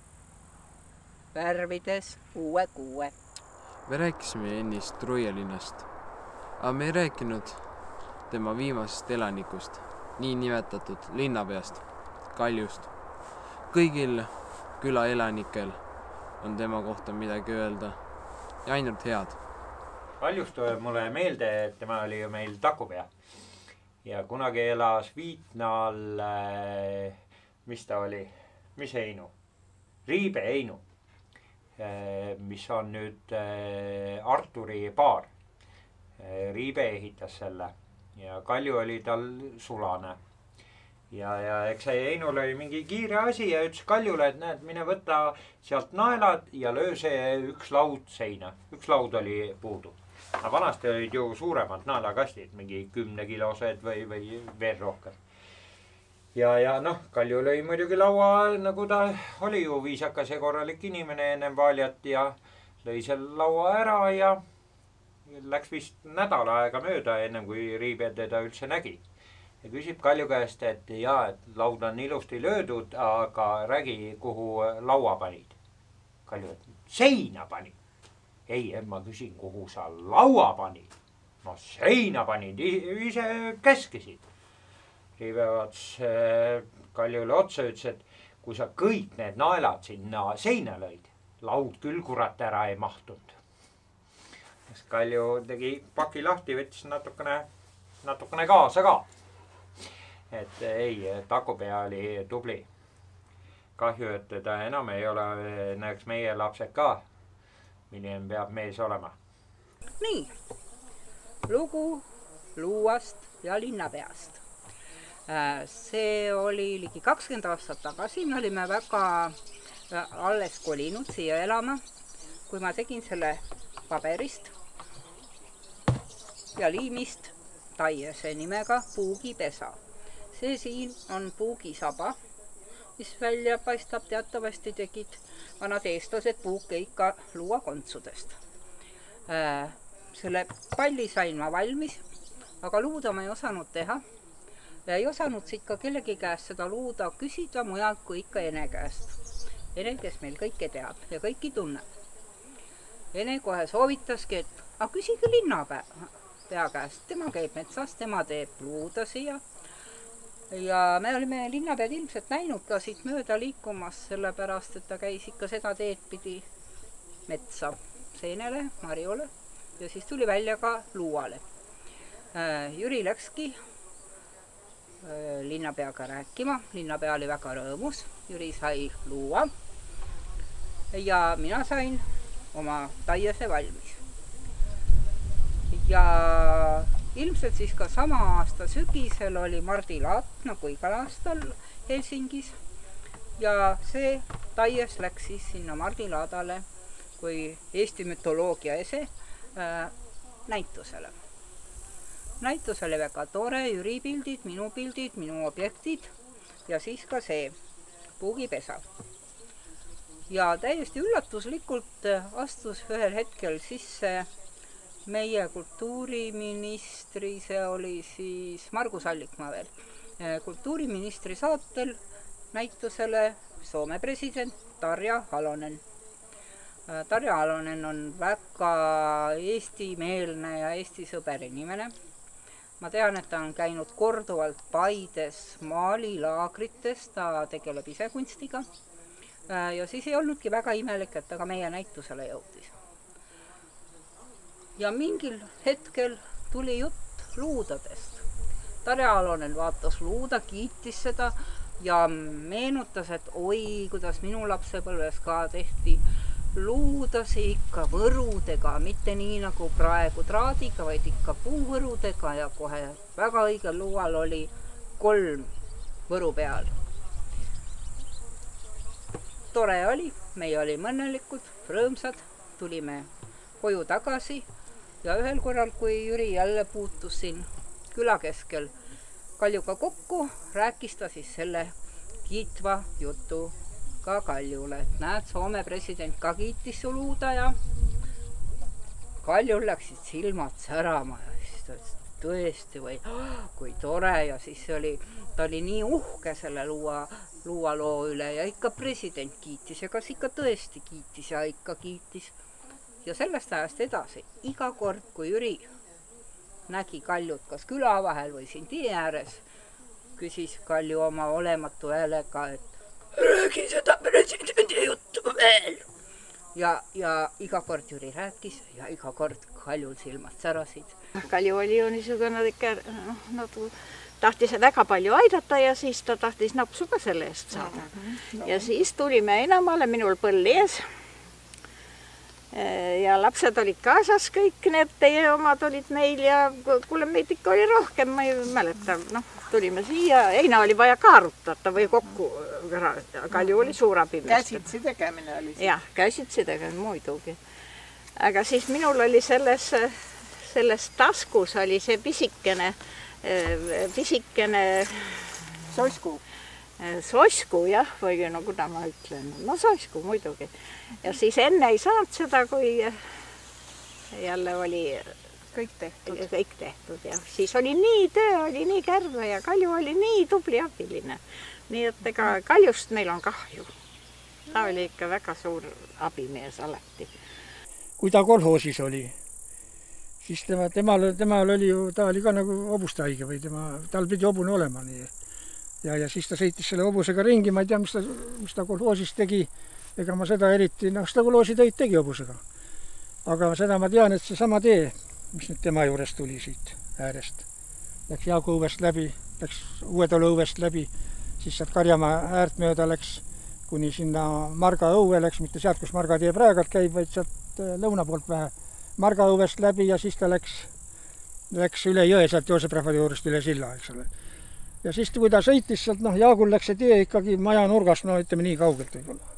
värvides uue kuue. Me rääkisime ennist Truielinnast, aga me ei rääkinud tema viimasest elanikust, nii nimetatud linnapeast, Kaljust. Kõigil külaelanikel on tema kohta midagi öelda ja ainult head. Kaljust tuleb mulle meelde, et tema oli ju meil takupea. Ja kunagi elas Viitnaal, mis ta oli, mis Heinu? Riibe Heinu. Mis on nüüd Arturi baar. Riibe ehitas selle ja Kalju oli tal sulane. Ja, ja eks see Heinul oli mingi kiire asi ja ütles Kaljule, et näed, mine võtta sealt naelad ja löö see üks laud seina. Üks laud oli puudu. Aga vanasti olid ju suuremad naelakastid, mingi kümnekilosed või, või veel rohkem. Ja, ja noh, Kalju lõi muidugi laua, nagu ta oli ju viisakas ja korralik inimene ennem valjat ja lõi selle laua ära ja läks vist nädal aega mööda ennem kui Riibe teda üldse nägi. Ja küsib Kalju käest, et jaa, et laud on ilusti löödud, aga räägi, kuhu laua panid. Kalju, et seina panid. Ei, ma küsin, kuhu sa laua panid. No seina panid, ise käskisid. Riive vaatas Kaljule otsa, ütles, et kui sa kõik need naelad sinna seina lõid, laud küll kurat ära ei mahtunud. Kalju tegi paki lahti, võttis natukene, natukene kaasa ka. Et ei, takupea oli tubli. kahju, et teda enam ei ole, näeks meie lapsed ka, milline peab mees olema. Nii, lugu Luuast ja linnapeast. See oli ligi kakskümmend aastat tagasi, me olime väga alles kolinud siia elama, kui ma tegin selle paberist ja liimist taiese nimega puugipesa. See siin on puugisaba, mis välja paistab, teatavasti tegid vanad eestlased puuke ikka luuakontsudest. Selle palli sain ma valmis, aga luuda ma ei osanud teha. Ja ei osanud siit ka kellegi käest seda luuda küsida mujalt kui ikka Ene käest. Ene, kes meil kõike teab ja kõiki tunneb. Ene kohe soovitaski, et aga küsige linnapea käest. Tema käib metsas, tema teeb luuda siia. Ja me olime linnapead ilmselt näinud ka siit mööda liikumas, sellepärast, et ta käis ikka seda teed pidi metsa seenele, Marjole ja siis tuli välja ka luuale. Jüri läkski linnapeaga rääkima, linnapea oli väga rõõmus, Jüri sai luua ja mina sain oma taiese valmis. Ja ilmselt siis ka sama aasta sügisel oli mardilaat, nagu igal aastal Helsingis ja see taies läks siis sinna mardilaadale kui Eesti mütoloogia ese äh, näitusele. Näitus oli väga tore, Jüri pildid, minu pildid, minu objektid ja siis ka see puugipesa. Ja täiesti üllatuslikult astus ühel hetkel sisse meie kultuuriministri, see oli siis Margus Allikmaa veel, kultuuriministri saatel näitusele Soome president Tarja Halonen. Tarja Halonen on väga eestimeelne ja Eesti sõber inimene. Ma tean, et ta on käinud korduvalt Paides maalilaagrites, ta tegeleb ise kunstiga. Ja siis ei olnudki väga imelik, et ta ka meie näitusele jõudis. Ja mingil hetkel tuli jutt luudadest. Tarja Halonen vaatas luuda, kiitis seda ja meenutas, et oi, kuidas minu lapsepõlves ka tehti luudasi ikka võrudega, mitte nii nagu praegu traadiga, vaid ikka puuvõrudega ja kohe väga õigel luual oli kolm võru peal. Tore oli, meie olime õnnelikud, rõõmsad, tulime koju tagasi ja ühel korral, kui Jüri jälle puutus siin külakeskel Kaljuga kokku, rääkis ta siis selle kiitva jutu ka Kaljule, et näed, Soome president ka kiitis su luuda ja Kaljul läksid silmad särama ja siis ta ütles, tõesti või kui tore ja siis oli, ta oli nii uhke selle luua, luualoo üle ja ikka president kiitis ja kas ikka tõesti kiitis ja ikka kiitis. Ja sellest ajast edasi, iga kord, kui Jüri nägi Kaljut kas küla vahel või siin tee ääres, küsis Kalju oma olematu häälega, et räägi seda presidendi juttu veel. Ja, ja iga kord Jüri rääkis ja iga kord Kaljul silmad särasid. Kalju oli ju niisugune ikka, no, tahtis väga palju aidata ja siis ta tahtis napsu ka selle eest saada. Ja siis tulime enamale, minul põll ees. Ja lapsed olid kaasas kõik, need teie omad olid meil ja kuule, meid ikka oli rohkem, ma ei mäleta, noh, tulime siia, Eina oli vaja ka arutata või kokku, Kalju oli suurabimeester. Käsitsi tegemine oli siis? Jah, käsitsi tegemine muidugi. Aga siis minul oli selles, selles taskus oli see pisikene, pisikene sosku. Sosku, jah, või no kuna ma ütlen, no sosku muidugi. Ja siis enne ei saanud seda, kui jälle oli kõik tehtud. Kõik tehtud, jah. Siis oli nii töö, oli nii kärve ja Kalju oli nii tubli abiline. Nii et ega Kaljust meil on kahju. Ta oli ikka väga suur abimees alati. Kui ta kolhoosis oli, siis tema, temal, temal oli ju, ta oli ka nagu hobustahaige või tema, tal pidi hobune olema nii. Ja, ja siis ta sõitis selle hobusega ringi, ma ei tea, mis ta, mis ta kolhoosis tegi, ega ma seda eriti, noh, seda kolhoosi tõid tegi hobusega. Aga seda ma tean, et see sama tee, mis nüüd tema juures tuli siit äärest, läks Jaagu õuest läbi, läks Uuetalu õuest läbi, siis sealt Karjamaa äärt mööda läks kuni sinna Marga õue läks, mitte sealt, kus Marga tee praegalt käib, vaid sealt lõuna poolt vähe Marga õuest läbi ja siis ta läks, läks üle jõe sealt Joosep-Rahvade juurest üle silla, eks ole. Ja siis, kui ta sõitis sealt, noh, Jaagul läks see tee ikkagi maja nurgast, no ütleme nii kaugelt võib-olla.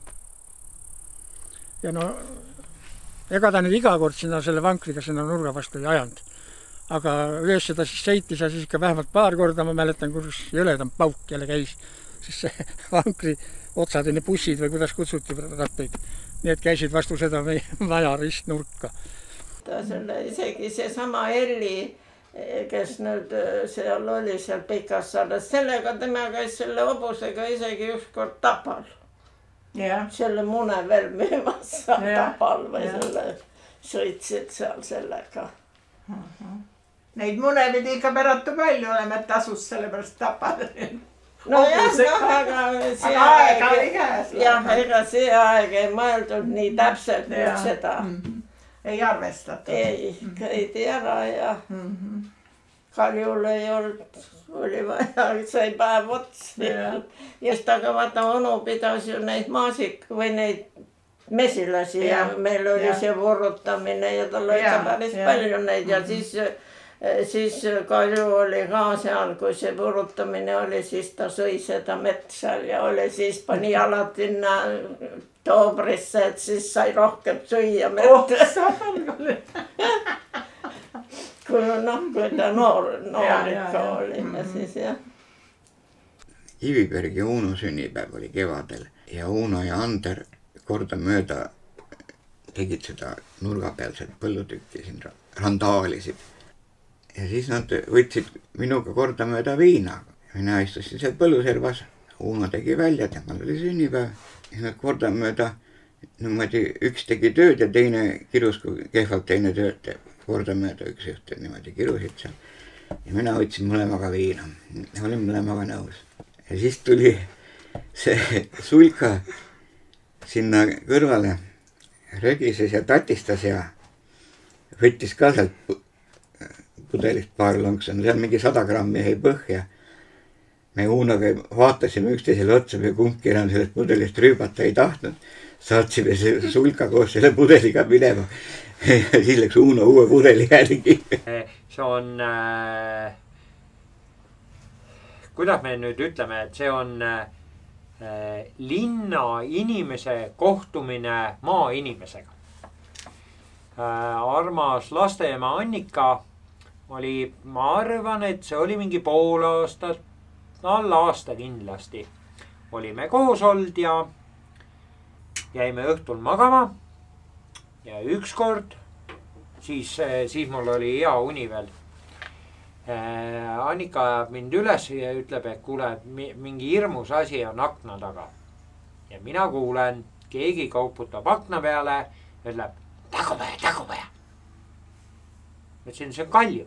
Ja no, ega ta nüüd iga kord sinna selle vankriga sinna nurga vastu ei ajanud. Aga üles seda siis sõitis ja siis ikka vähemalt paar korda ma mäletan, kus jõledam pauk jälle käis. Siis see vankri otsadeni bussid või kuidas kutsuti rattaid. Need käisid vastu seda meie maja ristnurka. Ta selle, isegi see sama Elli, kes nüüd seal oli seal Pikassaardes, sellega tema käis selle hobusega isegi ükskord Tapal. Ja. Selle mune veel müümas Ja. Tapal või Ja. selle sõitsid seal sellega. Neid mune pidi ikka päratu palju olema, et tasus selle pärast Tapal. No jah, noh, aga see Aga aega oli käes. jah, ega see aeg ei mõeldud nii täpselt nüüd Ja. seda. Ei arvestatud. Ei, käidi ära ja Kaljul ei olnud, oli vaja, sai päev otsa. Ja. Just aga vaata, onu pidas ju neid maasik või neid mesilasi ja, ja meil oli Ja. see võrutamine ja tal oli Ja, ka päris ja. palju neid ja siis siis Kalju oli ka seal, kui see võrutamine oli, siis ta sõi seda metsal ja oli siis pani jalad sinna toobrisse, et siis sai rohkem süüa mett. kui noh, kui ta noor, noor ikka oli ja siis jah. Iviberg ja Uno sünnipäev oli kevadel ja Uno ja Ander kordamööda tegid seda nurgapealset põllutükki siin, randaalisid. Ja siis nad võtsid minuga kordamööda viina. Mina istusin seal põlluservas. Uno tegi välja, temal oli sünnipäev. Ja nad kordamööda, niimoodi üks tegi tööd ja teine kirus, kui kehvalt teine tööd teeb. Kordamööda üks juht niimoodi kirusid seal. Ja mina võtsin mõlemaga viina. Ja olin mõlemaga nõus. Ja siis tuli see sulka sinna kõrvale, rögises ja tatistas ja võttis ka sealt pudelist paar lonksu, seal mingi sada grammi jäi põhja. Me Unoga vaatasime üksteisele otsa, me kumbki enam sellest pudelist rüübata ei tahtnud. Saatsime see sulka koos selle pudeliga minema. Ja siis läks Uno uue pudeli järgi. See on, äh, kuidas me nüüd ütleme, et see on äh, linna inimese kohtumine maa inimesega. Äh, armas lasteema Annika oli, ma arvan, et see oli mingi pool aastat, alla aasta kindlasti. Olime koos olnud ja jäime õhtul magama. Ja ükskord, siis, siis mul oli hea uni veel. Annika ajab mind üles ja ütleb, et kuule, mingi hirmus asi on akna taga. Ja mina kuulen, keegi kauputab akna peale, ütleb, tagupäe, tagupäe. Mõtlesin, see on Kalju.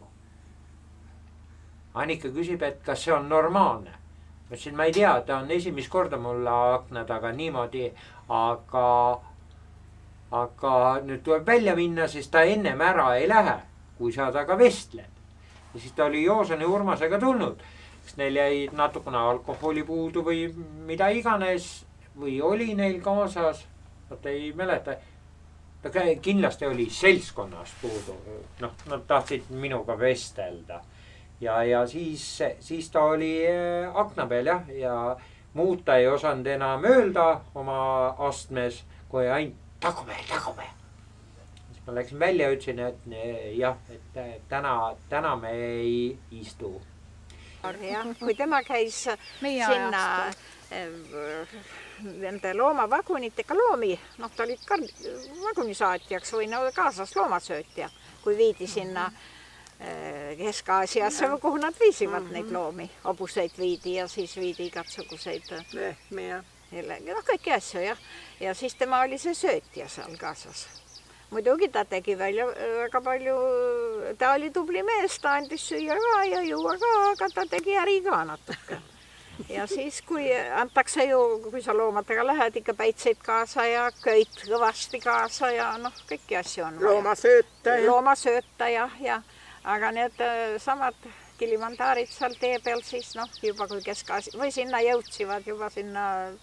Annika küsib, et kas see on normaalne. Ma ütlesin, ma ei tea, ta on esimest korda mulle akna taga niimoodi, aga, aga nüüd tuleb välja minna, siis ta ennem ära ei lähe, kui sa taga vestled. Ja siis ta oli Joosani Urmasega tulnud, sest neil jäi natukene alkoholi puudu või mida iganes või oli neil kaasas, nad ei mäleta. Ta kindlasti oli seltskonnast puudu, noh, nad tahtsid minuga vestelda. Ja, ja siis, siis ta oli akna peal jah, ja muud ta ei osanud enam öelda oma astmes, kui ainult tagupäe, tagupäe. Siis ma läksin välja ja ütlesin, et jah, et täna, täna me ei istu. Ja, kui tema käis Meie sinna nende loomavagunitega loomi, noh ta oli ka vagunisaatjaks või no kaasas loomasöötja, kui viidi sinna Kesk-Aasiasse, kuhu nad viisivad neid loomi. Hobuseid viidi ja siis viidi igatsuguseid lehmi ja no, kõiki asju jah. Ja siis tema oli see söötja seal kaasas. Muidugi ta tegi välja väga palju, ta oli tubli mees, ta andis süüa ka ja juua ka, aga ta tegi äri ka natuke. Ja siis kui antakse ju, kui sa loomadega lähed, ikka päitseid kaasa ja köit kõvasti kaasa ja noh, kõiki asju on. Loomasööta. Loomasööta jah, ja aga need samad kilimandaarid seal tee peal siis noh, juba kui Kesk-Aasia või sinna jõutsivad juba sinna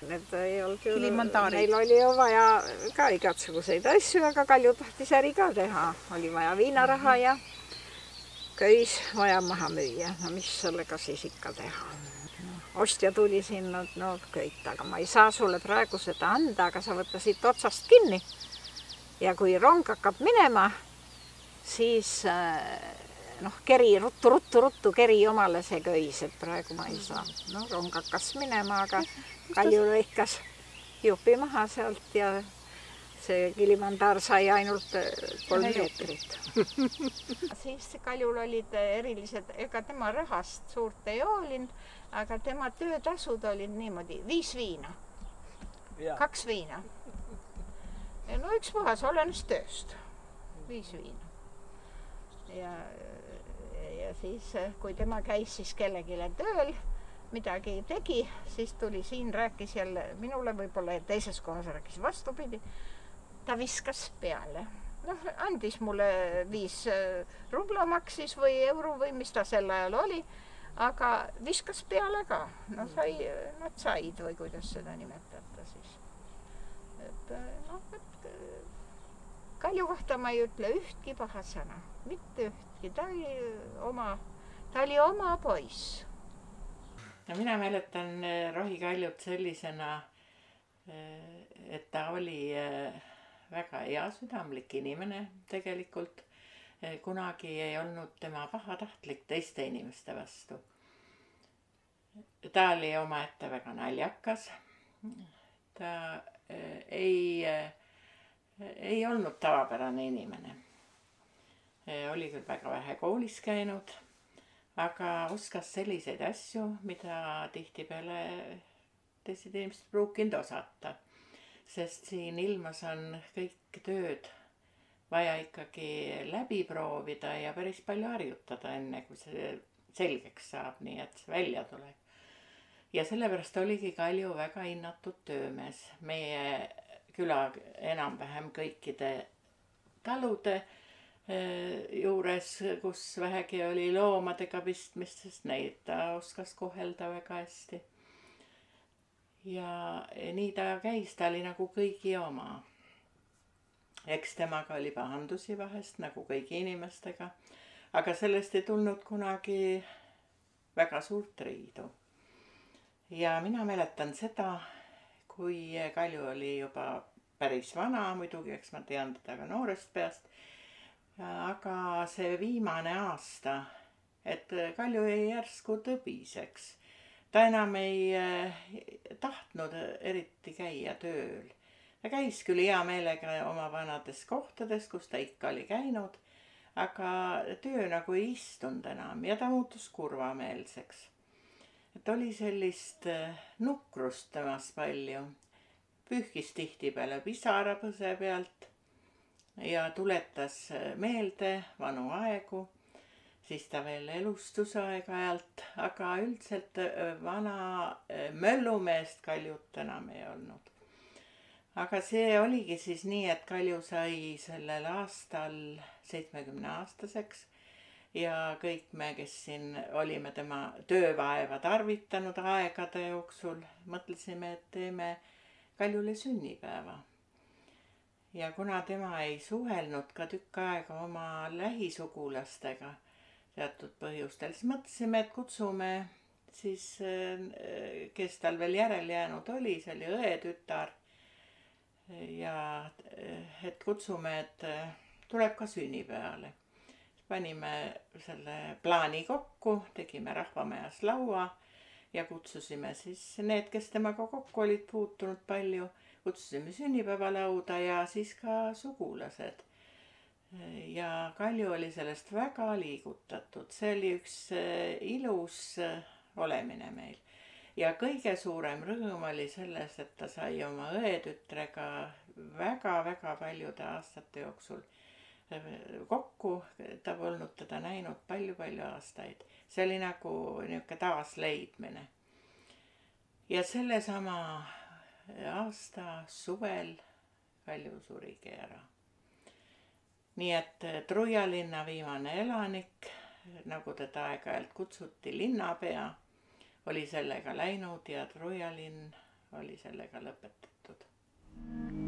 Need ei olnud ju, Kilimandaarid. neil oli ju vaja ka igasuguseid asju, aga Kalju tahtis äri ka teha. Oli vaja viinaraha ja köis vaja maha müüa. No mis sellega siis ikka teha? Ostja tuli sinna, no kõik, aga ma ei saa sulle praegu seda anda, aga sa võtta siit otsast kinni. Ja kui rong hakkab minema, siis noh, keri, ruttu, ruttu, ruttu, keri omale see köis, et praegu ma ei saa. No rong hakkas minema, aga Kalju lõikas jupi maha sealt ja see Kilimandar sai ainult kolm meetrit. Siis Kaljul olid erilised, ega tema rahast suurt ei hoolinud, aga tema töötasud olid niimoodi, viis viina, kaks viina. Ja no üks puhas olenes tööst, viis viina. Ja, ja siis, kui tema käis siis kellegile tööl, midagi tegi, siis tuli siin, rääkis jälle minule, võib-olla teises kohas rääkis vastupidi. Ta viskas peale. Noh, andis mulle viis rubla maksis või euro või mis ta sel ajal oli, aga viskas peale ka. No sai, nad said või kuidas seda nimetada siis. Et, noh, et Kalju kohta ma ei ütle ühtki paha sõna, mitte ühtki. Ta oli oma, ta oli oma poiss. No mina mäletan Rohi Kaljut sellisena, et ta oli väga hea südamlik inimene tegelikult. Kunagi ei olnud tema pahatahtlik teiste inimeste vastu. Ta oli omaette väga naljakas. Ta ei, ei olnud tavapärane inimene. Oli küll väga vähe koolis käinud, aga oskas selliseid asju, mida tihtipeale teised inimesed pruukinud osata. Sest siin ilmas on kõik tööd vaja ikkagi läbi proovida ja päris palju harjutada enne, kui see selgeks saab, nii et see välja tuleb. Ja sellepärast oligi Kalju väga hinnatud töömees. Meie küla enam-vähem kõikide talude juures, kus vähegi oli loomadega pistmist, sest neid ta oskas kohelda väga hästi. Ja nii ta käis, ta oli nagu kõigi oma. Eks temaga oli pahandusi vahest, nagu kõigi inimestega, aga sellest ei tulnud kunagi väga suurt riidu. Ja mina mäletan seda, kui Kalju oli juba päris vana, muidugi, eks ma tean teda ka noorest peast, aga see viimane aasta, et Kalju jäi järsku tõbiseks. Ta enam ei tahtnud eriti käia tööl. Ta käis küll hea meelega oma vanades kohtades, kus ta ikka oli käinud, aga töö nagu ei istunud enam ja ta muutus kurvameelseks. Et oli sellist nukrust temas palju. Pühkis tihtipeale pisara põse pealt ja tuletas meelde vanu aegu, siis ta veel elustus aeg-ajalt, aga üldiselt vana möllumeest Kaljut enam ei olnud. Aga see oligi siis nii, et Kalju sai sellel aastal seitsmekümne aastaseks ja kõik me, kes siin olime tema töövaeva tarvitanud aegade jooksul, mõtlesime, et teeme Kaljule sünnipäeva. Ja kuna tema ei suhelnud ka tükk aega oma lähisugulastega teatud põhjustel, siis mõtlesime, et kutsume siis, kes tal veel järel jäänud oli, see oli õetütar. Ja et kutsume, et tuleb ka sünnipäevale. Panime selle plaani kokku, tegime Rahvamajas laua ja kutsusime siis need, kes temaga kokku olid puutunud palju. Kutsusime sünnipäevalauda ja siis ka sugulased. Ja Kalju oli sellest väga liigutatud. See oli üks ilus olemine meil. Ja kõige suurem rõõm oli selles, et ta sai oma õetütrega väga-väga paljude aastate jooksul kokku. Ta polnud teda näinud palju-palju aastaid. See oli nagu niisugune taasleidmine. Ja sellesama aasta suvel Kalju surigi ära. Nii et Truialinna viimane elanik, nagu teda aeg-ajalt kutsuti, linnapea, oli sellega läinud ja Truialinn oli sellega lõpetatud.